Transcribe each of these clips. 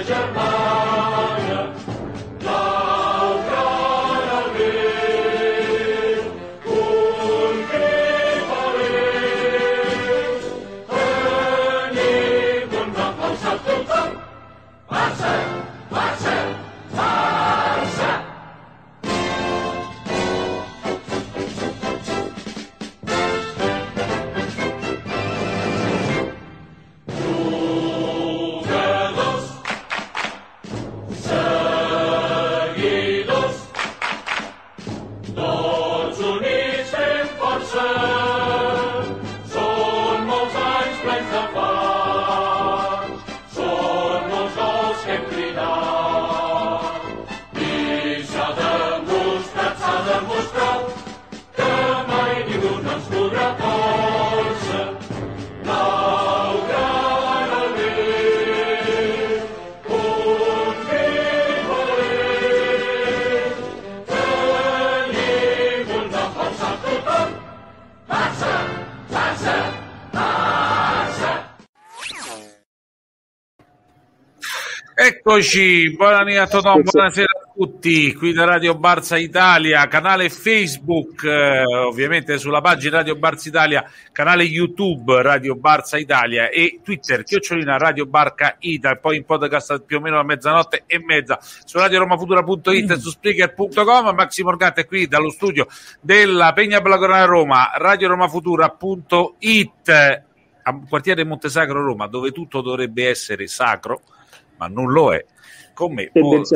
Eccoci, buonasera a tutti, qui da Radio Barça Italia, canale Facebook, ovviamente sulla pagina Radio Barça Italia, canale YouTube Radio Barça Italia e Twitter, @ Radio Barca Ita, poi in podcast più o meno a 00:30 su radioromafutura.it e su Spreaker.com. Massimo Morgante qui dallo studio della Pegna Blagorana Roma, radioromafutura.it, a quartiere Montesacro Roma, dove tutto dovrebbe essere sacro, ma non lo è. Con me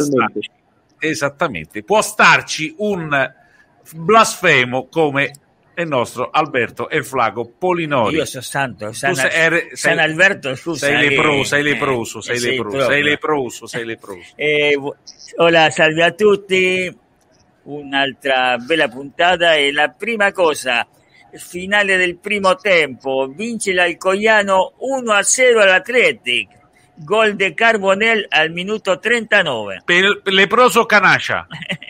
può starci un blasfemo come il nostro Alberto Eflago Polinori. Io sono santo, San Alberto, scusa. Sei leproso. Hola, salve a tutti. Un'altra bella puntata e la prima cosa, finale del primo tempo, vince l'Alcoiano 1-0 all'Athletic. Gol de Carbonell al minuto 39. Leproso Canaccia.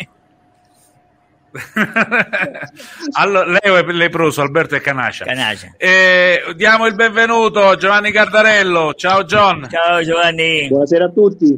Allora, lei è leproso, Alberto è Canaccia. Diamo il benvenuto a Giovanni Cardarello. Ciao John. Ciao Giovanni. Buonasera a tutti.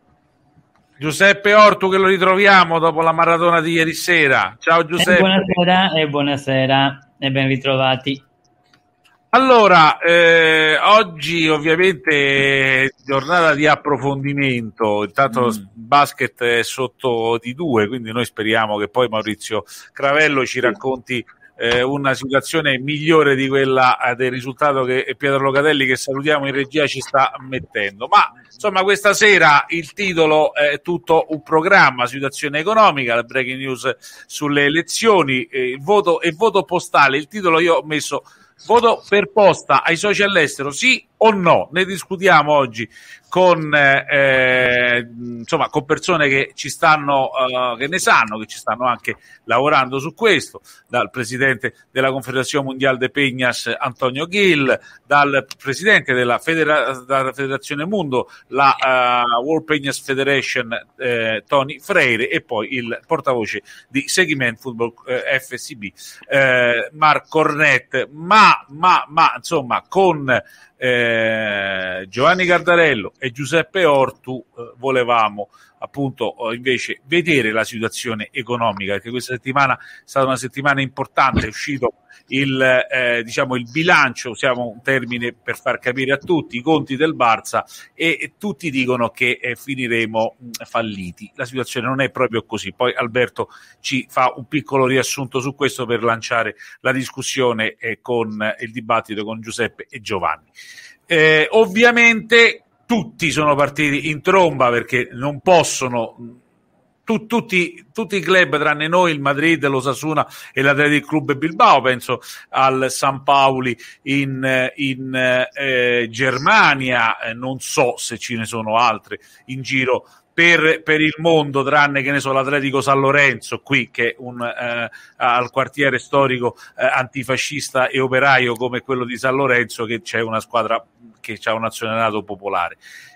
Giuseppe Ortu, che lo ritroviamo dopo la maratona di ieri sera. Ciao Giuseppe. Buonasera e ben ritrovati. Allora, oggi ovviamente giornata di approfondimento, intanto il basket è sotto di 2, quindi noi speriamo che poi Maurizio Cravello ci racconti una situazione migliore di quella del risultato che Pietro Locatelli, che salutiamo in regia, ci sta mettendo. Ma insomma, questa sera il titolo è tutto un programma: situazione economica, la breaking news sulle elezioni, voto e voto postale. Il titolo io ho messo: voto per posta ai soci all'estero, sì o no? Ne discutiamo oggi con insomma, con persone che ci stanno, che ne sanno, che ci stanno anche lavorando su questo, dal presidente della Confederazione Mondiale de Peñas Antonio Gil, dal presidente della Federazione Mundo, la World Peñas Federation, Tony Freire, e poi il portavoce di Seguiment Football FCB, Marc Cornet. Ma insomma, con Giovanni Cardarello e Giuseppe Ortu volevamo appunto invece vedere la situazione economica, perché questa settimana è stata una settimana importante. È uscito il bilancio, usiamo un termine per far capire a tutti, i conti del Barça, e tutti dicono che finiremo falliti. La situazione non è proprio così. Poi Alberto ci fa un piccolo riassunto su questo per lanciare la discussione con il dibattito con Giuseppe e Giovanni. Ovviamente tutti sono partiti in tromba, perché non possono tutti i club tranne noi, il Madrid, l'Osasuna e l'Athletic Club Bilbao, penso al San Pauli in Germania, non so se ce ne sono altre in giro per il mondo, tranne, che ne so, l'Atletico San Lorenzo qui, che è al quartiere storico antifascista e operaio come quello di San Lorenzo, che c'è una squadra che ha un azionariato popolare.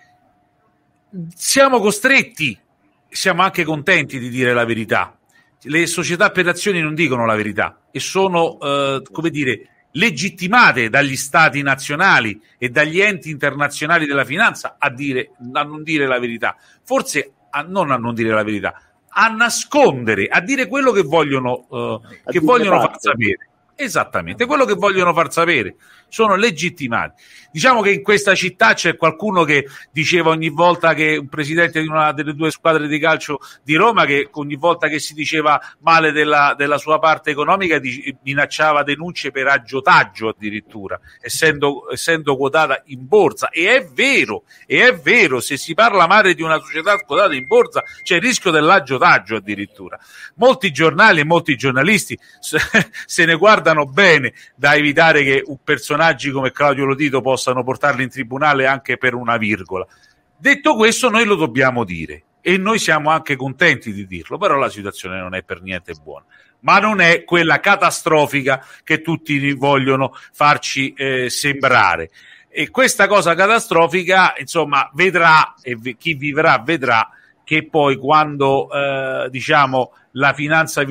Siamo costretti, siamo anche contenti di dire la verità. Le società per azioni non dicono la verità e sono, come dire, legittimate dagli stati nazionali e dagli enti internazionali della finanza a non dire la verità, forse non a non dire la verità, a nascondere, a dire quello che vogliono far sapere. Esattamente, quello che vogliono far sapere, sono legittimati. Diciamo che in questa città c'è qualcuno che diceva ogni volta che un presidente di una delle due squadre di calcio di Roma, che ogni volta che si diceva male della sua parte economica minacciava denunce per aggiotaggio addirittura, essendo quotata in borsa. E è vero, se si parla male di una società quotata in borsa c'è il rischio dell'aggiotaggio addirittura. Molti giornali e molti giornalisti se ne guardano bene da evitare che personaggi come Claudio Lotito possano portarli in tribunale anche per una virgola. Detto questo, noi lo dobbiamo dire e noi siamo anche contenti di dirlo, però la situazione non è per niente buona, ma non è quella catastrofica che tutti vogliono farci sembrare. E questa cosa catastrofica, insomma, vedrà, e chi vivrà vedrà, che poi quando diciamo la finanza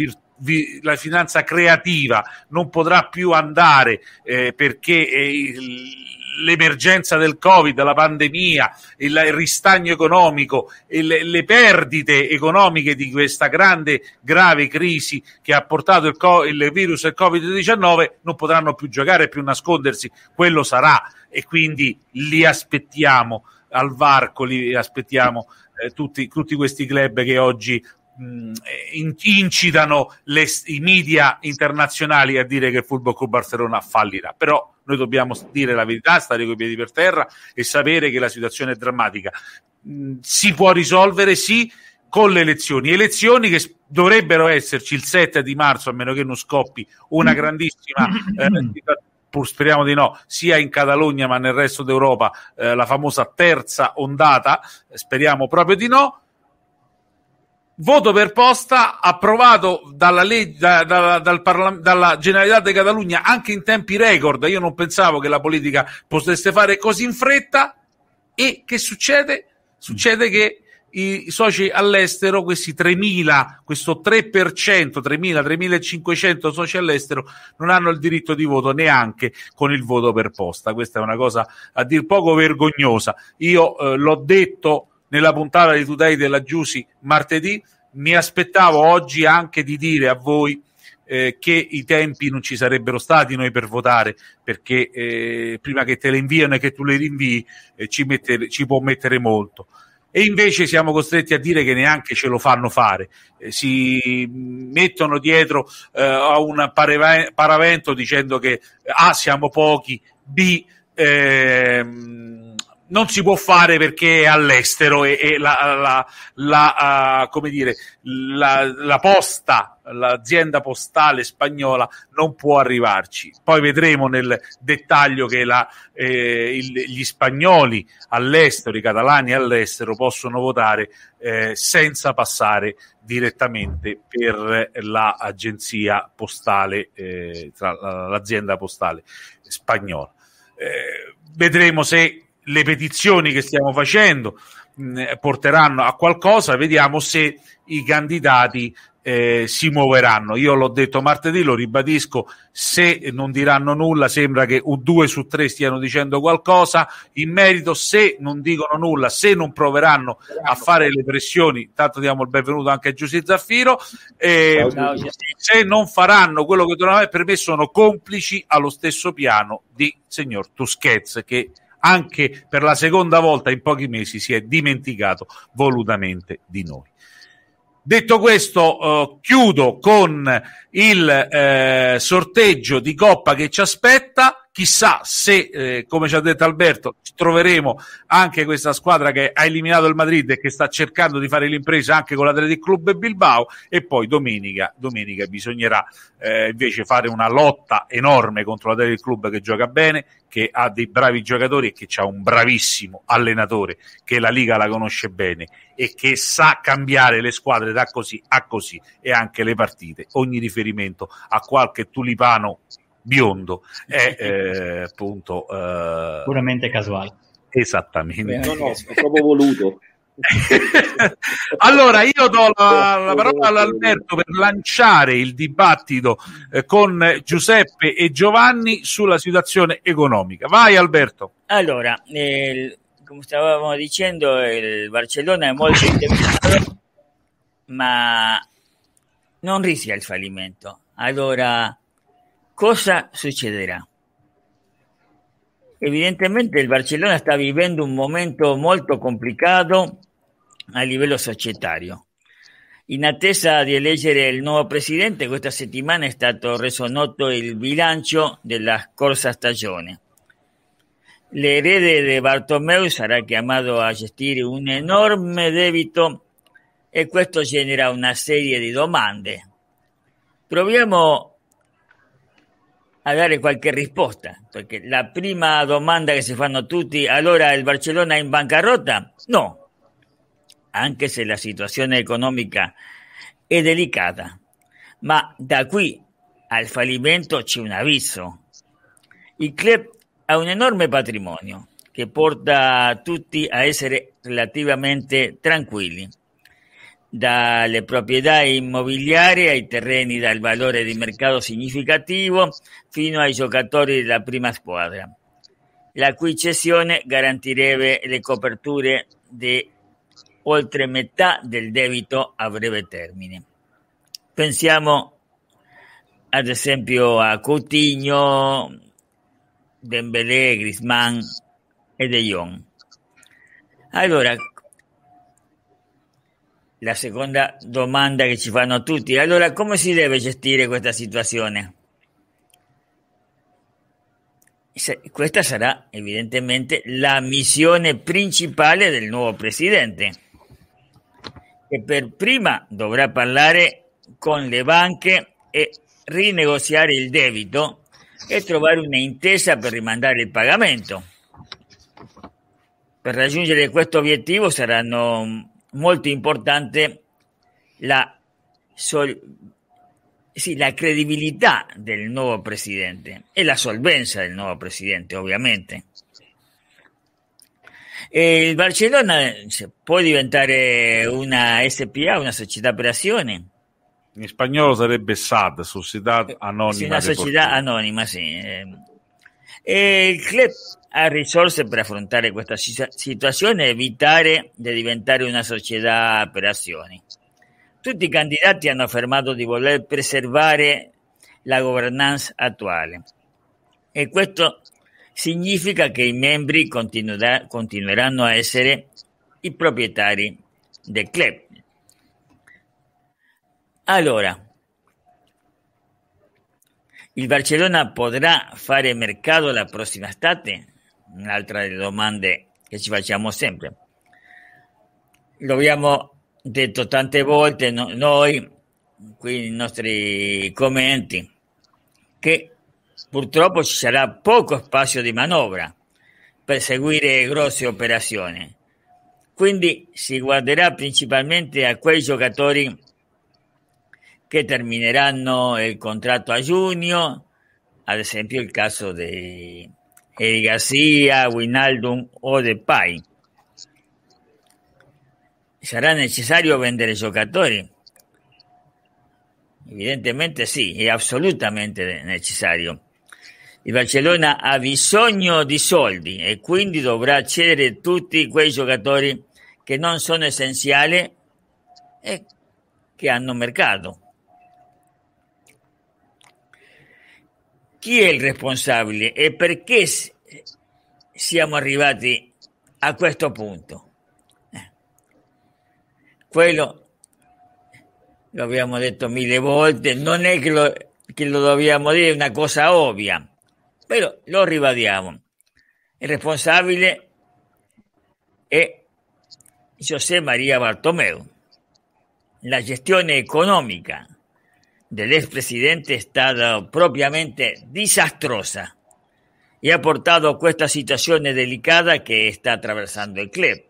creativa non potrà più andare perché l'emergenza del Covid, la pandemia, il ristagno economico e le perdite economiche di questa grave crisi che ha portato il virus del Covid-19 non potranno più giocare, più nascondersi. Quello sarà, e quindi li aspettiamo al varco, li aspettiamo tutti questi club che oggi incitano i media internazionali a dire che il Football Club Barcellona fallirà. Però noi dobbiamo dire la verità, stare coi piedi per terra e sapere che la situazione è drammatica. Si può risolvere, sì, con le elezioni che dovrebbero esserci il 7 di marzo, a meno che non scoppi una grandissima pur speriamo di no, sia in Catalogna ma nel resto d'Europa, la famosa terza ondata, speriamo proprio di no. Voto per posta approvato dalla Generalitat de Catalunya anche in tempi record. Io non pensavo che la politica potesse fare così in fretta. E che succede? Succede che i soci all'estero, questi 3.000, questo 3%, 3.500 soci all'estero non hanno il diritto di voto neanche con il voto per posta. Questa è una cosa a dir poco vergognosa. Io l'ho detto nella puntata di Today della Giusy martedì, mi aspettavo oggi anche di dire a voi che i tempi non ci sarebbero stati noi per votare, perché prima che te le inviano e che tu le rinvii ci può mettere molto. E invece siamo costretti a dire che neanche ce lo fanno fare, si mettono dietro a un paravento dicendo che A, siamo pochi, B, non si può fare perché è all'estero e come dire, la posta, l'azienda postale spagnola non può arrivarci. Poi vedremo nel dettaglio che gli spagnoli all'estero, i catalani all'estero possono votare senza passare direttamente per l'agenzia postale, l'azienda postale spagnola. Vedremo se le petizioni che stiamo facendo porteranno a qualcosa, vediamo se i candidati si muoveranno. Io l'ho detto martedì, lo ribadisco, se non diranno nulla sembra che 2 su 3 stiano dicendo qualcosa in merito. Se non dicono nulla, se non proveranno a fare le pressioni, intanto diamo il benvenuto anche a Giusy Zaffiro, se non faranno quello che dovranno fare, per me sono complici allo stesso piano di signor Tusquets, che anche per la seconda volta in pochi mesi si è dimenticato volutamente di noi. Detto questo, chiudo con il sorteggio di Coppa che ci aspetta. Chissà se, come ci ha detto Alberto, troveremo anche questa squadra che ha eliminato il Madrid e che sta cercando di fare l'impresa anche con l'Athletic Club Bilbao. E poi domenica bisognerà invece fare una lotta enorme contro l'Athletic Club, che gioca bene, che ha dei bravi giocatori e che ha un bravissimo allenatore che la Liga la conosce bene e che sa cambiare le squadre da così a così, e anche le partite. Ogni riferimento a qualche tulipano biondo è appunto puramente casuale. Esattamente. No, è proprio voluto. Allora io do la parola all'Alberto per lanciare il dibattito con Giuseppe e Giovanni sulla situazione economica. Vai Alberto. Allora, come stavamo dicendo, il Barcellona è molto indebitato, ma non rischia il fallimento. Allora, cosa succederà? Evidentemente il Barcellona sta vivendo un momento molto complicato a livello societario. In attesa di eleggere il nuovo presidente, questa settimana è stato reso noto il bilancio della scorsa stagione. L'erede di Bartomeu sarà chiamato a gestire un enorme debito e questo genera una serie di domande. Proviamo a dare qualche risposta, perché la prima domanda che si fanno tutti: allora il Barcellona è in bancarotta? No, anche se la situazione economica è delicata, ma da qui al fallimento c'è un aviso. Il club ha un enorme patrimonio che porta tutti a essere relativamente tranquilli, dalle proprietà immobiliari ai terreni dal valore di mercato significativo fino ai giocatori della prima squadra, la cui cessione garantirebbe le coperture di oltre metà del debito a breve termine. Pensiamo ad esempio a Coutinho, Dembélé, Griezmann e De Jong. Allora, la seconda domanda che ci fanno tutti: allora come si deve gestire questa situazione? Questa sarà evidentemente la missione principale del nuovo presidente, che per prima dovrà parlare con le banche e rinegoziare il debito e trovare un'intesa per rimandare il pagamento. Per raggiungere questo obiettivo saranno molto importante la credibilità del nuovo presidente e la solvenza del nuovo presidente, ovviamente. Il Barcellona può diventare una SPA, una società per azioni. In spagnolo sarebbe SAD, Sociedad Anonima. Sì, una società anonima, sì. E il club ha risorse per affrontare questa situazione e evitare di diventare una società per azioni. Tutti i candidati hanno affermato di voler preservare la governance attuale e questo significa che i membri continueranno a essere i proprietari del club. Allora, il Barcellona potrà fare mercato la prossima estate? Un'altra delle domande che ci facciamo sempre. Lo abbiamo detto tante volte noi, qui nei nostri commenti, che purtroppo ci sarà poco spazio di manovra per seguire grosse operazioni. Quindi si guarderà principalmente a quei giocatori che termineranno il contratto a giugno, ad esempio il caso di Eric Garcia, Wijnaldum o Depay. Sarà necessario vendere giocatori? Evidentemente sì, è assolutamente necessario. Il Barcellona ha bisogno di soldi e quindi dovrà cedere tutti quei giocatori che non sono essenziali e che hanno mercato. Chi è il responsabile e perché siamo arrivati a questo punto? Quello lo abbiamo detto 1000 volte, non è che lo dobbiamo dire, è una cosa ovvia, però lo ribadiamo. Il responsabile è José María Bartomeu. La gestione economica dell'ex presidente è stata propriamente disastrosa e ha portato a questa situazione delicata che sta attraversando il club.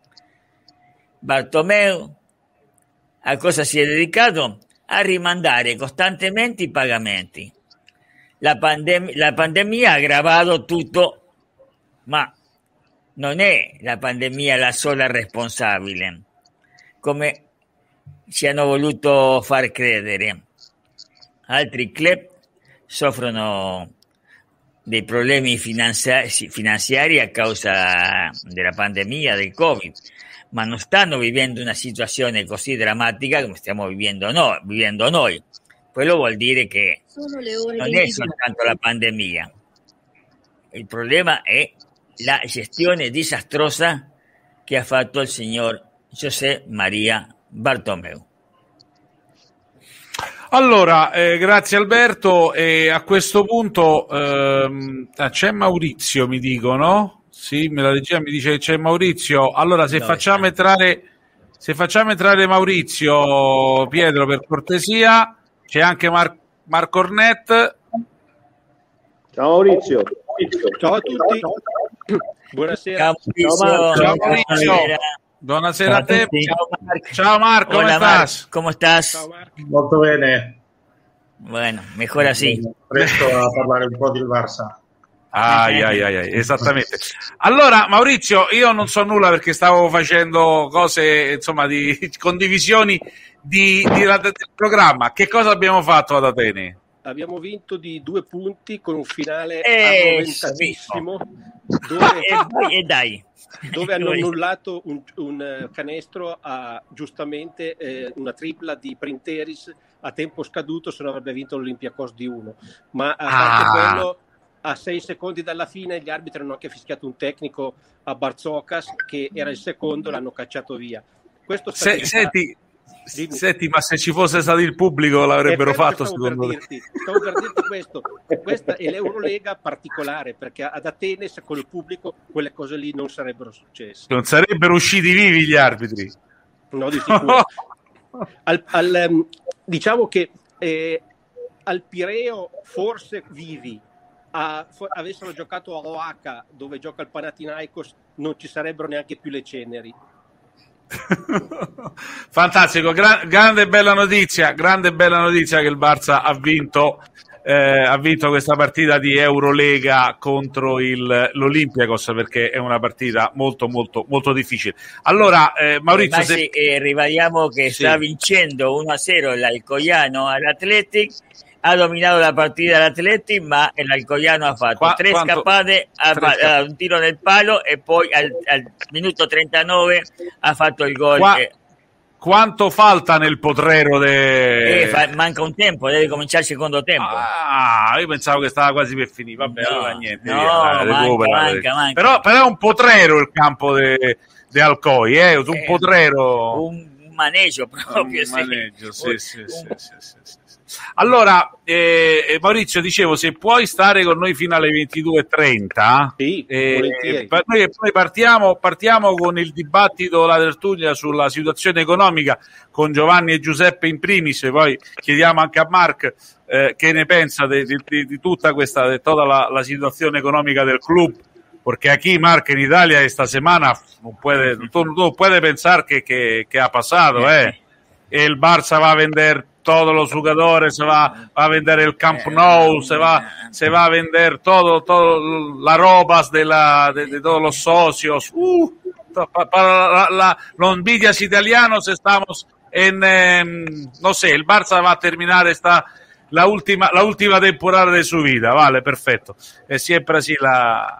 Bartomeu a cosa si è dedicato? A rimandare costantemente i pagamenti. La pandemia ha aggravato tutto, ma non è la pandemia la sola responsabile, come ci hanno voluto far credere. Altri club soffrono dei problemi finanziari a causa della pandemia del Covid, ma non stanno vivendo una situazione così drammatica come stiamo vivendo noi. Quello vuol dire che non è soltanto la pandemia. Il problema è la gestione disastrosa che ha fatto il signor José María Bartomeu. Allora, grazie Alberto. A questo punto c'è Maurizio, mi dicono. Sì, la regia mi dice che c'è Maurizio. Allora, se facciamo entrare Maurizio, Pietro, per cortesia. C'è anche Marco Ornet. Ciao Maurizio. Ciao a tutti. Buonasera. Ciao Maurizio. Buonasera a te. Ciao Marco, ¿cómo estás? ¿Cómo estás? Ciao Marco. Molto bene. Bueno, mejor así. Presto a parlare un po' del Barça. Esattamente. Allora Maurizio, io non so nulla perché stavo facendo cose, insomma, di condivisioni del programma. Che cosa abbiamo fatto ad Atene? Abbiamo vinto di 2 punti con un finale argomentatissimo dove hanno annullato un canestro giustamente una tripla di Printeris a tempo scaduto, se no avrebbe vinto l'Olympiacos di 1, ma a parte quello, a 6 secondi dalla fine gli arbitri hanno anche fischiato un tecnico a Barzokas che era il secondo, l'hanno cacciato via. Questo Senti, ma se ci fosse stato il pubblico l'avrebbero fatto, secondo me. Stavo per dirti questo. Questa è l'Eurolega particolare, perché ad Atene con il pubblico quelle cose lì non sarebbero successe. Non sarebbero usciti vivi gli arbitri. No, di sicuro. Diciamo che al Pireo forse vivi. Avessero giocato a Oaca, dove gioca il Panathinaikos, non ci sarebbero neanche più le ceneri. Fantastico, grande bella notizia che il Barça ha vinto questa partita di Eurolega contro l'Olympiacos, perché è una partita molto molto molto difficile. Allora Maurizio, ribadiamo che sta vincendo 1-0 l'Alcoyano all'Athletic. Ha dominato la partita l'Athletic, ma l'Alcoyano ha fatto 3 scappate, un tiro nel palo e poi al minuto 39 ha fatto il gol. Quanto falta nel potrero? Manca un tempo, deve cominciare il secondo tempo. Io pensavo che stava quasi per finire. Vabbè, allora niente. Manca. Però è un potrero il campo di Alcoy, un potrero. Un maneggio proprio. Sì. Allora, Maurizio, dicevo, se puoi stare con noi fino alle 22:30, noi partiamo con il dibattito, la tertulia sulla situazione economica con Giovanni e Giuseppe in primis, e poi chiediamo anche a Mark che ne pensa di tutta la situazione economica del club, porque aquí, Mark, en Italia esta semana no puede pensar que ha pasado, el Barça va a vender todos los jugadores, se va a vender el Camp Nou, se va a vender todo las ropas de todos los socios. Para los envidias italianos estamos no sé, el Barça va a terminar la última temporada de su vida, vale, perfecto. Es siempre así la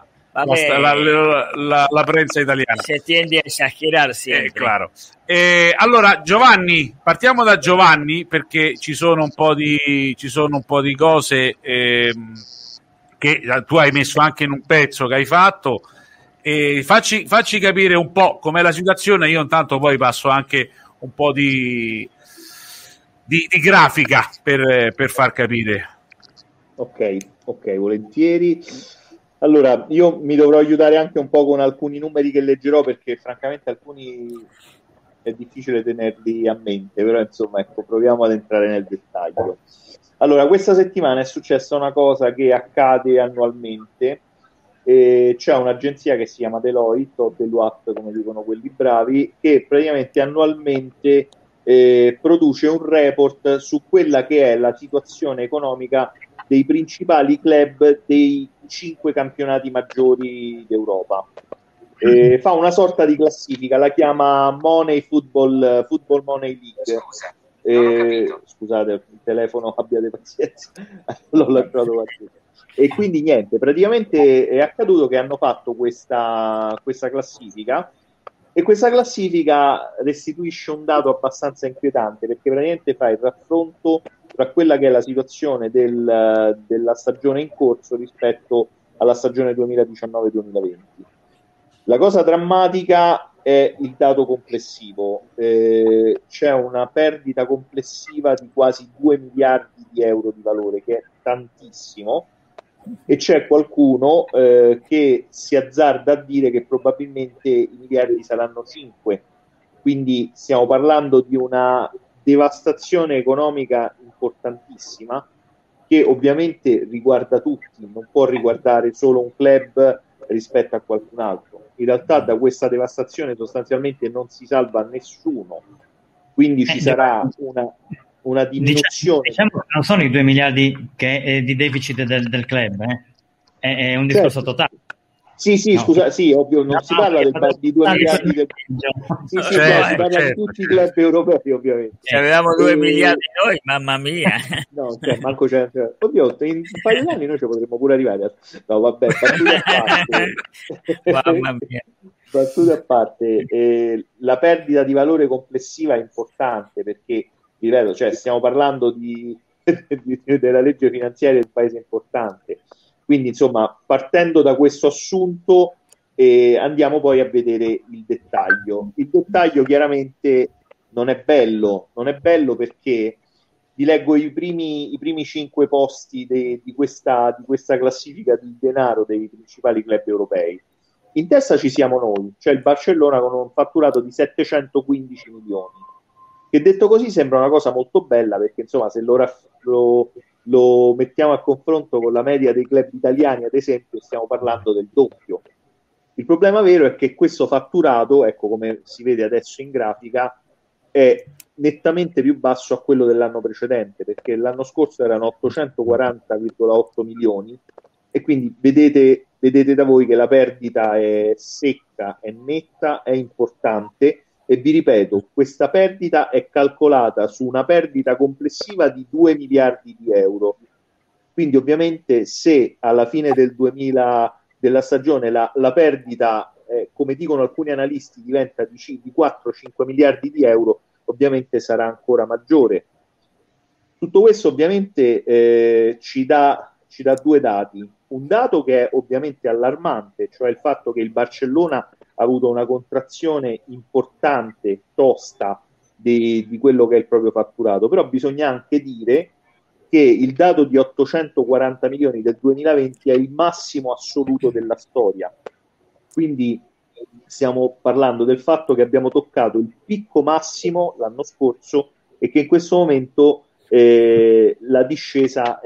prensa italiana. Se tiende a esagerar sempre. Claro. Allora Giovanni, partiamo da Giovanni, perché ci sono un po' di cose che tu hai messo anche in un pezzo che hai fatto. Facci capire un po' com'è la situazione. Io intanto poi passo anche un po' di grafica per far capire. Ok, volentieri. Allora, io mi dovrò aiutare anche un po' con alcuni numeri che leggerò, perché francamente alcuni è difficile tenerli a mente, però insomma, ecco, proviamo ad entrare nel dettaglio. Allora, questa settimana è successa una cosa che accade annualmente. C'è un'agenzia che si chiama Deloitte, o Deloitte come dicono quelli bravi, che praticamente annualmente produce un report su quella che è la situazione economica dei principali club dei 5 campionati maggiori d'Europa. fa una sorta di classifica, la chiama Football Money League. Scusate, il telefono, abbiate pazienza, l'ho lasciato partire. E quindi niente, praticamente è accaduto che hanno fatto questa classifica, e questa classifica restituisce un dato abbastanza inquietante, perché praticamente fa il raffronto tra quella che è la situazione della stagione in corso rispetto alla stagione 2019-2020. La cosa drammatica è il dato complessivo. C'è una perdita complessiva di quasi 2 miliardi di euro di valore, che è tantissimo, e c'è qualcuno che si azzarda a dire che probabilmente i miliardi saranno 5. Quindi stiamo parlando di una devastazione economica importantissima, che ovviamente riguarda tutti, non può riguardare solo un club rispetto a qualcun altro. In realtà da questa devastazione sostanzialmente non si salva nessuno, quindi ci sarà una diminuzione. Diciamo che non sono i 2 miliardi di deficit del club, è un discorso totale. Sì, no. Scusa, sì, ovvio, non si parla di 2 miliardi del... Sì, si parla di tutti i club europei, ovviamente. Se avevamo 2 miliardi noi, mamma mia. No, manco c'è. Oddio, in un paio di anni noi ci potremmo pure arrivare. No, vabbè, battute a parte. Mamma mia. Battute a parte, la perdita di valore complessiva è importante, perché, ripeto, cioè, stiamo parlando della legge finanziaria del paese importante. Quindi, insomma, partendo da questo assunto, andiamo poi a vedere il dettaglio. Il dettaglio chiaramente non è bello perché vi leggo i primi 5 posti di questa classifica di denaro dei principali club europei. In testa ci siamo noi, cioè il Barcellona, con un fatturato di 715 milioni, che detto così sembra una cosa molto bella, perché insomma se lo mettiamo a confronto con la media dei club italiani, ad esempio, stiamo parlando del doppio. Il problema vero è che questo fatturato, ecco, come si vede adesso in grafica, è nettamente più basso a quello dell'anno precedente, perché l'anno scorso erano 840,8 milioni, e quindi vedete da voi che la perdita è secca, è netta, è importante. E vi ripeto, questa perdita è calcolata su una perdita complessiva di 2 miliardi di euro. Quindi ovviamente se alla fine della stagione la perdita, come dicono alcuni analisti, diventa di 4-5 miliardi di euro, ovviamente sarà ancora maggiore. Tutto questo ovviamente ci dà 2 dati. Un dato che è ovviamente allarmante, cioè il fatto che il Barcellona ha avuto una contrazione importante, tosta, di quello che è il proprio fatturato, però bisogna anche dire che il dato di 840 milioni del 2020 è il massimo assoluto della storia. Quindi stiamo parlando del fatto che abbiamo toccato il picco massimo l'anno scorso, e che in questo momento la discesa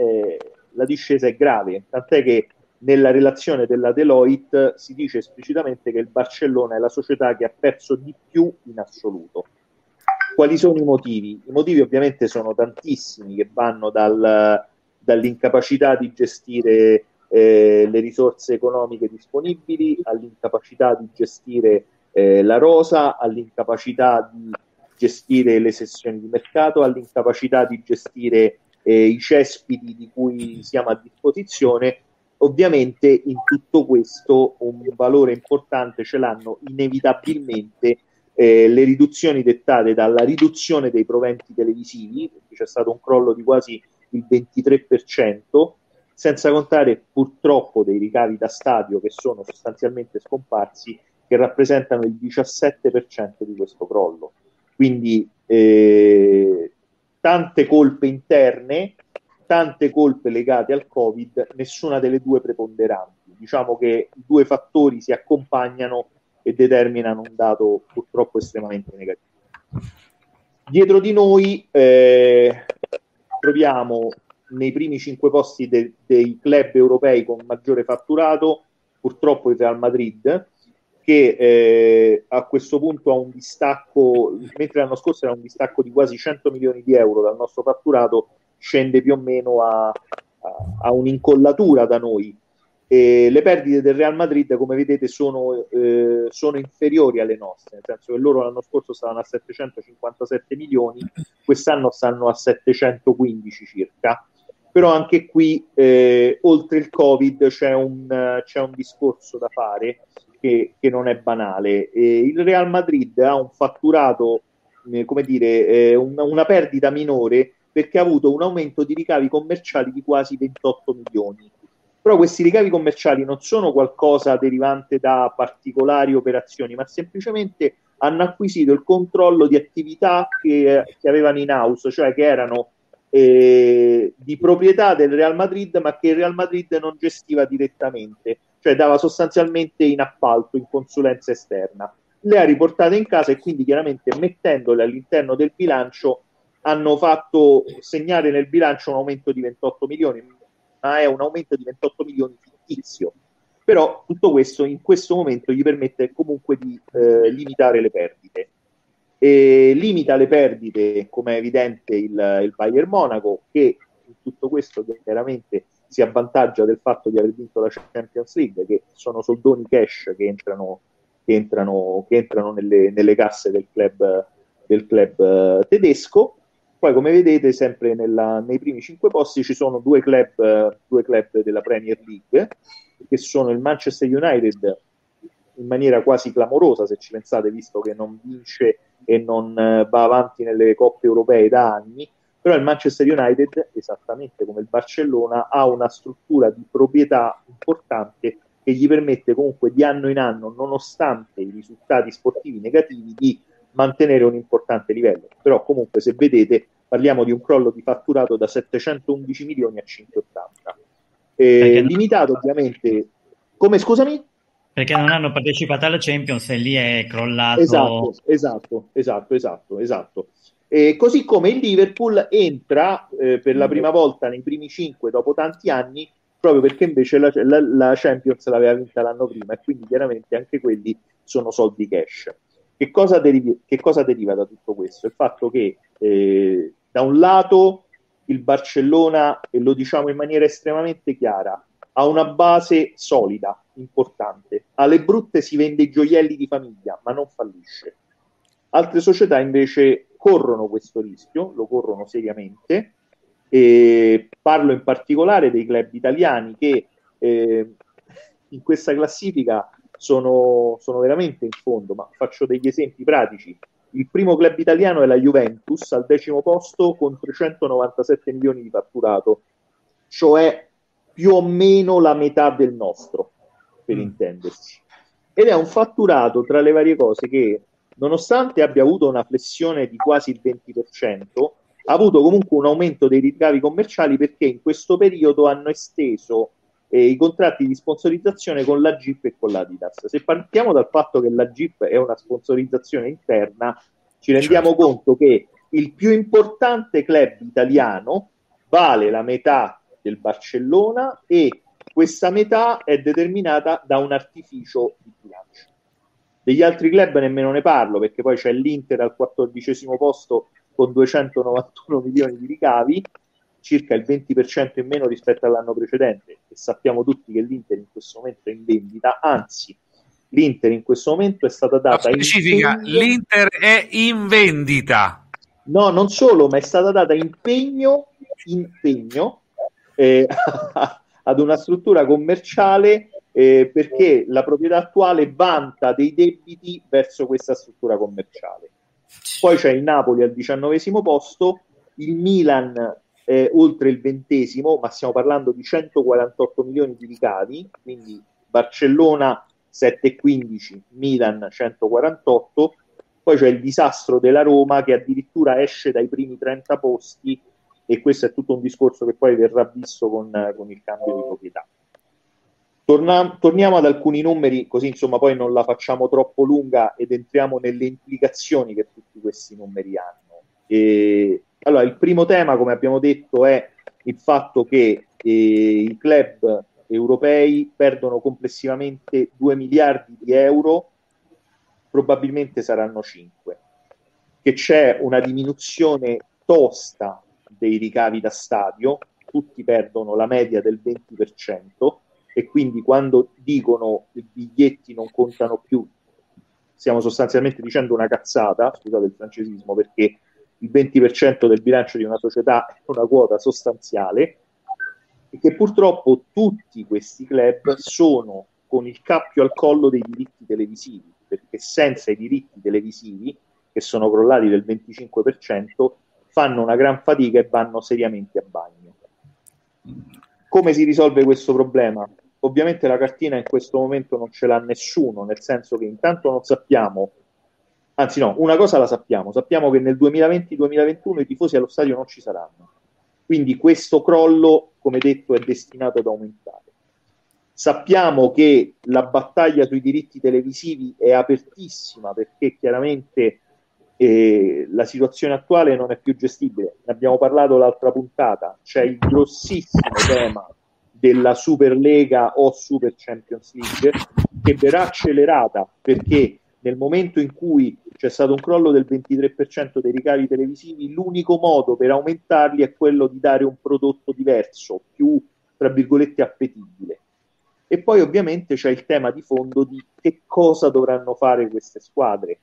è grave, tant'è che nella relazione della Deloitte si dice esplicitamente che il Barcellona è la società che ha perso di più in assoluto. Quali sono i motivi? I motivi ovviamente sono tantissimi, che vanno dall'incapacità di gestire le risorse economiche disponibili, all'incapacità di gestire la rosa, all'incapacità di gestire le sessioni di mercato, all'incapacità di gestire i cespiti di cui siamo a disposizione. Ovviamente in tutto questo un valore importante ce l'hanno inevitabilmente le riduzioni dettate dalla riduzione dei proventi televisivi, perché c'è stato un crollo di quasi il 23%, senza contare purtroppo dei ricavi da stadio che sono sostanzialmente scomparsi, che rappresentano il 17% di questo crollo. Quindi tante colpe interne, tante colpe legate al Covid, nessuna delle due preponderanti. Diciamo che i 2 fattori si accompagnano e determinano un dato purtroppo estremamente negativo. Dietro di noi troviamo nei primi 5 posti dei club europei con maggiore fatturato, purtroppo il Real Madrid, che a questo punto ha un distacco, mentre l'anno scorso era un distacco di quasi 100 milioni di euro dal nostro fatturato, scende più o meno a un'incollatura da noi. E le perdite del Real Madrid, come vedete, sono inferiori alle nostre, nel senso che loro l'anno scorso stavano a 757 milioni, quest'anno stanno a 715 circa. Però anche qui, oltre il Covid, c'è un discorso da fare che non è banale. Il Real Madrid ha un fatturato, come dire, una perdita minore perché ha avuto un aumento di ricavi commerciali di quasi 28 milioni. Però questi ricavi commerciali non sono qualcosa derivante da particolari operazioni, ma semplicemente hanno acquisito il controllo di attività che avevano in house, cioè che erano di proprietà del Real Madrid, ma che il Real Madrid non gestiva direttamente, cioè dava sostanzialmente in appalto, in consulenza esterna. Le ha riportate in casa e quindi chiaramente mettendole all'interno del bilancio hanno fatto segnare nel bilancio un aumento di 28 milioni, ma è un aumento di 28 milioni fittizio. Però tutto questo in questo momento gli permette comunque di limitare le perdite. E limita le perdite, come è evidente, il Bayern Monaco, che in tutto questo chiaramente si avvantaggia del fatto di aver vinto la Champions League, che sono soldoni cash che entrano nelle casse del club tedesco. Poi, come vedete, sempre nei primi 5 posti ci sono due club della Premier League, che sono il Manchester United, in maniera quasi clamorosa, se ci pensate, visto che non vince e non va avanti nelle coppe europee da anni. Però il Manchester United, esattamente come il Barcellona, ha una struttura di proprietà importante che gli permette comunque di anno in anno, nonostante i risultati sportivi negativi, di mantenere un importante livello. Però comunque, se vedete, parliamo di un crollo di fatturato da 711 milioni a 580. Limitato ovviamente. Come, scusami? Perché non hanno partecipato alla Champions e lì è crollato. Esatto. Così come il Liverpool entra per la prima volta nei primi 5 dopo tanti anni, proprio perché invece la Champions l'aveva vinta l'anno prima, e quindi chiaramente anche quelli sono soldi cash. Che cosa deriva da tutto questo? Il fatto che da un lato il Barcellona, e lo diciamo in maniera estremamente chiara, ha una base solida, importante. Alle brutte si vende i gioielli di famiglia, ma non fallisce. Altre società invece corrono questo rischio, lo corrono seriamente, e parlo in particolare dei club italiani che in questa classifica sono veramente in fondo, ma faccio degli esempi pratici. Il primo club italiano è la Juventus, al 10° posto con 397 milioni di fatturato, cioè più o meno la metà del nostro, per intendersi. Ed è un fatturato, tra le varie cose, che nonostante abbia avuto una flessione di quasi il 20%, ha avuto comunque un aumento dei ricavi commerciali, perché in questo periodo hanno esteso i contratti di sponsorizzazione con la Jeep e con l'Adidas. Se partiamo dal fatto che la Jeep è una sponsorizzazione interna, ci rendiamo conto che il più importante club italiano vale la metà del Barcellona, e questa metà è determinata da un artificio di bilancio. Degli altri club nemmeno ne parlo, perché poi c'è l'Inter al 14° posto con 291 milioni di ricavi, circa il 20% in meno rispetto all'anno precedente, e sappiamo tutti che l'Inter in questo momento è in vendita, anzi l'Inter in questo momento è stata data specifica, l'Inter è in vendita. No, non solo, ma è stata data impegno ad una struttura commerciale, perché la proprietà attuale vanta dei debiti verso questa struttura commerciale. Poi c'è il Napoli al 19° posto, il Milan oltre il 20°, ma stiamo parlando di 148 milioni di ricavi, quindi Barcellona 7,15, Milan 148. Poi c'è il disastro della Roma, che addirittura esce dai primi 30 posti, e questo è tutto un discorso che poi verrà visto con il cambio di proprietà. Torniamo ad alcuni numeri, così insomma poi non la facciamo troppo lunga ed entriamo nelle implicazioni che tutti questi numeri hanno. Allora, il primo tema, come abbiamo detto, è il fatto che i club europei perdono complessivamente 2 miliardi di euro, probabilmente saranno 5, che c'è una diminuzione tosta dei ricavi da stadio, tutti perdono la media del 20%, e quindi quando dicono i biglietti non contano più, stiamo sostanzialmente dicendo una cazzata, scusate il francesismo, perché il 20% del bilancio di una società è una quota sostanziale, e che purtroppo tutti questi club sono con il cappio al collo dei diritti televisivi, perché senza i diritti televisivi, che sono crollati del 25%, fanno una gran fatica e vanno seriamente a bagno. Come si risolve questo problema? Ovviamente la cartina in questo momento non ce l'ha nessuno, nel senso che intanto non sappiamo, anzi no, una cosa la sappiamo che nel 2020-2021 i tifosi allo stadio non ci saranno, quindi questo crollo, come detto, è destinato ad aumentare. Sappiamo che la battaglia sui diritti televisivi è apertissima, perché chiaramente la situazione attuale non è più gestibile. Ne abbiamo parlato l'altra puntata, c'è il grossissimo tema della Superlega o Super Champions League, che verrà accelerata, perché nel momento in cui c'è stato un crollo del 23% dei ricavi televisivi, l'unico modo per aumentarli è quello di dare un prodotto diverso, più, tra virgolette, appetibile. E poi ovviamente c'è il tema di fondo di che cosa dovranno fare queste squadre,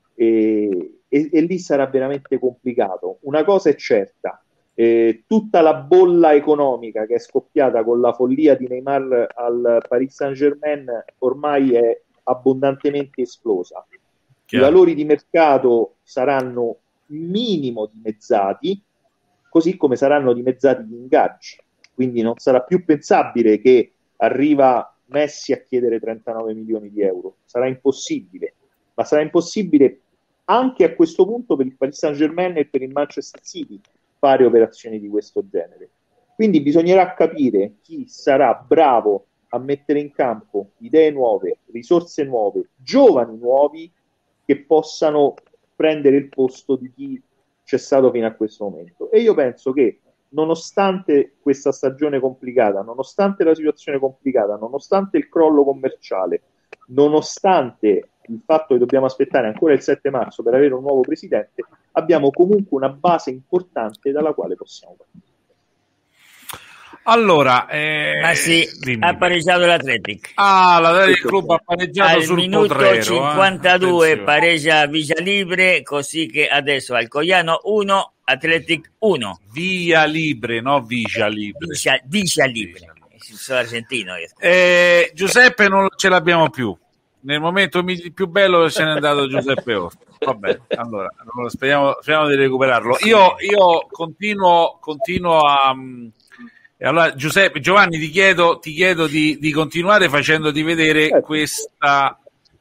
e lì sarà veramente complicato. Una cosa è certa, tutta la bolla economica che è scoppiata con la follia di Neymar al Paris Saint-Germain ormai è abbondantemente esplosa. I valori di mercato saranno minimo dimezzati, così come saranno dimezzati gli ingaggi, quindi non sarà più pensabile che arriva Messi a chiedere 39 milioni di euro, sarà impossibile, ma sarà impossibile anche a questo punto per il Paris Saint-Germain e per il Manchester City fare operazioni di questo genere. Quindi bisognerà capire chi sarà bravo a mettere in campo idee nuove, risorse nuove, giovani nuovi che possano prendere il posto di chi c'è stato fino a questo momento. E io penso che nonostante questa stagione complicata, nonostante la situazione complicata, nonostante il crollo commerciale, nonostante il fatto che dobbiamo aspettare ancora il 7 marzo per avere un nuovo presidente, abbiamo comunque una base importante dalla quale possiamo partire. Allora, ma sì, ha pareggiato l'Atletic. L'Atletic Club ha pareggiato al sul minuto Potrero, 52 pareggia Villa Libre, così che adesso Alcoyano 1, Atletic 1. Via Libre, no Villa Libre. Villa Libre. Sono argentino. Giuseppe non ce l'abbiamo più. Nel momento più bello se n'è andato Giuseppe Orto. Vabbè, allora speriamo di recuperarlo. Io continuo a... Allora, Giovanni, ti chiedo di continuare facendoti vedere questa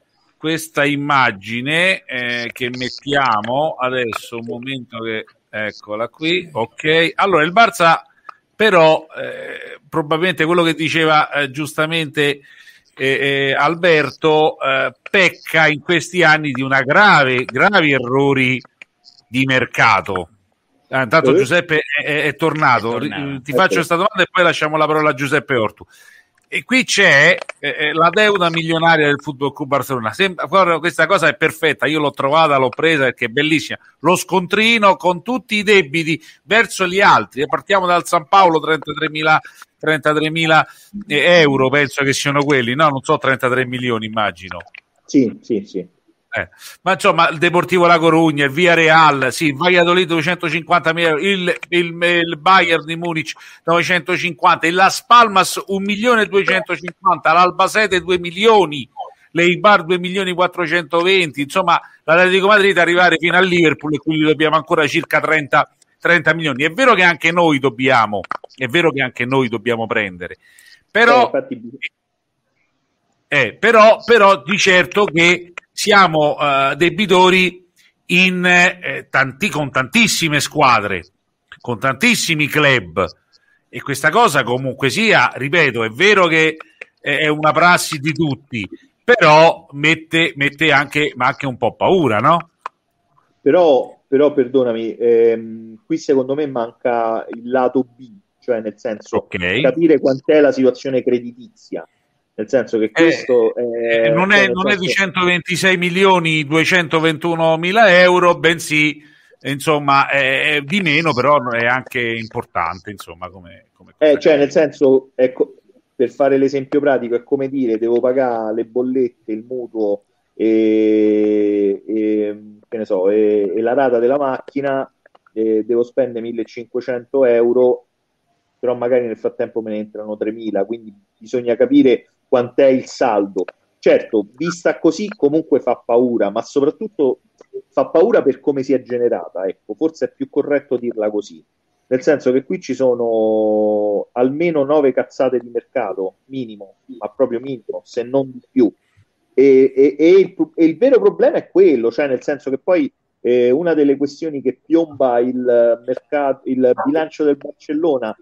immagine che mettiamo adesso. Un momento, che eccola qui. Ok, allora il Barça, però, probabilmente quello che diceva giustamente Alberto, pecca in questi anni di una gravi errori di mercato. Intanto Giuseppe è tornato. Ti faccio questa domanda e poi lasciamo la parola a Giuseppe Ortu. E qui c'è la deuda milionaria del Football Club Barcellona. Questa cosa è perfetta, io l'ho trovata, l'ho presa perché è bellissima. Lo scontrino con tutti i debiti verso gli altri. Partiamo dal San Paolo, 33.000 euro, penso che siano quelli, no? Non so, 33 milioni immagino. Sì. Ma insomma, il Deportivo La Corugna, il Villarreal, sì, il Valladolid 250.000 euro, il Bayern di Munich 950, il Las Palmas 1.250.000, l'Albacete 2 milioni, l'Eibar 2.420.000, insomma l'Atletico Madrid arrivare fino al Liverpool, e quindi dobbiamo ancora circa 30 milioni. È vero che anche noi dobbiamo prendere, però di certo che siamo debitori con tantissime squadre, con tantissimi club, e questa cosa comunque sia, ripeto, è vero che è una prassi di tutti, però mette anche un po' paura, no? Però perdonami, qui secondo me manca il lato B, cioè nel senso capire quant'è la situazione creditizia. Nel senso che questo non è di 126 milioni 221 mila euro, bensì insomma è di meno, però è anche importante, insomma, come cioè nel senso, ecco, per fare l'esempio pratico, è come dire devo pagare le bollette, il mutuo e che ne so, e la rata della macchina, devo spendere 1.500 euro, però magari nel frattempo me ne entrano 3.000, quindi bisogna capire quant'è il saldo. Certo, vista così comunque fa paura, ma soprattutto fa paura per come si è generata, ecco, forse è più corretto dirla così, nel senso che qui ci sono almeno 9 cazzate di mercato, minimo, ma proprio minimo, se non di più. E il vero problema è quello, cioè nel senso che poi una delle questioni che piomba il mercato, il bilancio del Barcellona,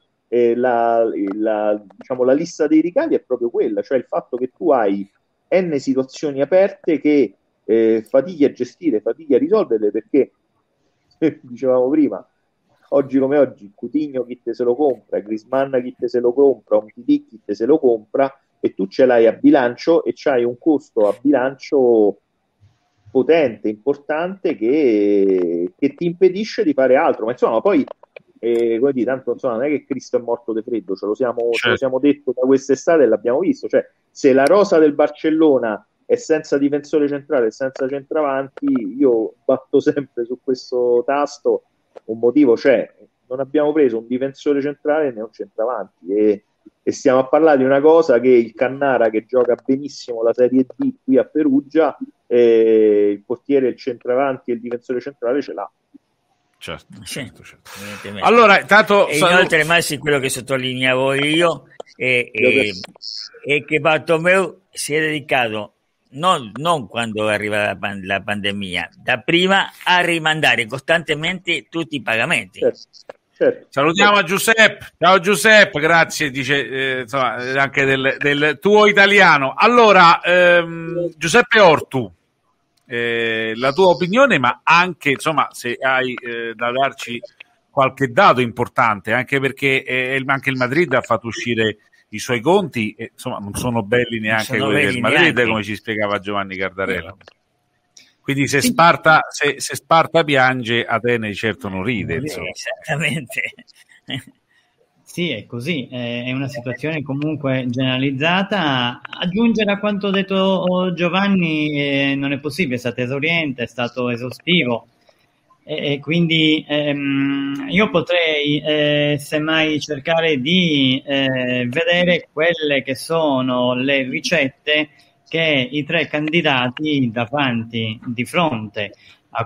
diciamo, la lista dei ricavi è proprio quella, cioè il fatto che tu hai n situazioni aperte che fatichi a gestire, fatichi a risolverle, perché dicevamo prima, oggi come oggi, Coutinho chi te se lo compra, Griezmann chi te se lo compra, Umtiti chi te se lo compra, e tu ce l'hai a bilancio e c'hai un costo a bilancio potente, importante, che ti impedisce di fare altro. Ma insomma, poi come dire, tanto insomma, non è che Cristo è morto di freddo, ce lo siamo detto da quest'estate e l'abbiamo visto, cioè se la rosa del Barcellona è senza difensore centrale e senza centravanti, io batto sempre su questo tasto, un motivo c'è, non abbiamo preso un difensore centrale né un centravanti, e stiamo a parlare di una cosa che il Cannara, che gioca benissimo la Serie D qui a Perugia, il portiere, il centravanti e il difensore centrale ce l'ha. Certo. Allora, intanto inoltre, Massi, quello che sottolineavo io è che Bartomeu si è dedicato non quando arriva la pandemia, da prima, a rimandare costantemente tutti i pagamenti. Certo. Salutiamo Giuseppe. Ciao Giuseppe, grazie, dice insomma, anche del tuo italiano. Allora, Giuseppe Ortu, la tua opinione, ma anche insomma se hai da darci qualche dato importante, anche perché anche il Madrid ha fatto uscire i suoi conti e insomma non sono belli neanche quelli del Madrid, come ci spiegava Giovanni Cardarella. Quindi se Sparta piange, Atene certo non ride. Esattamente. Sì, è così, è una situazione comunque generalizzata. Aggiungere a quanto detto Giovanni non è possibile, è stato esauriente, è stato esaustivo, e quindi io potrei semmai cercare di vedere quelle che sono le ricette che i tre candidati di fronte a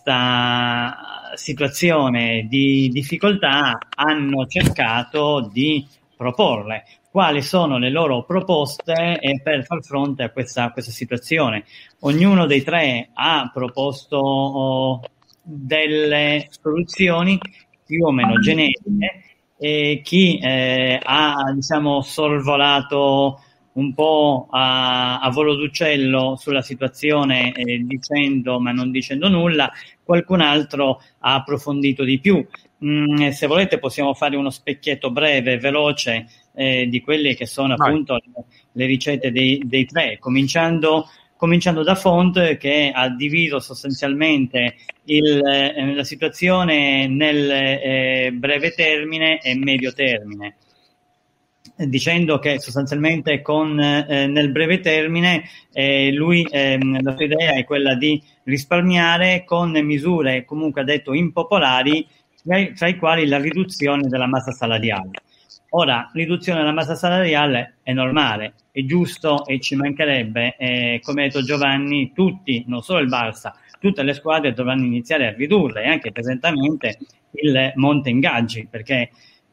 questa situazione di difficoltà hanno cercato di proporre. Quali sono le loro proposte per far fronte a questa situazione? Ognuno dei tre ha proposto delle soluzioni più o meno generiche, e chi ha sorvolato un po' a volo d'uccello sulla situazione, dicendo ma non dicendo nulla, qualcun altro ha approfondito di più. Se volete possiamo fare uno specchietto breve, veloce, di quelle che sono appunto le ricette dei tre, cominciando da Font, che ha diviso sostanzialmente la situazione nel breve termine e medio termine, dicendo che sostanzialmente nel breve termine lui la sua idea è quella di risparmiare con misure, comunque ha detto, impopolari, tra i quali la riduzione della massa salariale. Ora, riduzione della massa salariale è normale, è giusto, e ci mancherebbe, come ha detto Giovanni, tutti, non solo il Barça, tutte le squadre dovranno iniziare a ridurre anche pesantemente il monte ingaggi, perché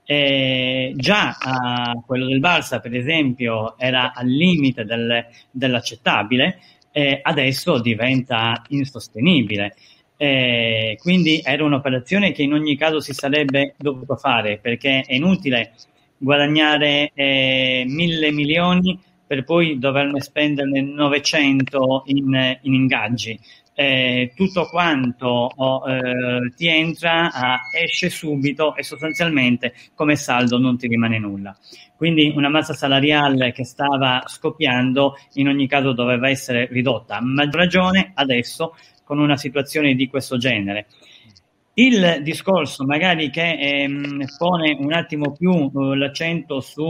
già quello del Barça, per esempio, era al limite dell'accettabile, adesso diventa insostenibile. Quindi era un'operazione che in ogni caso si sarebbe dovuto fare, perché è inutile guadagnare 1.000 milioni per poi doverne spenderne 900 in ingaggi. Tutto quanto ti entra esce subito, e sostanzialmente come saldo non ti rimane nulla. Quindi una massa salariale che stava scoppiando in ogni caso doveva essere ridotta, a maggior ragione adesso con una situazione di questo genere. Il discorso magari che pone un attimo più l'accento su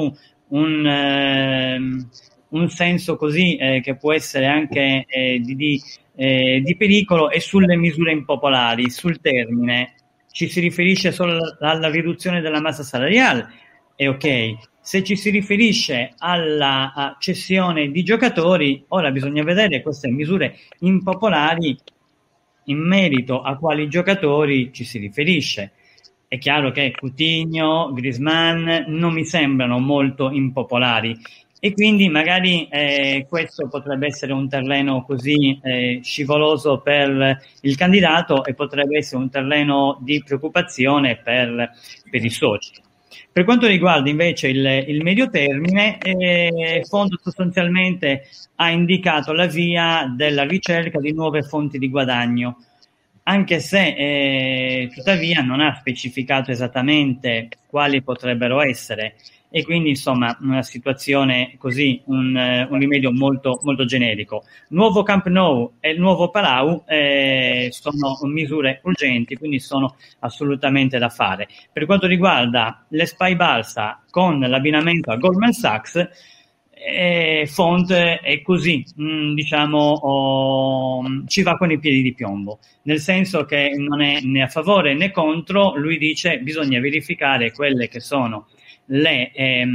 un senso così che può essere anche di pericolo è sulle misure impopolari, sul termine. Ci si riferisce solo alla riduzione della massa salariale, è ok. Se ci si riferisce alla cessione di giocatori, ora bisogna vedere queste misure impopolari in merito a quali giocatori ci si riferisce. È chiaro che Coutinho, Griezmann non mi sembrano molto impopolari e quindi magari questo potrebbe essere un terreno così scivoloso per il candidato e potrebbe essere un terreno di preoccupazione per i soci. Per quanto riguarda invece il medio termine, Fondo sostanzialmente ha indicato la via della ricerca di nuove fonti di guadagno, anche se tuttavia non ha specificato esattamente quali potrebbero essere, e quindi insomma una situazione così, un rimedio molto, molto generico. Nuovo Camp Nou e il nuovo Palau sono misure urgenti, quindi sono assolutamente da fare. Per quanto riguarda l'Espai Barça con l'abbinamento a Goldman Sachs, Font è così, diciamo, ci va con i piedi di piombo, nel senso che non è né a favore né contro. Lui dice bisogna verificare quelle che sono le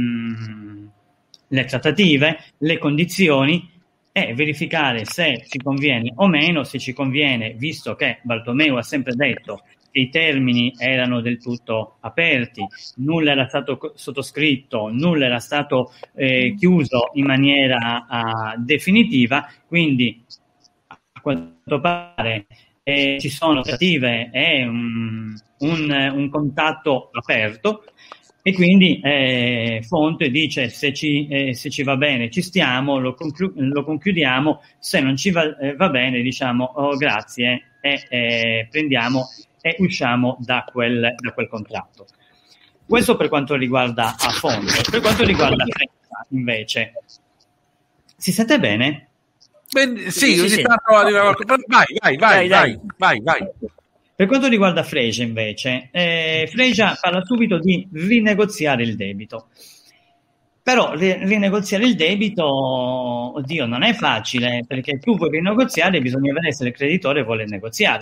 trattative, le condizioni, e verificare se ci conviene o meno. Se ci conviene, visto che Bartomeu ha sempre detto che i termini erano del tutto aperti, nulla era stato sottoscritto, nulla era stato chiuso in maniera definitiva, quindi a quanto pare ci sono trattative e un contatto aperto. E quindi Fonte dice se ci va bene ci stiamo, lo concludiamo, se non ci va bene diciamo grazie e prendiamo e usciamo da quel contratto. Questo per quanto riguarda a Fonte. Per quanto riguarda Frezza invece, si sente bene? Sì. Vai. Per quanto riguarda Fresia invece, Fresia parla subito di rinegoziare il debito. Però rinegoziare il debito, oddio, non è facile, perché tu vuoi rinegoziare, bisogna vedere se il creditore vuole negoziare.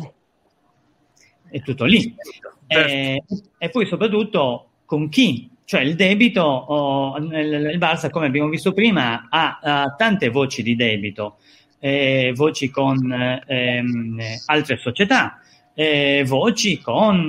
È tutto lì. E poi soprattutto con chi? Cioè il debito, il Barça, come abbiamo visto prima, ha tante voci di debito, voci con altre società, voci con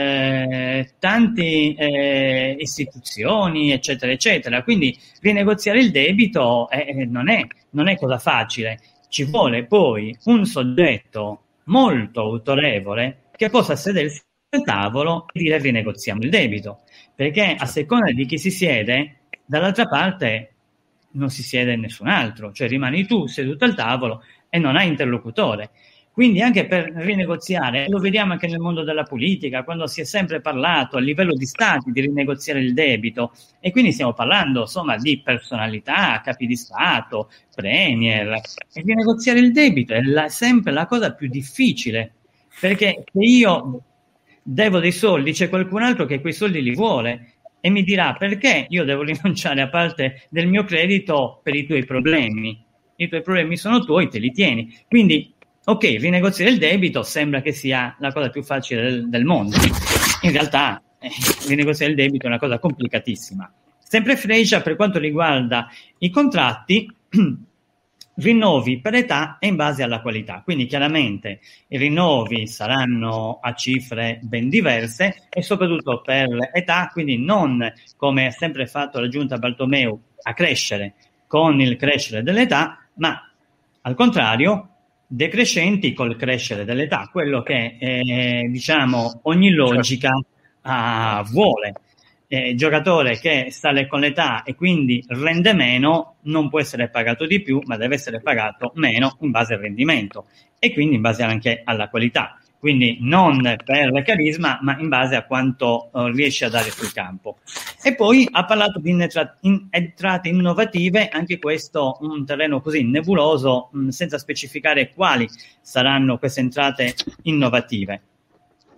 tante istituzioni, eccetera, eccetera. Quindi rinegoziare il debito non è cosa facile. Ci vuole poi un soggetto molto autorevole che possa sedersi al tavolo e dire rinegoziamo il debito, perché a seconda di chi si siede, dall'altra parte non si siede nessun altro, cioè rimani tu seduto al tavolo e non hai interlocutore. Quindi anche per rinegoziare, lo vediamo anche nel mondo della politica, quando si è sempre parlato a livello di stati di rinegoziare il debito, e quindi stiamo parlando insomma di personalità, capi di Stato, premier, e rinegoziare il debito è sempre la cosa più difficile, perché se io devo dei soldi, c'è qualcun altro che quei soldi li vuole e mi dirà perché io devo rinunciare a parte del mio credito per i tuoi problemi. I tuoi problemi sono tuoi, te li tieni. Quindi ok, rinegoziare il debito sembra che sia la cosa più facile del mondo. In realtà, rinegoziare il debito è una cosa complicatissima. Sempre Fresia, per quanto riguarda i contratti, rinnovi per età e in base alla qualità. Quindi chiaramente i rinnovi saranno a cifre ben diverse e soprattutto per età, quindi non come ha sempre fatto la giunta Bartomeu a crescere con il crescere dell'età, ma al contrario decrescenti col crescere dell'età, quello che diciamo ogni logica vuole. Giocatore che sale con l'età e quindi rende meno non può essere pagato di più, ma deve essere pagato meno in base al rendimento e quindi in base anche alla qualità, quindi non per carisma ma in base a quanto riesce a dare sul campo. E poi ha parlato di entrate innovative, anche questo un terreno così nebuloso, senza specificare quali saranno queste entrate innovative.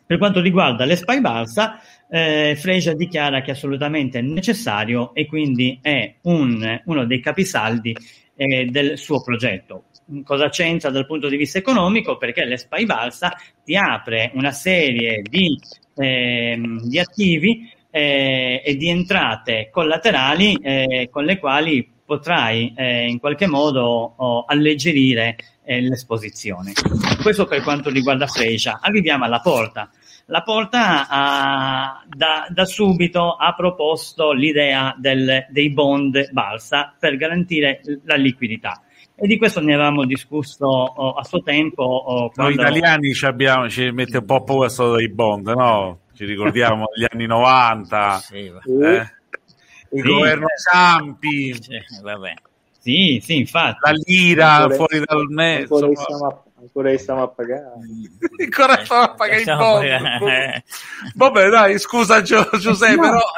Per quanto riguarda l'Espai Barça, Freja dichiara che è assolutamente necessario e quindi è uno dei capisaldi del suo progetto. Cosa c'entra dal punto di vista economico? Perché l'Espai Barça ti apre una serie di attivi e di entrate collaterali con le quali potrai in qualche modo alleggerire l'esposizione. Questo per quanto riguarda Freja. Arriviamo alla Porta. La Porta da subito ha proposto l'idea dei bond Barça per garantire la liquidità. E di questo ne avevamo discusso a suo tempo. Noi italiani ci mette un po' paura solo dei bond, no? Ci ricordiamo gli anni 90, sì, il governo Ciampi, vabbè. Sì, infatti. La lira fuori dal mezzo. Ancora stiamo a pagare. Ancora stiamo a pagare i bond. Vabbè, dai, scusa Giuseppe,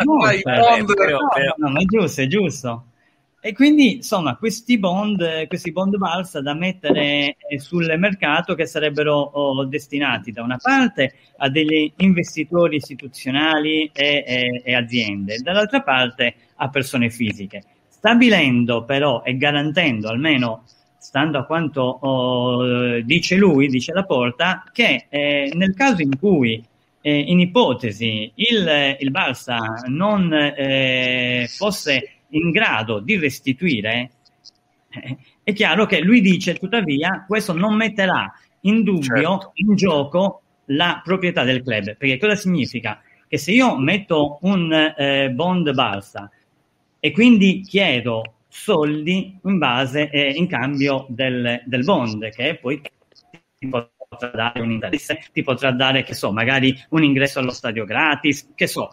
no, ma è giusto. E quindi, insomma, questi bond Barça da mettere sul mercato, che sarebbero destinati da una parte a degli investitori istituzionali e aziende, dall'altra parte a persone fisiche, stabilendo però e garantendo, almeno stando a quanto dice la Porta, che nel caso in cui in ipotesi il Barça non fosse in grado di restituire, è chiaro che lui dice tuttavia questo non metterà in dubbio, in gioco la proprietà del club. Perché cosa significa? Che se io metto un bond Barça e quindi chiedo soldi in cambio del bond, che poi ti potrà dare un interesse, ti potrà dare, magari un ingresso allo stadio gratis,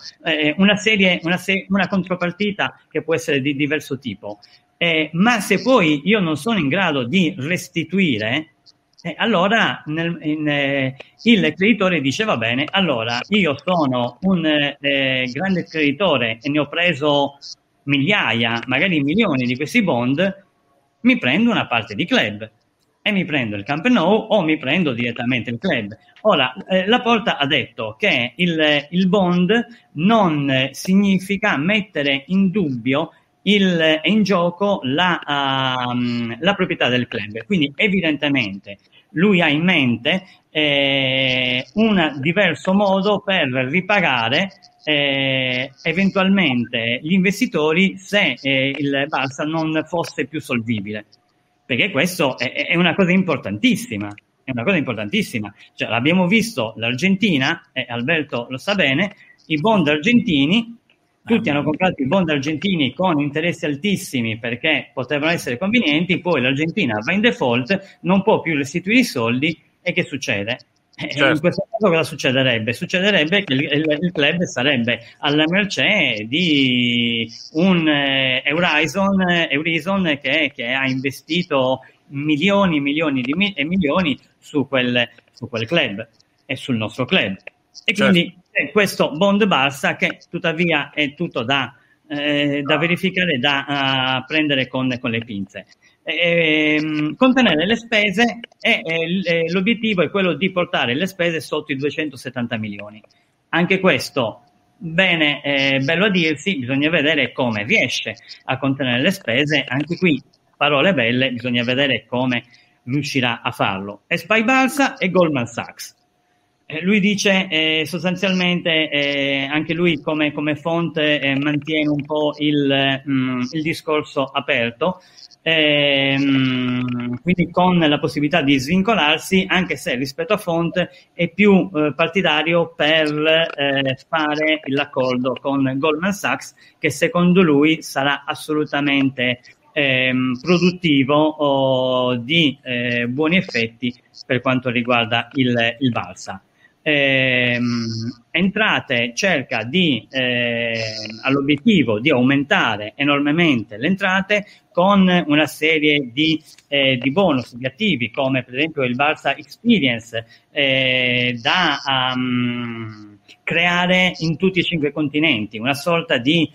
una contropartita che può essere di diverso tipo. Ma se poi io non sono in grado di restituire, allora il creditore dice: va bene, allora io sono un grande creditore e ne ho preso migliaia, magari milioni di questi bond, mi prendo una parte di club e mi prendo il Camp Nou o mi prendo direttamente il club. Ora, la Porta ha detto che il bond non significa mettere in dubbio e in gioco la proprietà del club. Quindi evidentemente lui ha in mente un diverso modo per ripagare eventualmente gli investitori se il Barça non fosse più solvibile, perché questo è una cosa importantissima. Cioè, l'abbiamo visto l'Argentina, e Alberto lo sa bene, i bond argentini, tutti hanno comprato i bond argentini con interessi altissimi perché potevano essere convenienti, poi l'Argentina va in default, non può più restituire i soldi, e che succede? Certo. In questo caso cosa succederebbe? Succederebbe che il club sarebbe alla mercé di un Eurison che ha investito milioni e milioni su quel club e sul nostro club. E quindi questo bond Barça, che tuttavia è tutto da verificare, da prendere con le pinze. Contenere le spese l'obiettivo è quello di portare le spese sotto i 270 milioni. Anche questo, bello a dirsi, bisogna vedere come riesce a contenere le spese. Anche qui, parole belle, bisogna vedere come riuscirà a farlo. Espai Barça e Goldman Sachs. Lui dice sostanzialmente, anche lui come fonte mantiene un po' il discorso aperto, quindi con la possibilità di svincolarsi, anche se rispetto a fonte è più partidario per fare l'accordo con Goldman Sachs, che secondo lui sarà assolutamente produttivo di buoni effetti per quanto riguarda il Barça. Entrate cerca all'obiettivo di aumentare enormemente le entrate con una serie di bonus, di attivi, come per esempio il Barça Experience, da creare in tutti i 5 continenti, una sorta di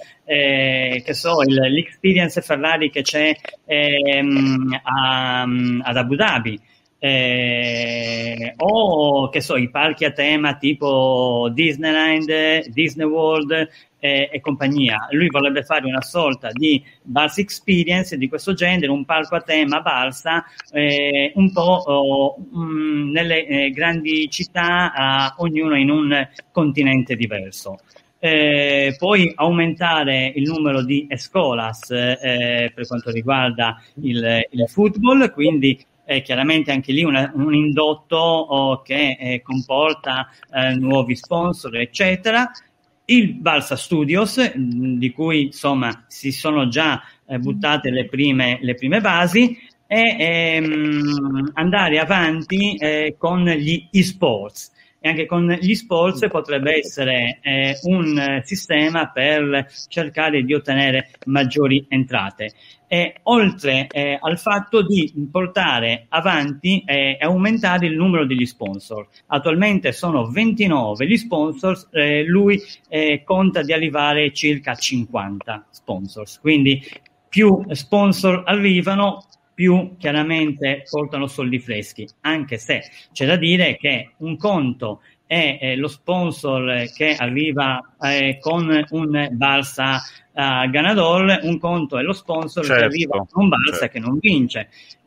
l'Experience Ferrari che c'è ad Abu Dhabi, o che so, i parchi a tema tipo Disneyland, Disney World e compagnia. Lui vorrebbe fare una sorta di Barça Experience di questo genere, un parco a tema Barça, un po' nelle grandi città, ognuno in un continente diverso. Poi aumentare il numero di escolas per quanto riguarda il football, quindi chiaramente anche lì un indotto che comporta nuovi sponsor, eccetera. Il Barça Studios, di cui insomma si sono già buttate le prime basi, e andare avanti con gli e-sports. E anche con gli sports potrebbe essere un sistema per cercare di ottenere maggiori entrate. Oltre al fatto di portare avanti e aumentare il numero degli sponsor. Attualmente sono 29 gli sponsors, lui conta di arrivare circa 50 sponsors. Quindi più sponsor arrivano, più chiaramente portano soldi freschi, anche se c'è da dire che un conto è lo sponsor che arriva con un Barça ganador, un conto è lo sponsor che arriva con un Barça che non vince,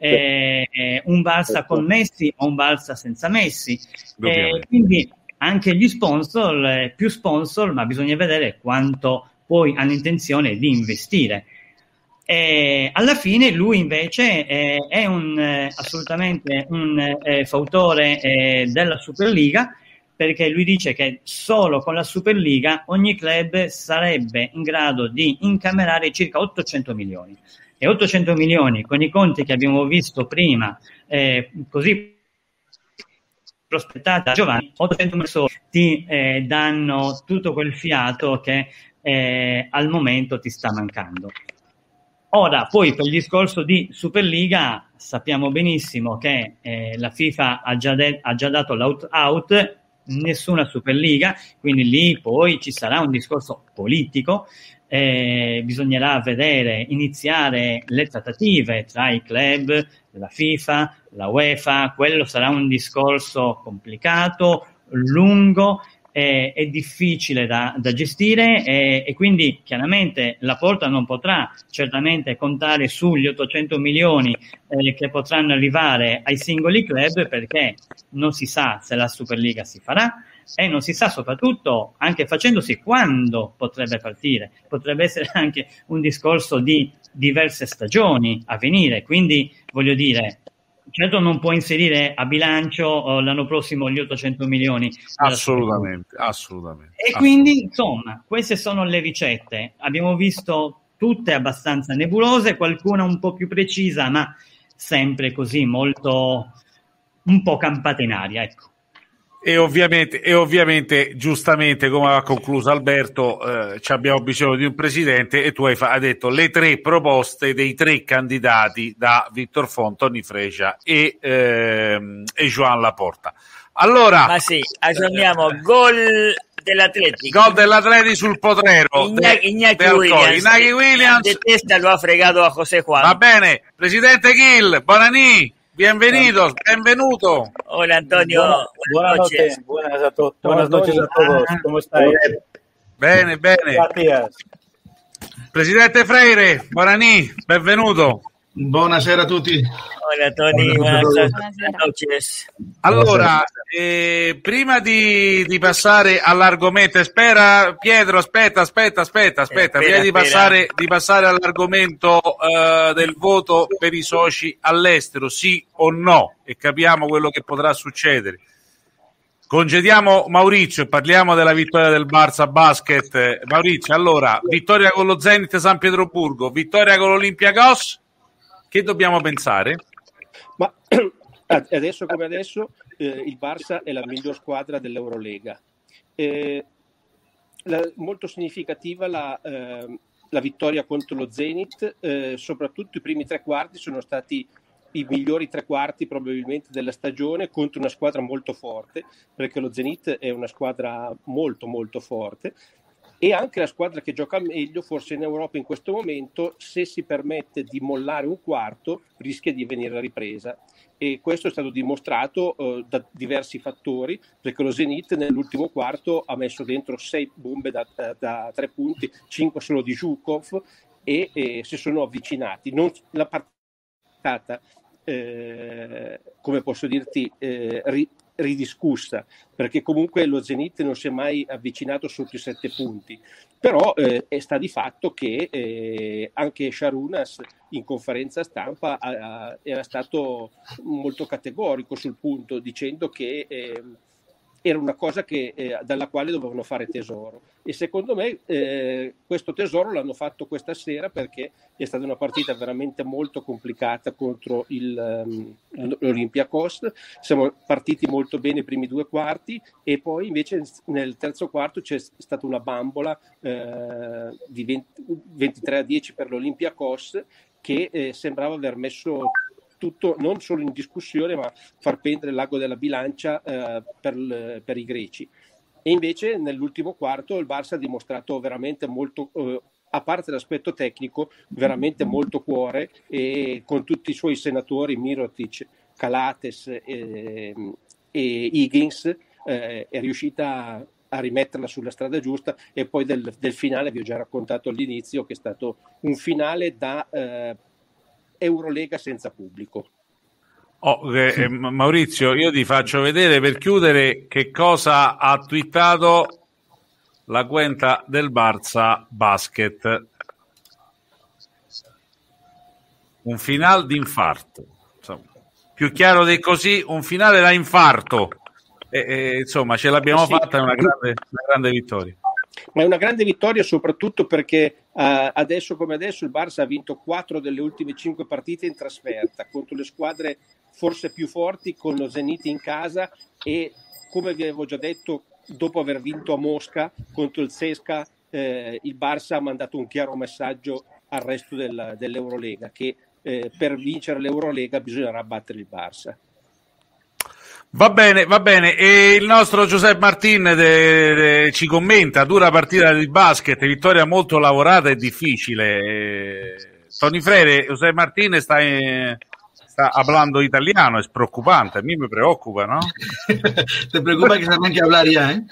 un Barça con Messi o un Barça senza Messi, quindi anche gli sponsor, più sponsor, ma bisogna vedere quanto poi hanno intenzione di investire. Alla fine lui invece è assolutamente un fautore della Superliga, perché lui dice che solo con la Superliga ogni club sarebbe in grado di incamerare circa 800 milioni. E 800 milioni con i conti che abbiamo visto prima, così prospettati da Giovanni, 800 milioni ti danno tutto quel fiato che al momento ti sta mancando. Ora, poi per il discorso di Superliga sappiamo benissimo che la FIFA ha già dato l'out-out, nessuna Superliga, quindi lì poi ci sarà un discorso politico, bisognerà iniziare le trattative tra i club, la FIFA, la UEFA, quello sarà un discorso complicato, lungo, è difficile da gestire e quindi chiaramente la Porta non potrà certamente contare sugli 800 milioni che potranno arrivare ai singoli club, perché non si sa se la Superliga si farà e non si sa soprattutto, anche facendosi, quando potrebbe partire. Potrebbe essere anche un discorso di diverse stagioni a venire, quindi voglio dire, certo non può inserire a bilancio l'anno prossimo gli 800 milioni. Assolutamente. E quindi, insomma, queste sono le ricette. Abbiamo visto tutte abbastanza nebulose, qualcuna un po' più precisa, ma sempre così molto un po' campate in aria, ecco. E ovviamente, giustamente, come ha concluso Alberto, abbiamo bisogno di un presidente, e tu hai detto le 3 proposte dei 3 candidati da Victor Font, Tony Frecia e Joan Laporta. Allora, ma sì, aggiorniamo gol dell'Atletico. Gol dell'Atletico sul potrero. Iñaki Williams. De testa lo ha fregato a José Juan. Va bene, presidente Gil, buonanì. Benvenuto. Hola Antonio. Buenas noches. Buenas noches a todos. ¿Cómo estáis? Bene. Gracias. Presidente Freire, buonanì, benvenuto. Buonasera a tutti. Hola Tony, buenas noches. Allora, prima di passare all'argomento, Pietro, aspetta, prima di passare all'argomento del voto per i soci all'estero, sì o no, e capiamo quello che potrà succedere. Congediamo Maurizio e parliamo della vittoria del Barça Basket. Maurizio, allora, vittoria con lo Zenit San Pietroburgo, vittoria con l'Olympiakos, che dobbiamo pensare? Ma adesso come adesso il Barça è la miglior squadra dell'Eurolega. Molto significativa la vittoria contro lo Zenit, soprattutto i primi 3 quarti sono stati i migliori 3 quarti probabilmente della stagione, contro una squadra molto forte, perché lo Zenit è una squadra molto molto forte. e anche la squadra che gioca meglio forse in Europa in questo momento, se si permette di mollare un quarto, rischia di venire ripresa, e questo è stato dimostrato da diversi fattori, perché lo Zenit nell'ultimo quarto ha messo dentro 6 bombe da 3 punti, 5 solo di Zhukov, e si sono avvicinati. La partita, come posso dirti, ridiscussa, perché comunque lo Zenit non si è mai avvicinato sotto i 7 punti, però sta di fatto che anche Sharunas in conferenza stampa era stato molto categorico sul punto, dicendo che era una cosa dalla quale dovevano fare tesoro, e secondo me questo tesoro l'hanno fatto questa sera, perché è stata una partita veramente molto complicata contro l'Olympiakos. Siamo partiti molto bene i primi 2 quarti, e poi invece nel terzo quarto c'è stata una bambola di 23-10 per l'Olympiakos, che sembrava aver messo tutto non solo in discussione, ma far pendere l'ago della bilancia per i greci. E invece nell'ultimo quarto il Barça ha dimostrato veramente molto, a parte l'aspetto tecnico, veramente molto cuore, e con tutti i suoi senatori, Mirotic, Calates e Higgins, è riuscita a rimetterla sulla strada giusta. E poi del finale vi ho già raccontato all'inizio, che è stato un finale da Eurolega senza pubblico. Maurizio, io ti faccio vedere, per chiudere, che cosa ha twittato la cuenta del Barça Basket. Un finale d'infarto, insomma, più chiaro di così, un finale da infarto, insomma ce l'abbiamo fatta, è una grande vittoria. Ma è una grande vittoria soprattutto perché adesso come adesso il Barça ha vinto 4 delle ultime 5 partite in trasferta contro le squadre forse più forti, con lo Zenit in casa, e come vi avevo già detto, dopo aver vinto a Mosca contro il CSKA, il Barça ha mandato un chiaro messaggio al resto dell'Eurolega, che per vincere l'Eurolega bisognerà battere il Barça. Va bene, e il nostro Giuseppe Martin ci commenta: dura partita di basket, vittoria molto lavorata e difficile. Tony Freire, Giuseppe Martin sta hablando italiano, es preoccupante, a mí me preoccupa, ¿no? ¿Te preoccupa che sa anche parlare ya, eh?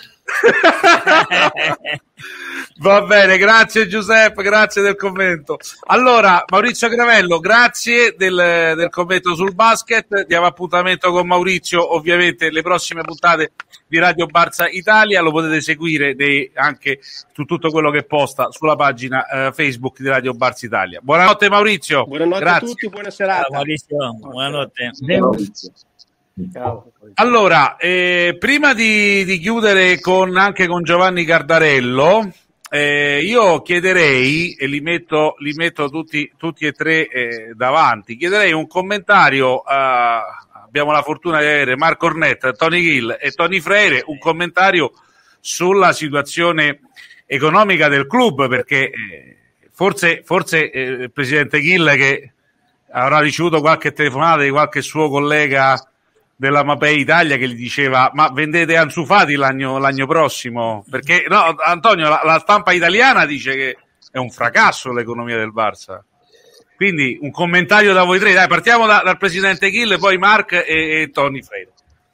Va bene, grazie Giuseppe, grazie del commento. Allora, Maurizio Gravello, grazie del commento sul basket. Diamo appuntamento con Maurizio, ovviamente, le prossime puntate di Radio Barça Italia. Lo potete seguire anche su tutto quello che posta sulla pagina Facebook di Radio Barça Italia. Buonanotte Maurizio. Buonanotte grazie. A tutti, buona serata. Ciao Maurizio, buonanotte. Ciao. Allora, prima di chiudere anche con Giovanni Cardarello, io chiederei, e li metto tutti e tre davanti, chiederei un commentario, abbiamo la fortuna di avere Marco Ornetta, Tony Gill e Tony Freire, un commentario sulla situazione economica del club, perché forse il presidente Gill, che avrà ricevuto qualche telefonata di qualche suo collega della Mapei Italia che gli diceva: ma vendete Ansu Fati l'anno prossimo? Perché no, Antonio, la stampa italiana dice che è un fracasso l'economia del Barça. Quindi un commentario da voi tre, dai, partiamo dal presidente Gill, poi Mark e Tony Freire.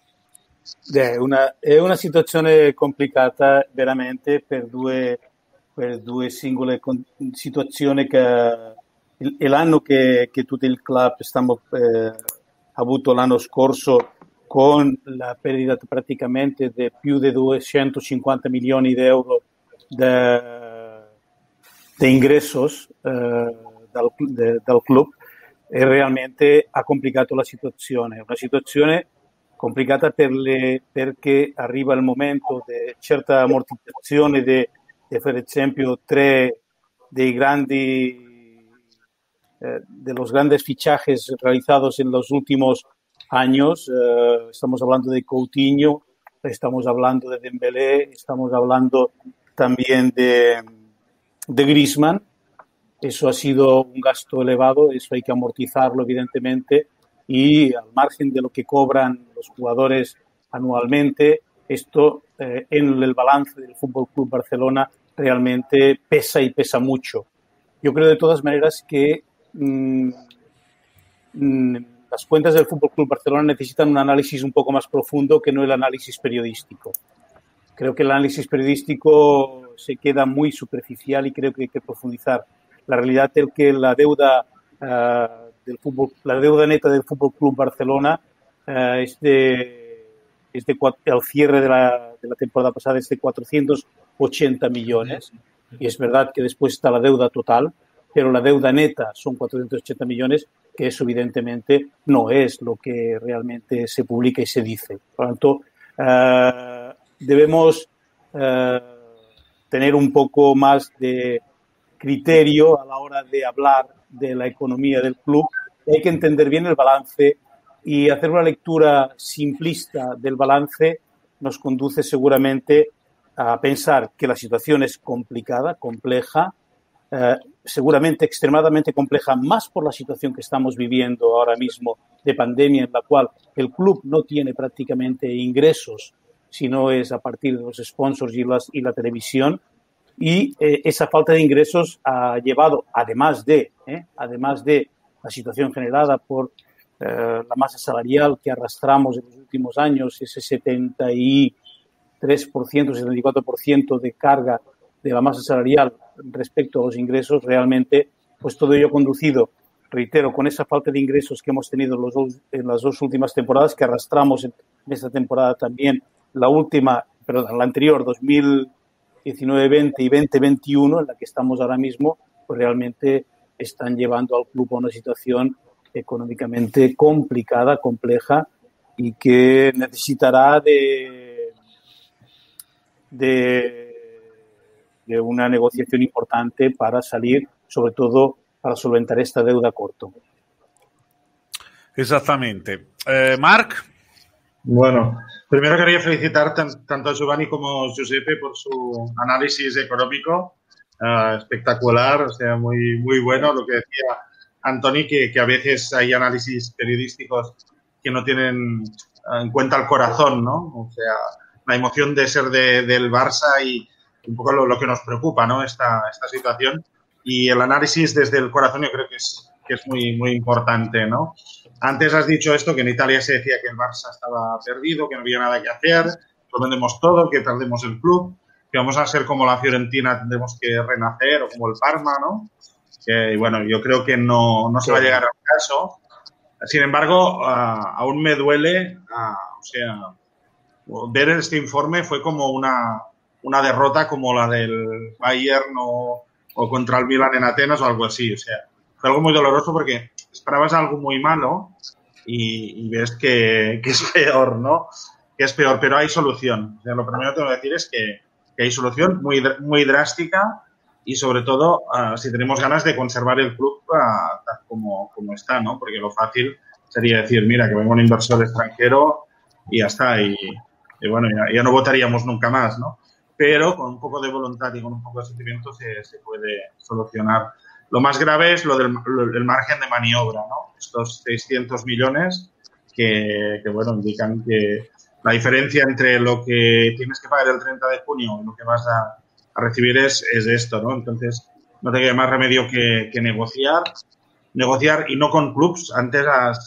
È una situazione complicata veramente per due singole situazioni, che è l'anno che tutto il club ha avuto l'anno scorso, con la perdita praticamente di più di 250 milioni di euro di ingressos dal club, e realmente ha complicato la situazione. Una situazione complicata perché arriva il momento di certa ammortizzazione di per esempio tre dei de los grandes fichajes realizados en los últimos años. Estamos hablando de Coutinho, estamos hablando de Dembélé, estamos hablando también de Griezmann. Eso ha sido un gasto elevado, eso hay que amortizarlo evidentemente, y al margen de lo que cobran los jugadores anualmente, esto en el balance del Fútbol Club Barcelona realmente pesa y pesa mucho. Yo creo de todas maneras que las cuentas del Fútbol Club Barcelona necesitan un análisis un poco más profundo que no el análisis periodístico. Creo que el análisis periodístico se queda muy superficial y creo que hay que profundizar. La realidad es que la deuda la deuda neta del Fútbol Club Barcelona al cierre de la temporada pasada es de 480 millones y es verdad que después está la deuda total, pero la deuda neta son 480 millones, que eso evidentemente no es lo que realmente se publica y se dice. Por lo tanto, debemos tener un poco más de criterio a la hora de hablar de la economía del club. Hay que entender bien el balance y hacer una lectura simplista del balance nos conduce seguramente a pensar que la situación es complicada, compleja, seguramente extremadamente compleja, más por la situación que estamos viviendo ahora mismo de pandemia, en la cual el club no tiene prácticamente ingresos, sino es a partir de los sponsors y la televisión. Y esa falta de ingresos ha llevado, además de la situación generada por la masa salarial que arrastramos en los últimos años, ese 73%, 74% de carga de la masa salarial respecto a los ingresos, realmente, pues todo ello ha conducido, reitero, con esa falta de ingresos que hemos tenido en las dos últimas temporadas, que arrastramos en esta temporada también, la anterior, 2019-20 y 2021, en la que estamos ahora mismo, pues realmente están llevando al club a una situación económicamente complicada, compleja y que necesitará de una negociación importante para salir, sobre todo para solventar esta deuda a corto. Exactamente. Marc. Bueno, primero quería felicitar tanto a Giovanni como a Giuseppe por su análisis económico, espectacular, o sea, muy, muy bueno. Lo que decía Antoni, que a veces hay análisis periodísticos que no tienen en cuenta el corazón, ¿no? O sea, la emoción de ser del Barça y un poco lo que nos preocupa, ¿no? Esta situación. Y el análisis desde el corazón yo creo que es muy, muy importante, ¿no? Antes has dicho esto, que en Italia se decía que el Barça estaba perdido, que no había nada que hacer, lo vendemos todo, que perdemos el club, que vamos a ser como la Fiorentina, tendremos que renacer, o como el Parma, ¿no? Que, bueno, yo creo que no se va a llegar al caso. Sin embargo, aún me duele, o sea, ver este informe fue como una derrota como la del Bayern o contra el Milan en Atenas o algo así. O sea, fue algo muy doloroso porque esperabas algo muy malo y ves que es peor, ¿no? Que es peor, pero hay solución. O sea, lo primero que tengo que decir es que hay solución muy, muy drástica y sobre todo si tenemos ganas de conservar el club como está, ¿no? Porque lo fácil sería decir, mira, que venga un inversor extranjero y ya está. Y bueno, ya no votaríamos nunca más, ¿no? Pero con un poco de voluntad y con un poco de sentimiento se puede solucionar. Lo más grave es el margen de maniobra, ¿no? Estos 600 millones que bueno, indican que la diferencia entre lo que tienes que pagar el 30 de junio y lo que vas a recibir es esto, ¿no? Entonces, no te queda más remedio que negociar y no con clubs. Antes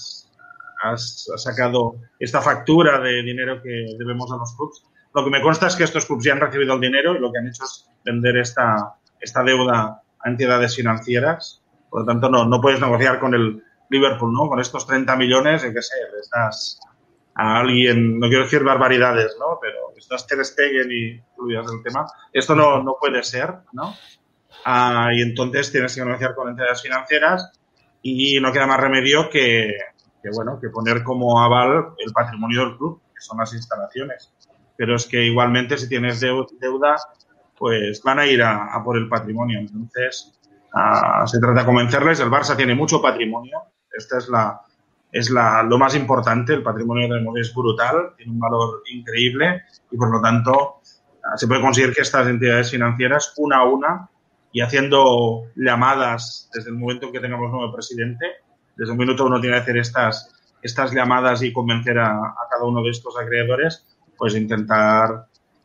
has sacado esta factura de dinero que debemos a los clubs. Lo que me consta es que estos clubs ya han recibido el dinero y lo que han hecho es vender esta deuda a entidades financieras. Por lo tanto, no puedes negociar con el Liverpool, ¿no? Con estos 30 millones, qué sé, le estás a alguien, no quiero decir barbaridades, ¿no? Pero estás Ter Stegen y olvidas del tema. Esto no puede ser, ¿no? Y entonces tienes que negociar con entidades financieras y no queda más remedio que poner como aval el patrimonio del club, que son las instalaciones. Pero es que igualmente si tienes deuda, pues van a ir a por el patrimonio. Entonces, se trata de convencerles. El Barça tiene mucho patrimonio. Esta es lo más importante. El patrimonio que tenemos es brutal, tiene un valor increíble y, por lo tanto, se puede conseguir que estas entidades financieras, una a una, y haciendo llamadas desde el momento en que tengamos nuevo presidente, desde el minuto uno tiene que hacer estas llamadas y convencer a cada uno de estos acreedores, pues intentar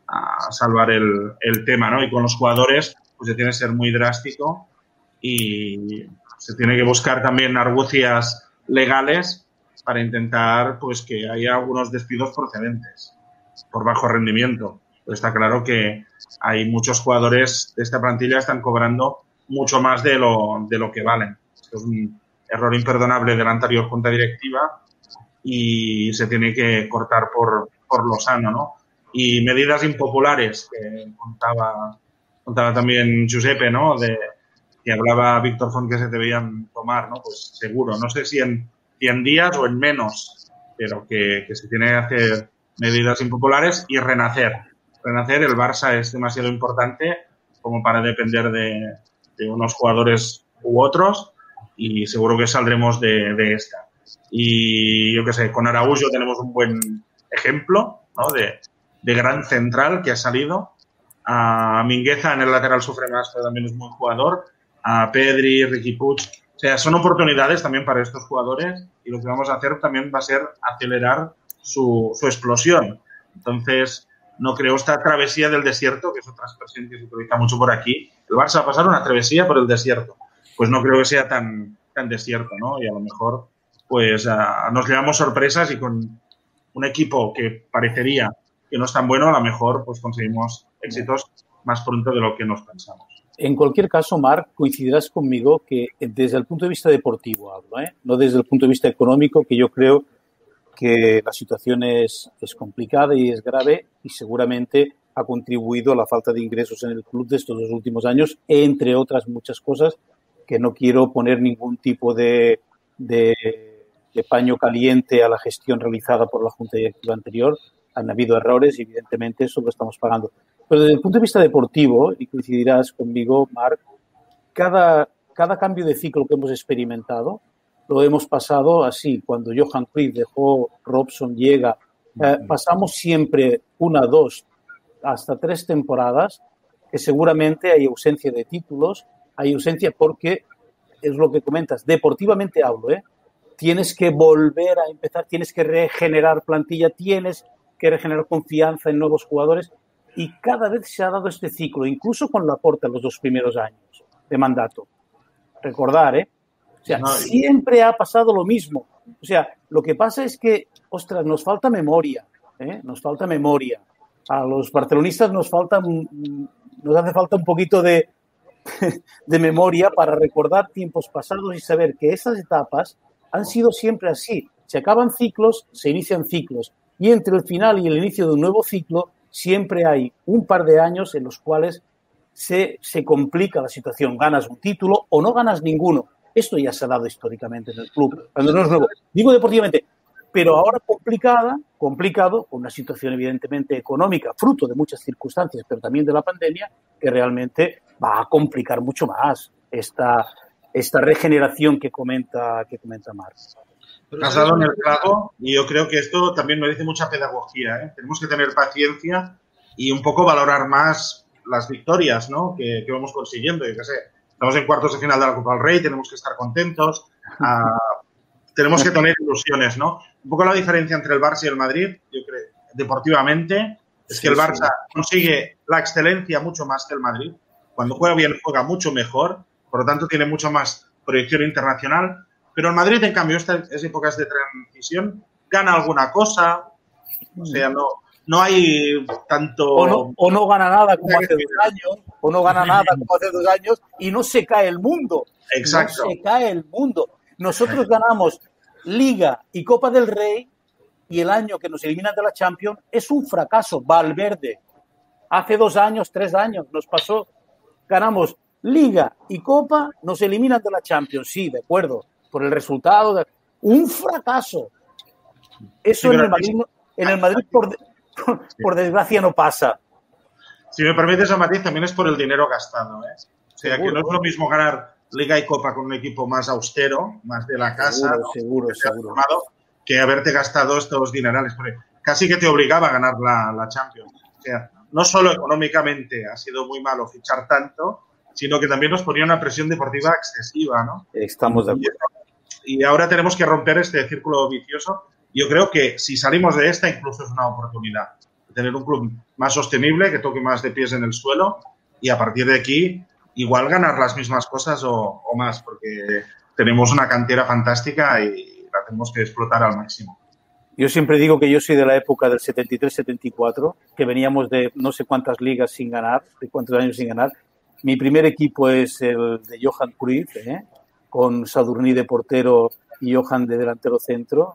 a salvar el tema, ¿no? Y con los jugadores pues se tiene que ser muy drástico y se tiene que buscar también argucias legales para intentar pues que haya algunos despidos procedentes por bajo rendimiento. Pero está claro que hay muchos jugadores de esta plantilla que están cobrando mucho más de lo que valen. Esto es un error imperdonable de la anterior junta directiva y se tiene que cortar por lo sano, ¿no? Y medidas impopulares que contaba también Giuseppe, ¿no? Que hablaba Víctor Font que se debían tomar, ¿no? Pues seguro, no sé si en 100 días o en menos, pero que se tiene que hacer medidas impopulares y renacer. Renacer, el Barça es demasiado importante como para depender de unos jugadores u otros y seguro que saldremos de esta. Y yo qué sé, con Araujo tenemos un buen ejemplo, ¿no? de gran central que ha salido. A Mingueza en el lateral sufre más, pero también es buen jugador. A Pedri, Riqui Puig. O sea, son oportunidades también para estos jugadores y lo que vamos a hacer también va a ser acelerar su explosión. Entonces, no creo esta travesía del desierto, que es otra expresión que se utiliza mucho por aquí. El Barça va a pasar una travesía por el desierto. Pues no creo que sea tan desierto, ¿no? Y a lo mejor pues nos llevamos sorpresas y con un equipo que parecería que no es tan bueno, a lo mejor pues conseguimos éxitos más pronto de lo que nos pensamos. En cualquier caso, Marc, coincidirás conmigo que desde el punto de vista deportivo hablo, no desde el punto de vista económico, que yo creo que la situación es complicada y es grave y seguramente ha contribuido a la falta de ingresos en el club de estos 2 últimos años, entre otras muchas cosas que no quiero poner ningún tipo de paño caliente a la gestión realizada por la Junta Directiva anterior. Han habido errores y, evidentemente, eso lo estamos pagando. Pero desde el punto de vista deportivo, y coincidirás conmigo, Marc, cada cambio de ciclo que hemos experimentado lo hemos pasado así. Cuando Johan Cruyff dejó, Robson llega, pasamos siempre 1, 2, hasta 3 temporadas que seguramente hay ausencia de títulos, hay ausencia porque, es lo que comentas, deportivamente hablo, tienes que volver a empezar, tienes que regenerar plantilla, tienes que regenerar confianza en nuevos jugadores y cada vez se ha dado este ciclo, incluso con Laporta en los 2 primeros años de mandato. Recordar, O sea, siempre ha pasado lo mismo. O sea, lo que pasa es que, ostras, nos falta memoria, nos falta memoria. A los barcelonistas nos hace falta un poquito de memoria para recordar tiempos pasados y saber que esas etapas han sido siempre así. Se acaban ciclos, se inician ciclos. Y entre el final y el inicio de un nuevo ciclo siempre hay un par de años en los cuales se complica la situación. Ganas un título o no ganas ninguno. Esto ya se ha dado históricamente en el club. Cuando no es nuevo. Digo deportivamente, pero ahora complicado, con una situación evidentemente económica, fruto de muchas circunstancias, pero también de la pandemia, que realmente va a complicar mucho más esta regeneración que comenta Marc. Has dado en el clavo y yo creo que esto también merece mucha pedagogía. Tenemos que tener paciencia y un poco valorar más las victorias, ¿no? que vamos consiguiendo. Yo qué sé, estamos en cuartos de final de la Copa del Rey, tenemos que estar contentos, tenemos que tener ilusiones, ¿no? Un poco la diferencia entre el Barça y el Madrid, yo creo, deportivamente, es que el Barça consigue la excelencia mucho más que el Madrid. Cuando juega bien, juega mucho mejor, por lo tanto tiene mucho más proyección internacional. Pero el Madrid, en cambio, estas épocas de transición, gana alguna cosa, o sea, no hay tanto... O no gana nada como hace 2 años, y no se cae el mundo. Exacto. No se cae el mundo. Nosotros ganamos Liga y Copa del Rey y el año que nos eliminan de la Champions es un fracaso. Valverde. Hace 2 años, 3 años nos pasó. Ganamos Liga y Copa, nos eliminan de la Champions. Sí, de acuerdo. Por el resultado. Un fracaso. Eso en el Madrid por desgracia, no pasa. Si me permites, Matiz, también es por el dinero gastado. O sea, seguro, que no es lo mismo ganar Liga y Copa con un equipo más austero, más de la casa, seguro. Que haberte gastado estos dinerales. Porque casi que te obligaba a ganar la Champions. O sea, no solo económicamente ha sido muy malo fichar tanto, sino que también nos ponía una presión deportiva excesiva, ¿no? Estamos de acuerdo. Y ahora tenemos que romper este círculo vicioso. Yo creo que si salimos de esta, incluso es una oportunidad. tener un club más sostenible, que toque más de pies en el suelo y a partir de aquí igual ganar las mismas cosas o más, porque tenemos una cantera fantástica y la tenemos que explotar al máximo. Yo siempre digo que yo soy de la época del 73-74, que veníamos de no sé cuántas ligas sin ganar, de cuántos años sin ganar. Mi primer equipo es el de Johan Cruyff, con Sadurní de portero y Johan de delantero centro,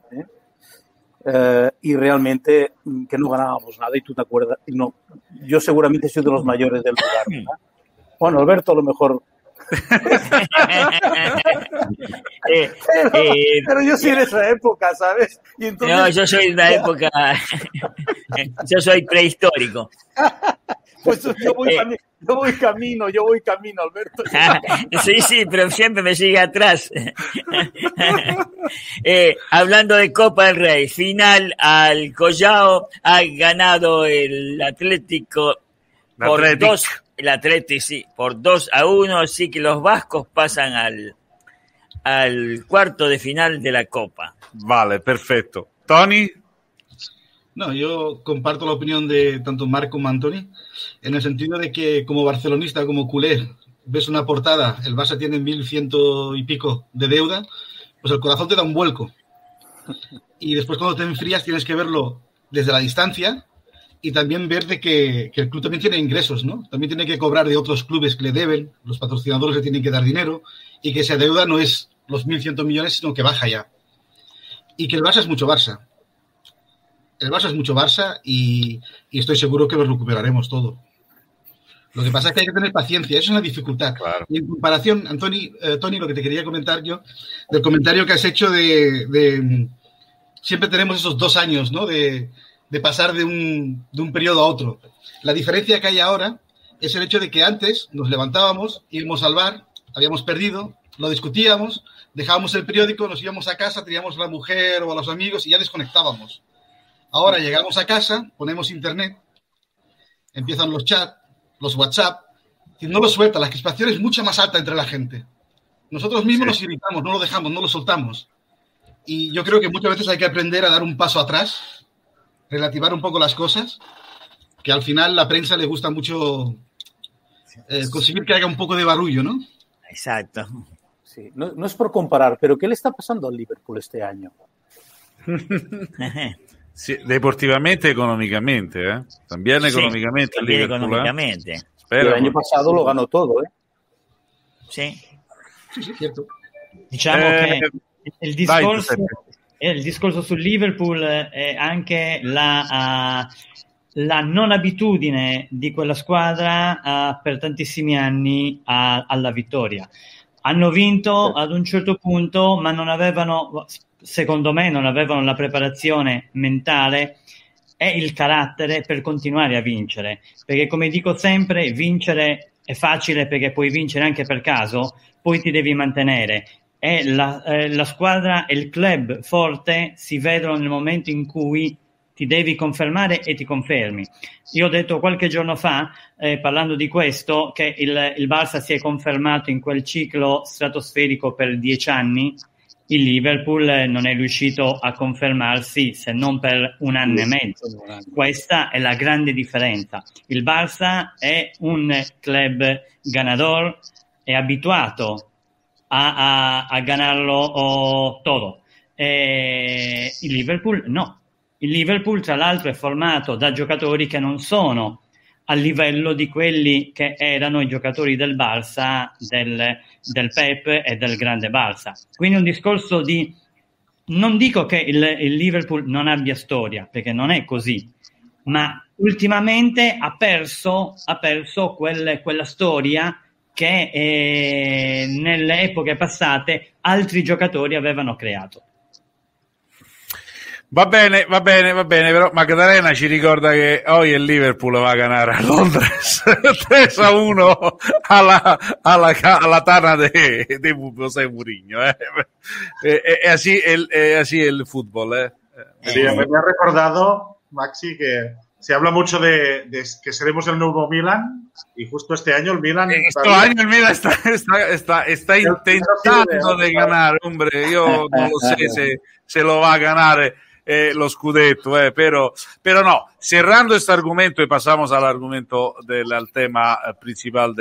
y realmente que no ganábamos nada, y tú te acuerdas. No, yo seguramente soy de los mayores del lugar, ¿verdad? Bueno, Alberto a lo mejor... pero yo soy de esa época, ¿sabes? Y entonces... No, yo soy de una época... yo soy prehistórico. Pues yo voy camino, Alberto. Sí, pero siempre me sigue atrás. Hablando de Copa del Rey, final al Collao, ha ganado el Atlético por 2. El Atlético, sí, por 2-1, así que los vascos pasan al cuarto de final de la Copa. Vale, perfecto. Tony. No, yo comparto la opinión de tanto Marc como Antoni, en el sentido de que como barcelonista, como culé, ves una portada, el Barça tiene 1.100 y pico de deuda, pues el corazón te da un vuelco. Y después cuando te enfrías tienes que verlo desde la distancia y también ver de que el club también tiene ingresos, ¿no? También tiene que cobrar de otros clubes que le deben, los patrocinadores le tienen que dar dinero y que esa deuda no es los 1.100 millones, sino que baja ya. Y que el Barça es mucho Barça. El Barça es mucho Barça y estoy seguro que lo recuperaremos todo. Lo que pasa es que hay que tener paciencia, eso es una dificultad. Claro. Y en comparación, Tony, lo que te quería comentar yo, del comentario que has hecho de siempre tenemos esos 2 años, ¿no? De pasar de un periodo a otro. La diferencia que hay ahora es el hecho de que antes nos levantábamos, íbamos al bar, habíamos perdido, lo discutíamos, dejábamos el periódico, nos íbamos a casa, teníamos a la mujer o a los amigos y ya desconectábamos. Ahora llegamos a casa, ponemos internet, empiezan los chats, los WhatsApp, y no lo suelta, la crispación es mucho más alta entre la gente. Nosotros mismos nos irritamos, no lo dejamos, no lo soltamos. Y yo creo que muchas veces hay que aprender a dar un paso atrás, relativar un poco las cosas, que al final la prensa le gusta mucho conseguir que haga un poco de barullo, ¿no? Exacto. Sí, no es por comparar, pero ¿qué le está pasando al Liverpool este año? Sí, deportivamente, económicamente, también económicamente. También el Liverpool, económicamente. El año pasado lo ganó todo, Sí. Sí, cierto. Diciamo che il discorso sul Liverpool è anche la non abitudine di quella squadra per tantissimi anni alla vittoria. Hanno vinto ad un certo punto, ma non avevano, secondo me, non avevano la preparazione mentale e il carattere per continuare a vincere. Perché, come dico sempre, vincere è facile perché puoi vincere anche per caso, poi ti devi mantenere. E la squadra e il club forte si vedono nel momento in cui ti devi confermare e ti confermi. Io ho detto qualche giorno fa, parlando di questo, che il Barça si è confermato in quel ciclo stratosferico per 10 anni. Il Liverpool non è riuscito a confermarsi se non per 1 anno e mezzo. Questa è la grande differenza. Il Barça è un club ganador, è abituato a ganarlo todo. Il Liverpool no. Il Liverpool, tra l'altro, è formato da giocatori che non sono a livello di quelli che erano i giocatori del Barça, del Pep e del grande Barça. Quindi un discorso di... Non dico che il Liverpool non abbia storia, perché non è così, ma ultimamente ha perso quella storia che nelle epoche passate altri giocatori avevano creato. Va bene, però Magdalena ci ricorda che oggi il Liverpool va a ganare a Londres 3-1 alla tana de José Mourinho. Así el fútbol. Sí, me ha recordado, Maxi, que se habla mucho de que seremos el nuevo Milan y justo este año el Milan... Este año el Milan está intentando de ganar, hombre. Yo no lo sé si se lo va a ganar. lo scudetto, pero no, cerrando este argumento y pasamos al tema principal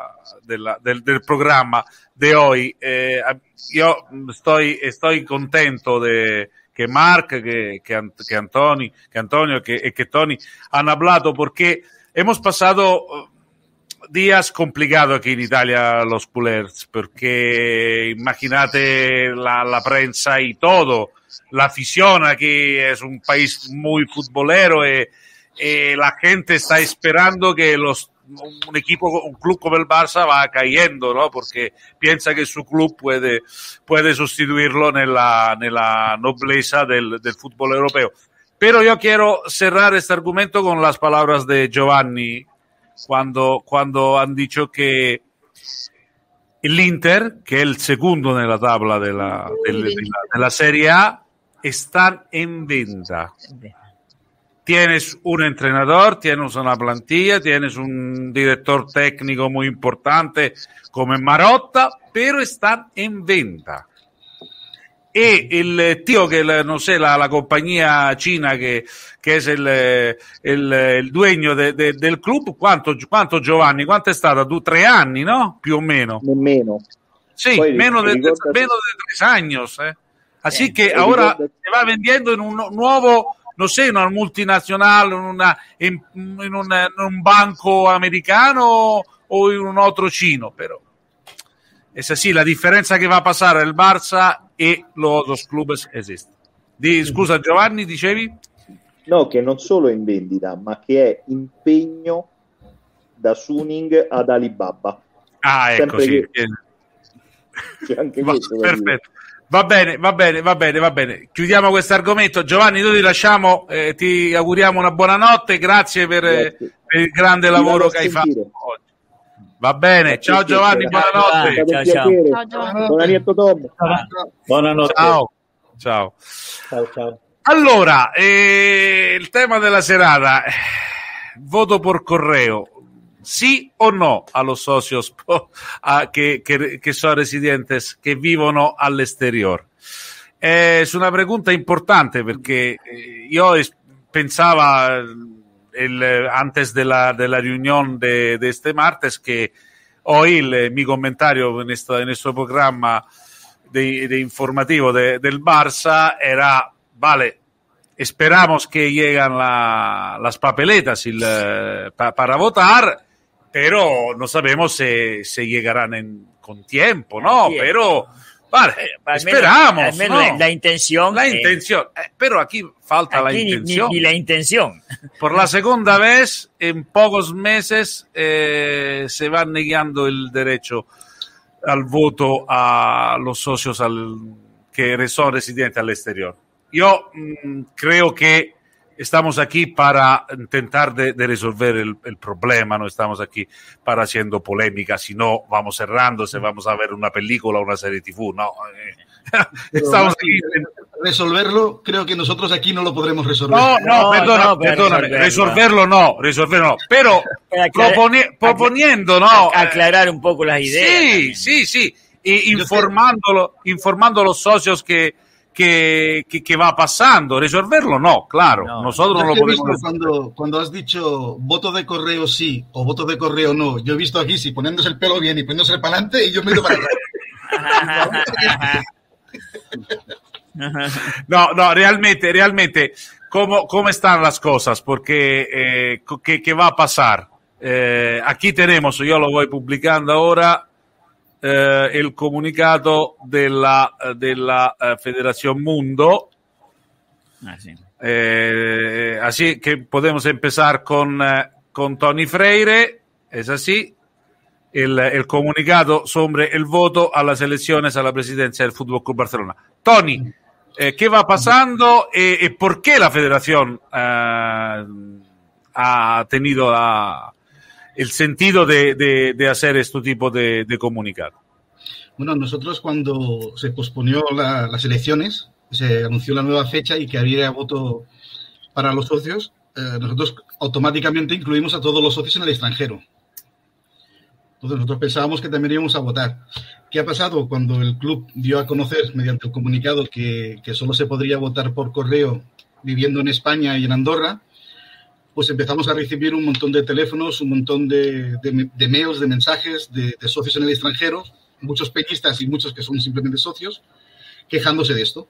del programa de hoy. Yo estoy contento de que Marc, que Antonio, que Tony han hablado, porque hemos pasado días complicados aquí en Italia los culers, porque imagínate la prensa y todo, la afición aquí es un país muy futbolero y la gente está esperando que un club como el Barça va cayendo, ¿no? Porque piensa que su club puede sustituirlo nella nobleza del fútbol europeo. Pero yo quiero cerrar este argumento con las palabras de Giovanni cuando han dicho que el Inter, que es el segundo nella tabla della Serie A, están en venta. Tienes un entrenador, tienes una plantilla, tienes un director técnico muy importante come Marotta, pero están en venta. E il tío che non sé, la compagnia Cina che è il dueño del club, quanto Giovanni? Quanto è stato? 2-3 anni, no? Più o meno. Nemmeno. Sì, meno de 3 años. Así que ahora se va vendiendo en un nuovo, no sé, una multinazionale, in un banco americano o in un altro chino, però es así, la differenza che va a passare il Barça e los otros clubes esiste. Scusa Giovanni, dicevi? No, che non solo è in vendita, ma che è impegno da Suning ad Alibaba. Ah, ecco, sì. C'è anche questo. Perfetto. Va bene. Chiudiamo questo argomento. Giovanni, noi ti lasciamo, ti auguriamo una buona notte, grazie per il grande lavoro che hai fatto oggi. Va bene, ciao Giovanni, buonanotte. Ciao. Buonanotte Tom. Buonanotte. Ciao. Ciao. Allora, il tema della serata, voto por correo. ¿Sí o no a los socios que son residentes, que vivono al exterior? Es una pregunta importante porque yo pensaba antes de la reunión de este martes que hoy mi comentario en este programa de informativo del Barça era, vale, esperamos que lleguen las papeletas para votar, pero no sabemos si llegarán con tiempo, ¿no? Bien. Pero, vale, esperamos. Al menos ¿no? La intención. Pero aquí falta la intención. Ni la intención. Por la segunda vez, en pocos meses, se va negando el derecho al voto a los socios que son residentes al exterior. Yo creo que estamos aquí para intentar de resolver el problema, no estamos aquí para haciendo polémica, si no vamos cerrando, se vamos a ver una película o una serie TV, no. Estamos aquí. Resolverlo, creo que nosotros aquí no lo podremos resolver. Perdóname, resolverlo no, pero proponiendo, ¿no? Aclarar un poco las ideas. Sí, y informando a los socios que va pasando, resolverlo no, claro, nosotros no lo podemos. Cuando has dicho voto de correo sí o voto de correo no, yo he visto aquí sí poniéndose el pelo bien y poniéndose para adelante y yo me he ido para atrás. No, realmente, ¿cómo están las cosas? Porque, ¿qué va a pasar? Aquí tenemos, yo lo voy publicando ahora, el comunicado de la Federación Mundo. Sí. Así que podemos empezar con Tony Freire, es así, el comunicado sobre el voto a las elecciones a la presidencia del Fútbol Club Barcelona. Tony, ¿qué va pasando y por qué la Federación ha tenido el sentido de hacer este tipo de comunicado? Bueno, nosotros cuando se posponió las elecciones, se anunció la nueva fecha y que había voto para los socios, nosotros automáticamente incluimos a todos los socios en el extranjero. Entonces nosotros pensábamos que también íbamos a votar. ¿Qué ha pasado? Cuando el club dio a conocer mediante el comunicado que solo se podría votar por correo viviendo en España y en Andorra, pues empezamos a recibir un montón de teléfonos, un montón de mails, de mensajes de socios en el extranjero, muchos peñistas y muchos que son simplemente socios, quejándose de esto.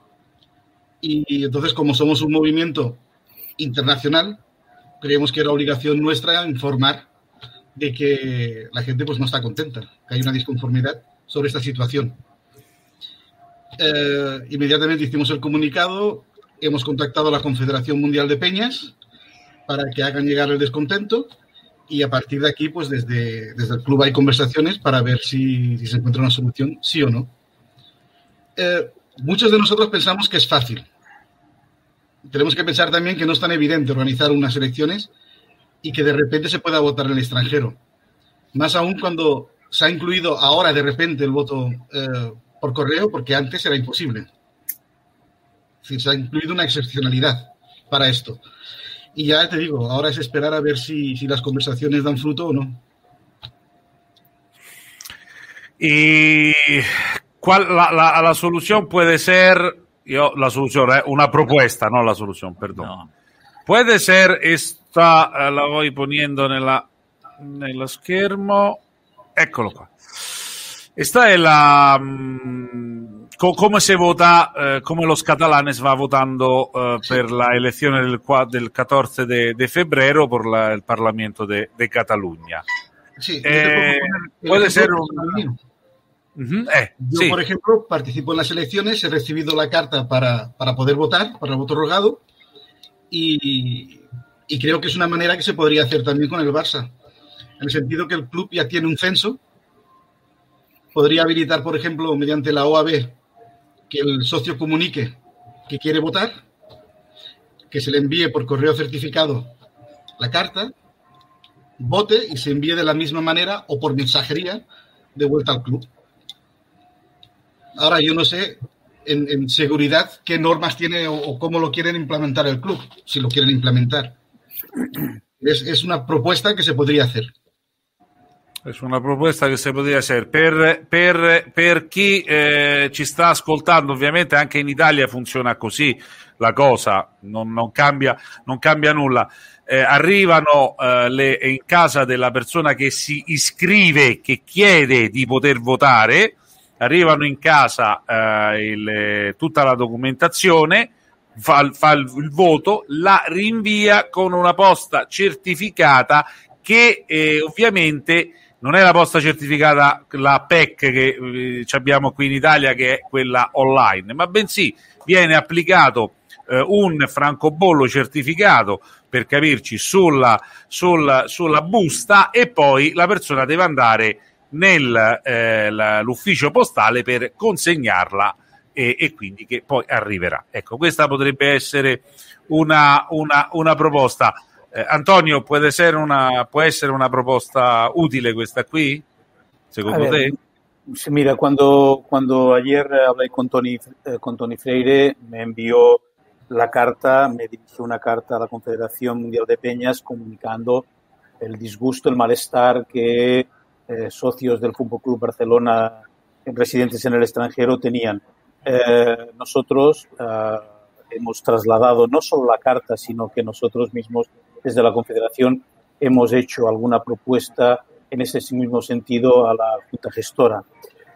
Y entonces, como somos un movimiento internacional, creemos que era obligación nuestra informar de que la gente pues no está contenta, que hay una disconformidad sobre esta situación. Inmediatamente hicimos el comunicado, hemos contactado a la Confederación Mundial de Peñas para que hagan llegar el descontento y a partir de aquí, pues desde el club hay conversaciones para ver si se encuentra una solución, sí o no. Muchos de nosotros pensamos que es fácil. Tenemos que pensar también que no es tan evidente organizar unas elecciones y que de repente se pueda votar en el extranjero. Más aún cuando se ha incluido ahora de repente el voto por correo, porque antes era imposible. Es decir, se ha incluido una excepcionalidad para esto. Y ya te digo, ahora es esperar a ver si las conversaciones dan fruto o no. ¿Y cuál la solución puede ser? La solución è una propuesta, no la solución, perdón. No. Puede ser esta, la voy poniendo nello schermo, eccolo qua. Esta è la come se vota, come los catalanes va votando per la elezione del 14 de febrero por el Parlamento de Cataluña. Sí, puede ser un... Yo, sí. Por ejemplo, participo en las elecciones, he recibido la carta para poder votar, para el voto rogado, y creo que es una manera que se podría hacer también con el Barça, en el sentido que el club ya tiene un censo, podría habilitar, por ejemplo, mediante la OAB, que el socio comunique que quiere votar, que se le envíe por correo certificado la carta, vote y se envíe de la misma manera o por mensajería de vuelta al club. Ahora, yo no sé en seguridad qué normas tiene o cómo lo quieren implementar el club, si lo quieren implementar. Es una propuesta que se podría hacer. È una proposta che si potrebbe essere per chi ci sta ascoltando. Ovviamente anche in Italia funziona così la cosa, non cambia nulla. Arrivano in casa della persona che si iscrive, che chiede di poter votare, arrivano in casa tutta la documentazione, fa il voto, la rinvia con una posta certificata che ovviamente non è la posta certificata, la PEC che abbiamo qui in Italia, che è quella online, ma bensì viene applicato un francobollo certificato, per capirci, sulla busta, e poi la persona deve andare nell'ufficio postale per consegnarla e quindi che poi arriverà. Ecco, questa potrebbe essere una proposta. Antonio, può essere una proposta utile questa qui, secondo te? Sí, mira, cuando ayer hablé con Tony Freire, me envió la carta, me dirigió una carta a la Confederación Mundial de Peñas comunicando el disgusto, el malestar que socios del Fútbol Club Barcelona residentes en el extranjero tenían. Nosotros hemos trasladado no solo la carta, sino que nosotros mismos desde la Confederación hemos hecho alguna propuesta en ese mismo sentido a la Junta Gestora,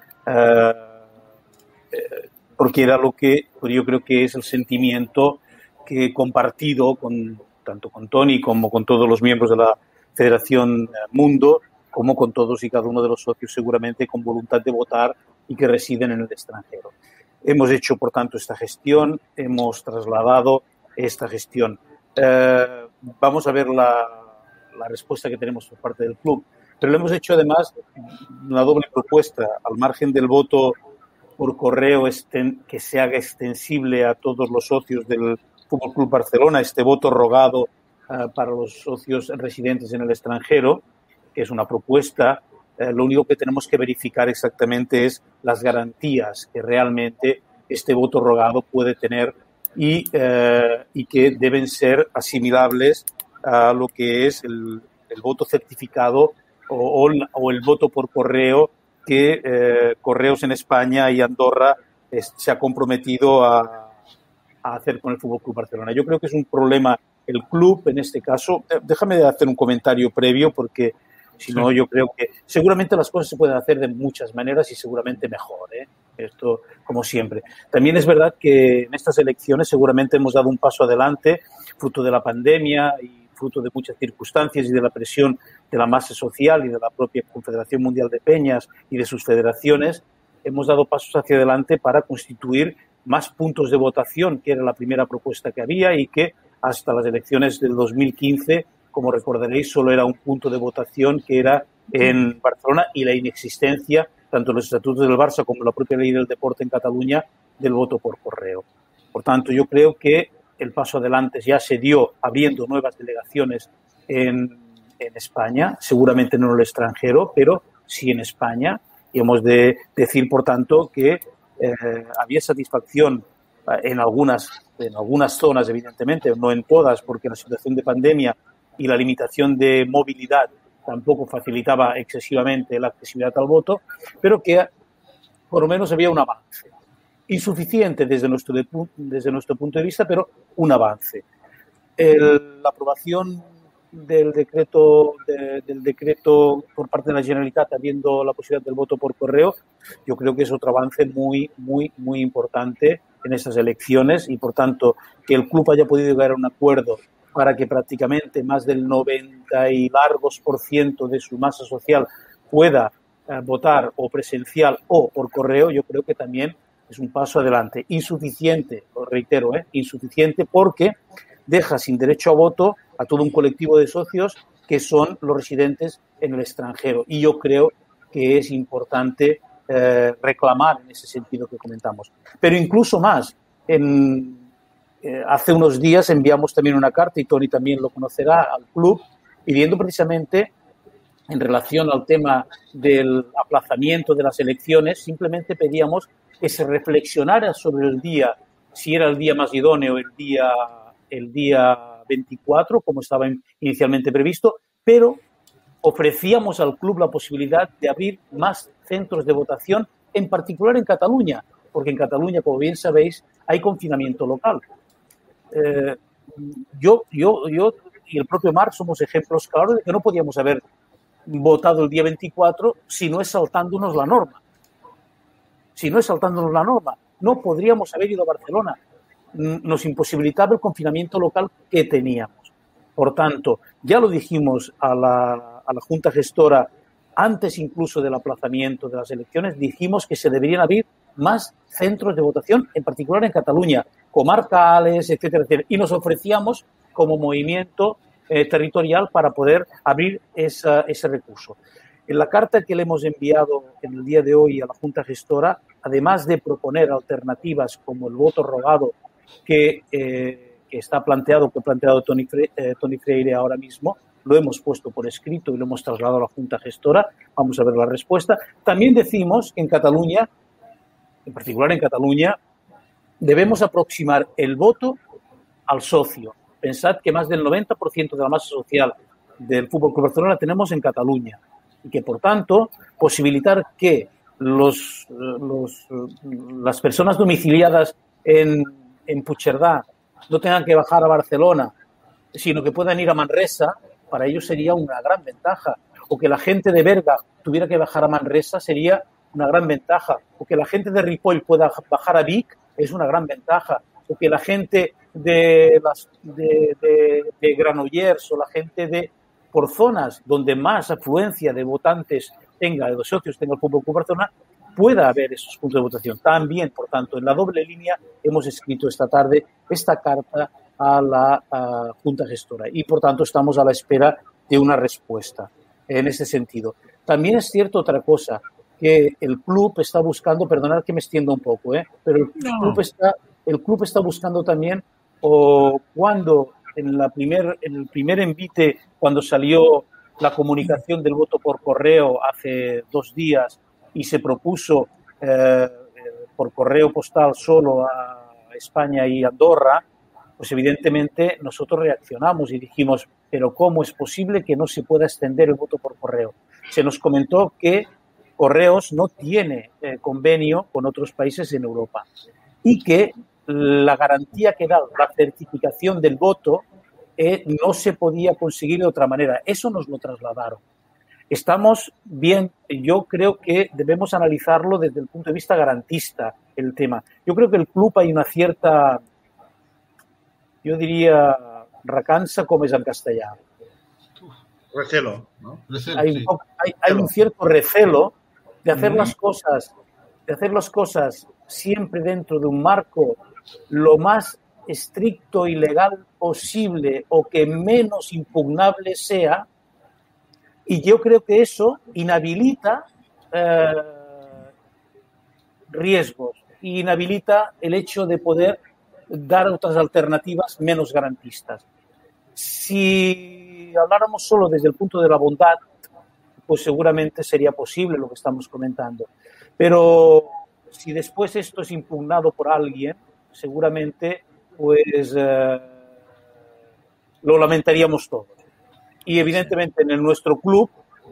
porque era lo que yo creo que es el sentimiento que he compartido tanto con Tony como con todos los miembros de la Federación Mundo, como con todos y cada uno de los socios seguramente con voluntad de votar y que residen en el extranjero. Hemos hecho, por tanto, esta gestión, hemos trasladado esta gestión. Vamos a ver la respuesta que tenemos por parte del club, pero lo hemos hecho además una doble propuesta, al margen del voto por correo que se haga extensible a todos los socios del Fútbol Club Barcelona, este voto rogado para los socios residentes en el extranjero, que es una propuesta. Lo único que tenemos que verificar exactamente es las garantías que realmente este voto rogado puede tener y que deben ser asimilables a lo que es el voto certificado o el voto por correo que Correos en España y Andorra se ha comprometido a hacer con el Fútbol Club Barcelona. Yo creo que es un problema el club en este caso. Déjame hacer un comentario previo porque si no, yo creo que seguramente las cosas se pueden hacer de muchas maneras y seguramente mejor, ¿eh? Esto, como siempre. También es verdad que en estas elecciones seguramente hemos dado un paso adelante, fruto de la pandemia y fruto de muchas circunstancias y de la presión de la masa social y de la propia Confederación Mundial de Peñas y de sus federaciones. Hemos dado pasos hacia adelante para constituir más puntos de votación, que era la primera propuesta que había y que hasta las elecciones del 2015, como recordaréis, solo era un punto de votación que era en Barcelona y la inexistencia, tanto en los estatutos del Barça como en la propia ley del deporte en Cataluña, del voto por correo. Por tanto, yo creo que el paso adelante ya se dio abriendo nuevas delegaciones en España, seguramente no en el extranjero, pero sí en España. Y hemos de decir, por tanto, que había satisfacción en algunas zonas, evidentemente, no en todas, porque la situación de pandemia y la limitación de movilidad tampoco facilitaba excesivamente la accesibilidad al voto, pero que por lo menos había un avance. Insuficiente desde nuestro punto de vista, pero un avance. La aprobación del decreto por parte de la Generalitat habiendo la posibilidad del voto por correo, yo creo que es otro avance muy, muy, muy importante en estas elecciones y, por tanto, que el club haya podido llegar a un acuerdo para que prácticamente más del 90 y largos % de su masa social pueda votar o presencial o por correo, yo creo que también es un paso adelante. Insuficiente, lo reitero, insuficiente porque deja sin derecho a voto a todo un colectivo de socios que son los residentes en el extranjero. Y yo creo que es importante reclamar en ese sentido que comentamos. Pero incluso más, hace unos días enviamos también una carta, y Toni también lo conocerá, al club, pidiendo precisamente, en relación al tema del aplazamiento de las elecciones, simplemente pedíamos que se reflexionara sobre el día, si era el día más idóneo, el día 24, como estaba inicialmente previsto, pero ofrecíamos al club la posibilidad de abrir más centros de votación, en particular en Cataluña, porque en Cataluña, como bien sabéis, hay confinamiento local. Yo y el propio Marc somos ejemplos claros de que no podíamos haber votado el día 24 si no es saltándonos la norma. No podríamos haber ido a Barcelona. Nos imposibilitaba el confinamiento local que teníamos. Por tanto, ya lo dijimos a la Junta Gestora antes incluso del aplazamiento de las elecciones, dijimos que se deberían abrir más centros de votación, en particular en Cataluña, comarcales, etcétera, etcétera. Y nos ofrecíamos como movimiento territorial para poder abrir ese recurso. En la carta que le hemos enviado en el día de hoy a la Junta Gestora, además de proponer alternativas como el voto rogado que está planteado, que ha planteado Toni Freire ahora mismo, lo hemos puesto por escrito y lo hemos trasladado a la Junta Gestora. Vamos a ver la respuesta. También decimos que en Cataluña, en particular en Cataluña, debemos aproximar el voto al socio. Pensad que más del 90% de la masa social del Fútbol Club Barcelona la tenemos en Cataluña y que, por tanto, posibilitar que las personas domiciliadas en Puigcerdá no tengan que bajar a Barcelona, sino que puedan ir a Manresa, para ellos sería una gran ventaja. O que la gente de Berga tuviera que bajar a Manresa sería una gran ventaja. O que la gente de Ripoll pueda bajar a Vic es una gran ventaja. O que la gente de Granollers o la gente por zonas donde más afluencia de votantes tenga, de socios tenga el Fútbol Club Barcelona, pueda haber esos puntos de votación. También, por tanto, en la doble línea hemos escrito esta tarde esta carta a la Junta Gestora y, por tanto, estamos a la espera de una respuesta en ese sentido. También es cierto otra cosa, que el club está buscando, perdonad que me extienda un poco, pero el club está buscando también, cuando en el primer envite, cuando salió la comunicación del voto por correo hace 2 días y se propuso por correo postal solo a España y Andorra, pues evidentemente nosotros reaccionamos y dijimos, pero ¿cómo es posible que no se pueda extender el voto por correo? se nos comentó que Correos no tiene convenio con otros países en Europa y que la garantía que da la certificación del voto no se podía conseguir de otra manera. Eso nos lo trasladaron. Estamos bien, yo creo que debemos analizarlo desde el punto de vista garantista, el tema. Yo creo que el club hay una cierta, yo diría, recança, com és en castellà. Recelo, ¿no? Recelo, Hay, sí. hay un cierto recelo de hacer las cosas siempre dentro de un marco lo más estricto y legal posible o que menos impugnable sea, y yo creo que eso inhabilita riesgos y inhabilita el hecho de poder dar otras alternativas menos garantistas. Si habláramos solo desde el punto de la bondad, pues seguramente sería posible lo que estamos comentando. Pero si después esto es impugnado por alguien, seguramente pues lo lamentaríamos todos. Y evidentemente en nuestro club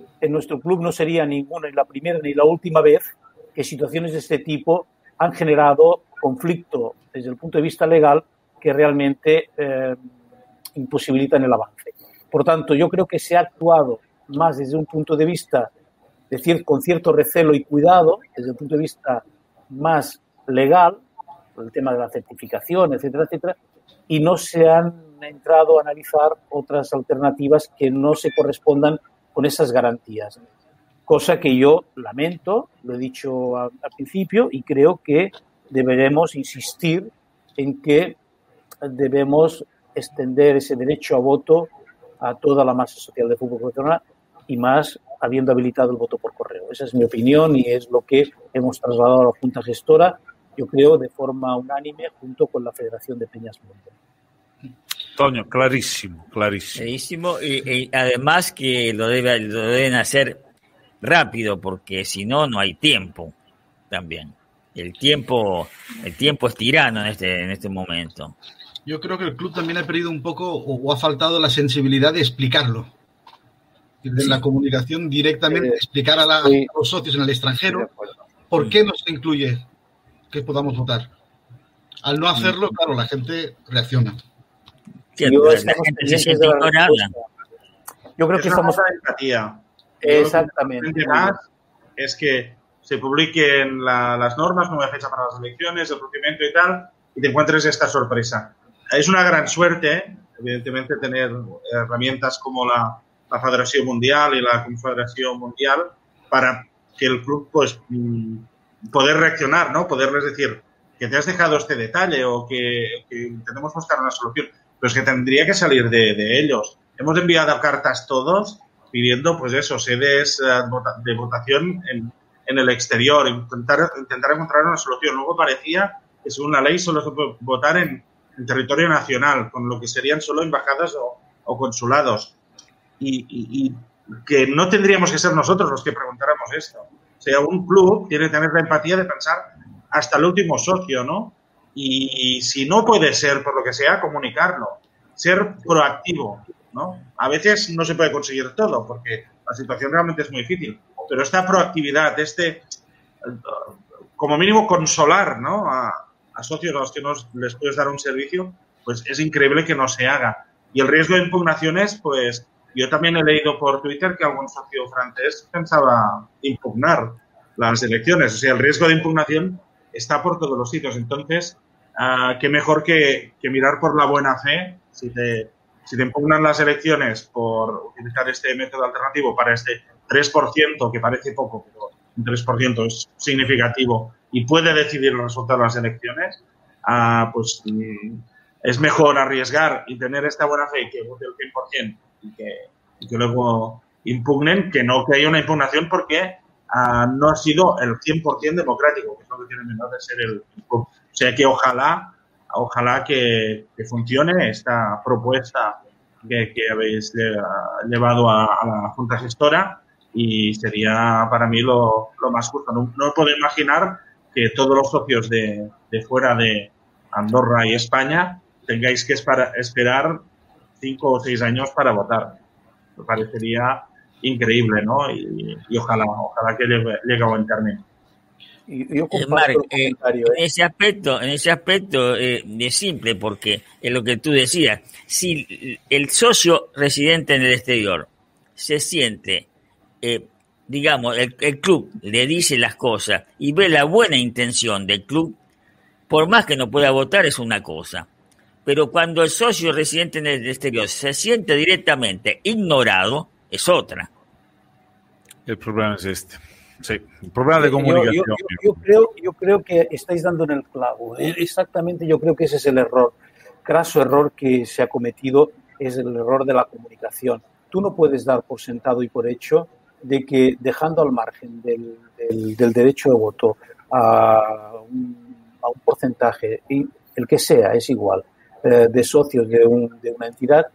no sería ninguna, ni la primera ni la última vez que situaciones de este tipo han generado conflicto desde el punto de vista legal que realmente imposibilitan el avance. Por tanto, yo creo que se ha actuado más desde un punto de vista con cierto recelo y cuidado, desde el punto de vista más legal, el tema de la certificación, etcétera, etcétera, y no se han entrado a analizar otras alternativas que no se correspondan con esas garantías. Cosa que yo lamento, lo he dicho al principio, y creo que deberemos insistir en que debemos extender ese derecho a voto a toda la masa social de fútbol profesional y más habiendo habilitado el voto por correo. Esa es mi opinión y es lo que hemos trasladado a la Junta Gestora, yo creo, de forma unánime junto con la Federación de Peñas Mundial. Antonio, clarísimo, clarísimo. Clarísimo, y además que lo deben hacer rápido, porque si no, no hay tiempo también. El tiempo es tirano en este momento. Yo creo que el club también ha perdido un poco o ha faltado la sensibilidad de explicarlo. De la comunicación directamente, explicar a los socios en el extranjero por qué no se incluye que podamos votar. Al no hacerlo, claro, la gente reacciona. Sí, la gente se siente ignorada. Yo creo que estamos... empatía. Exactamente. Lo que más es que se publiquen las normas, nueva fecha para las elecciones, el procedimiento y tal, y te encuentres esta sorpresa. Es una gran suerte, evidentemente, tener herramientas como la Federación Mundial y la Confederación Mundial para que el club pues poder reaccionar, ¿no? Poderles decir que te has dejado este detalle o que intentemos buscar una solución. Pero es que tendría que salir de ellos. Hemos enviado cartas todos pidiendo, pues eso, sedes de votación en el exterior, intentar encontrar una solución. Luego parecía que según la ley solo se puede votar en territorio nacional, con lo que serían solo embajadas o consulados. Y que no tendríamos que ser nosotros los que preguntáramos esto. O sea, un club tiene que tener la empatía de pensar hasta el último socio, ¿no? Y si no puede ser, por lo que sea, comunicarlo. Ser proactivo, ¿no? A veces no se puede conseguir todo, porque la situación realmente es muy difícil. Pero esta proactividad, como mínimo, consolar, ¿no? A socios a los que no les puedes dar un servicio, pues es increíble que no se haga. Y el riesgo de impugnaciones, pues yo también he leído por Twitter que algún socio francés pensaba impugnar las elecciones. O sea, el riesgo de impugnación está por todos los sitios. Entonces, qué mejor que mirar por la buena fe. Si te impugnan las elecciones por utilizar este método alternativo para este 3%, que parece poco, pero un 3% es significativo y puede decidir el resultado de las elecciones, pues es mejor arriesgar y tener esta buena fe que vote el 100% y que luego impugnen, que no que haya una impugnación porque no ha sido el 100% democrático, que es lo que tiene menos de ser el club. O sea que ojalá que funcione esta propuesta que habéis llevado a la Junta Gestora y sería para mí lo más justo. No puedo imaginar que todos los socios de fuera de Andorra y España tengáis que esperar 5 o 6 años para votar. Me parecería increíble, ¿no? Y ojalá que llegue a buen término. Yo Marc, en ese aspecto es simple, porque es lo que tú decías. Si el socio residente en el exterior se siente, digamos, el club le dice las cosas y ve la buena intención del club, por más que no pueda votar es una cosa. Pero cuando el socio residente en el exterior se siente directamente ignorado, es otra. El problema es este. Sí, el problema de comunicación. Yo creo que estáis dando en el clavo. Exactamente, yo creo que ese es el error. Craso error que se ha cometido es el error de la comunicación. Tú no puedes dar por sentado y por hecho de que dejando al margen del derecho de voto a un porcentaje, y el que sea, es igual, de socios de una entidad,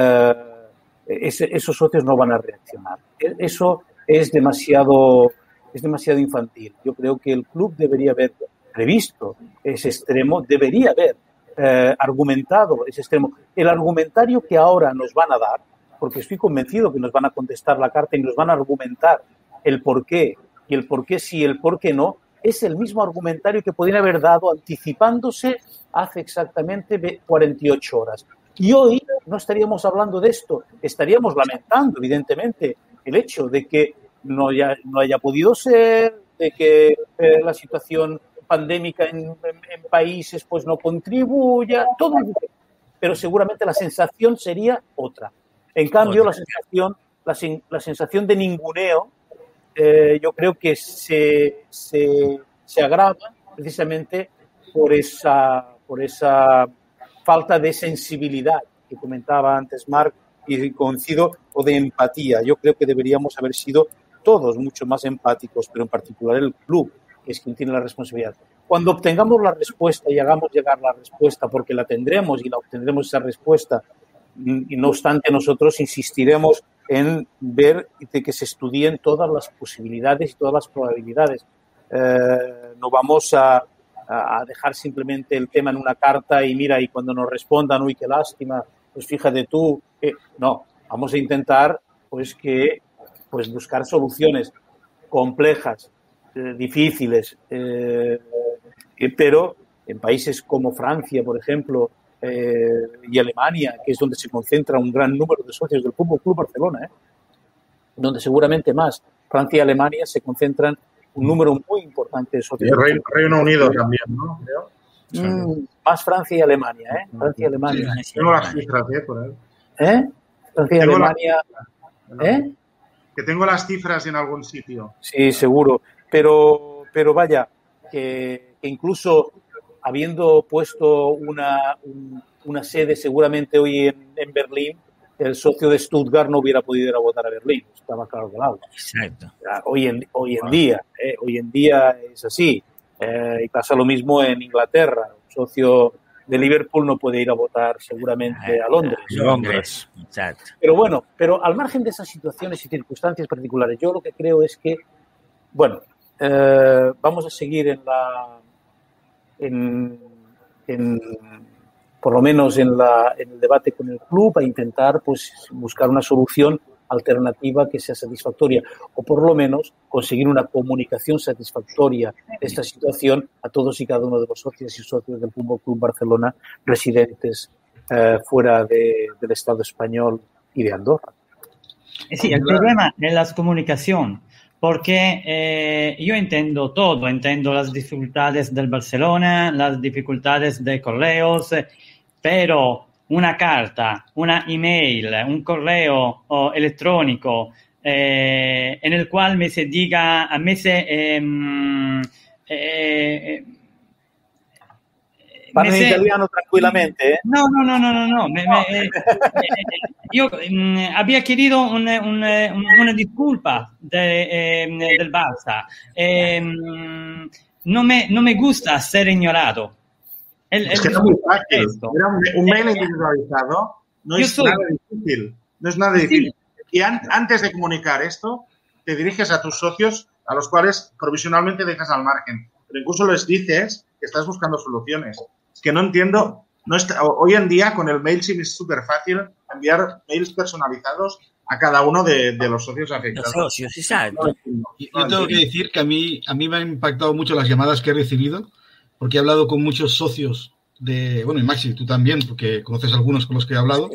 esos socios no van a reaccionar. Eso es demasiado infantil. Yo creo que el club debería haber previsto ese extremo, debería haber argumentado ese extremo. El argumentario que ahora nos van a dar, porque estoy convencido que nos van a contestar la carta y nos van a argumentar el por qué, y el por qué sí, el por qué no, es el mismo argumentario que podrían haber dado anticipándose hace exactamente 48 horas. Y hoy no estaríamos hablando de esto, estaríamos lamentando, evidentemente, el hecho de que no haya podido ser, de que la situación pandémica en países pues no contribuya, todo, pero seguramente la sensación sería otra. En cambio, la sensación de ninguneo, yo creo que se agrava precisamente por esa falta de sensibilidad que comentaba antes Marc, y coincido, o de empatía. Yo creo que deberíamos haber sido todos mucho más empáticos, pero en particular el club, que es quien tiene la responsabilidad. Cuando obtengamos la respuesta y hagamos llegar la respuesta, porque la tendremos y la obtendremos esa respuesta, y no obstante nosotros insistiremos en ver de que se estudien todas las posibilidades y todas las probabilidades. No vamos a dejar simplemente el tema en una carta y mira, y cuando nos respondan, uy, qué lástima, pues fíjate tú, no, vamos a intentar pues buscar soluciones complejas, difíciles, pero en países como Francia, por ejemplo, y Alemania, que es donde se concentra un gran número de socios del Fútbol Club Barcelona, donde seguramente más Francia y Alemania se concentran un número muy importante de socios. El Reino Unido también, ¿no? Creo. Más Francia y Alemania, Francia y Alemania. Sí, tengo las cifras, por ahí. Francia y Alemania. Que tengo las cifras en algún sitio. Sí, seguro. Pero vaya, que incluso habiendo puesto una sede seguramente hoy en Berlín, el socio de Stuttgart no hubiera podido ir a votar a Berlín. Estaba claro que lado. Exacto. Hoy en día es así. Y pasa lo mismo en Inglaterra. Un socio de Liverpool no puede ir a votar seguramente a Londres. Exacto. Pero bueno, al margen de esas situaciones y circunstancias particulares, yo lo que creo es que, bueno, vamos a seguir por lo menos en el debate con el club, a intentar pues buscar una solución alternativa que sea satisfactoria, o por lo menos conseguir una comunicación satisfactoria de esta situación a todos y cada uno de los socios y socios del Fútbol Club Barcelona residentes fuera del Estado español y de Andorra. Sí, el problema es la comunicación, porque yo entiendo todo, entiendo las dificultades del Barcelona, las dificultades de correos, pero una carta, una email, un correo electrónico en el cual me se diga, Parla in italiano tranquillamente. No. Yo había querido una disculpa del Barça. No me gusta ser ignorado. Es que es muy fácil. Era un mail individualizado. No es nada difícil. Y antes de comunicar esto, te diriges a tus socios, a los cuales provisionalmente dejas al margen. Pero incluso les dices que estás buscando soluciones. Es que no entiendo. Hoy en día, con el MailChimp es súper fácil enviar mails personalizados a cada uno de los socios afectados. Los socios, exacto. Yo tengo que decir que a mí me han impactado mucho las llamadas que he recibido, porque he hablado con muchos socios y Maxi, tú también, porque conoces algunos con los que he hablado,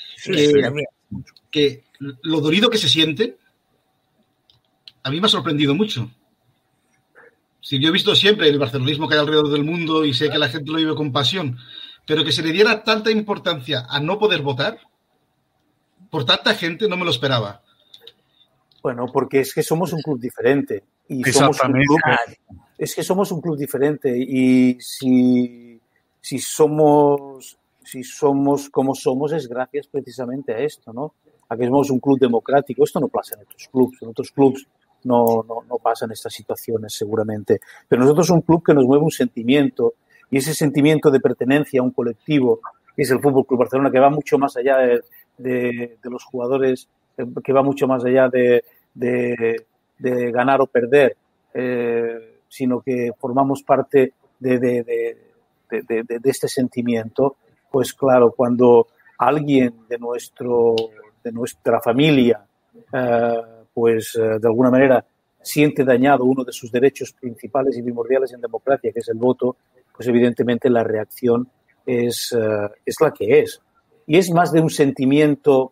que lo dolido que se siente, a mí me ha sorprendido mucho. Si yo he visto siempre el barcelonismo que hay alrededor del mundo y sé que la gente lo vive con pasión, pero que se le diera tanta importancia a no poder votar por tanta gente, no me lo esperaba. Bueno, porque es que somos un club diferente. Y somos un club diferente. Y si somos como somos es gracias precisamente a esto, ¿no? A que somos un club democrático. Esto no pasa en otros clubes. En otros clubes no pasan estas situaciones seguramente. Pero nosotros somos un club que nos mueve un sentimiento, y ese sentimiento de pertenencia a un colectivo, que es el Fútbol Club Barcelona, que va mucho más allá de los jugadores, que va mucho más allá de ganar o perder, sino que formamos parte de este sentimiento. Pues claro, cuando alguien de nuestra familia de alguna manera siente dañado uno de sus derechos principales y primordiales en democracia, que es el voto, pues evidentemente la reacción es la que es. Y es más de un sentimiento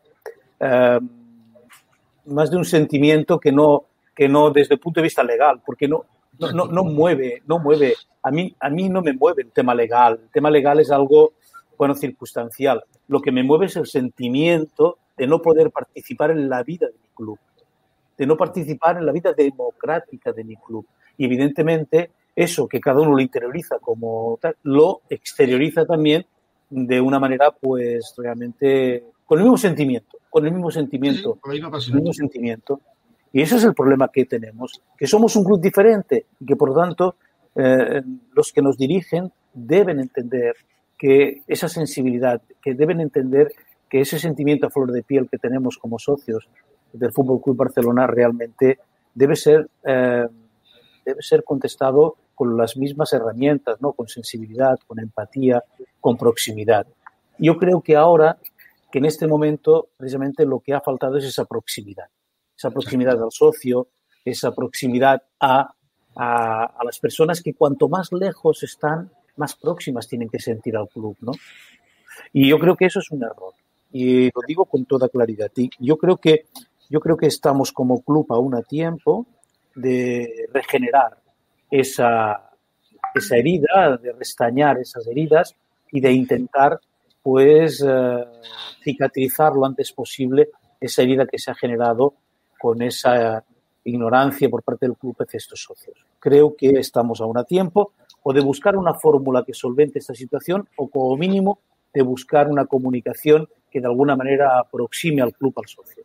que no desde el punto de vista legal, porque no mueve. A mí no me mueve el tema legal. El tema legal es algo, circunstancial. Lo que me mueve es el sentimiento de no poder participar en la vida de mi club, de no participar en la vida democrática de mi club. Y evidentemente eso que cada uno lo interioriza como tal, lo exterioriza también de una manera, pues realmente con el mismo sentimiento. Y ese es el problema que tenemos, que somos un club diferente y que, por lo tanto, los que nos dirigen deben entender que esa sensibilidad, que deben entender que ese sentimiento a flor de piel que tenemos como socios del Fútbol Club Barcelona realmente debe ser contestado con las mismas herramientas, ¿no? Con sensibilidad, con empatía, con proximidad. Yo creo que ahora, que en este momento, precisamente lo que ha faltado es esa proximidad al socio, esa proximidad a las personas que cuanto más lejos están, más próximas tienen que sentir al club, ¿no? Y yo creo que eso es un error. Y lo digo con toda claridad. Y yo creo que estamos como club aún a tiempo de regenerar esa herida, de restañar esas heridas y de intentar, cicatrizar lo antes posible esa herida que se ha generado con esa ignorancia por parte del club hacia estos socios. Creo que estamos aún a tiempo o de buscar una fórmula que solvente esta situación o, como mínimo, de buscar una comunicación che de alguna maniera aproximi al club al socio.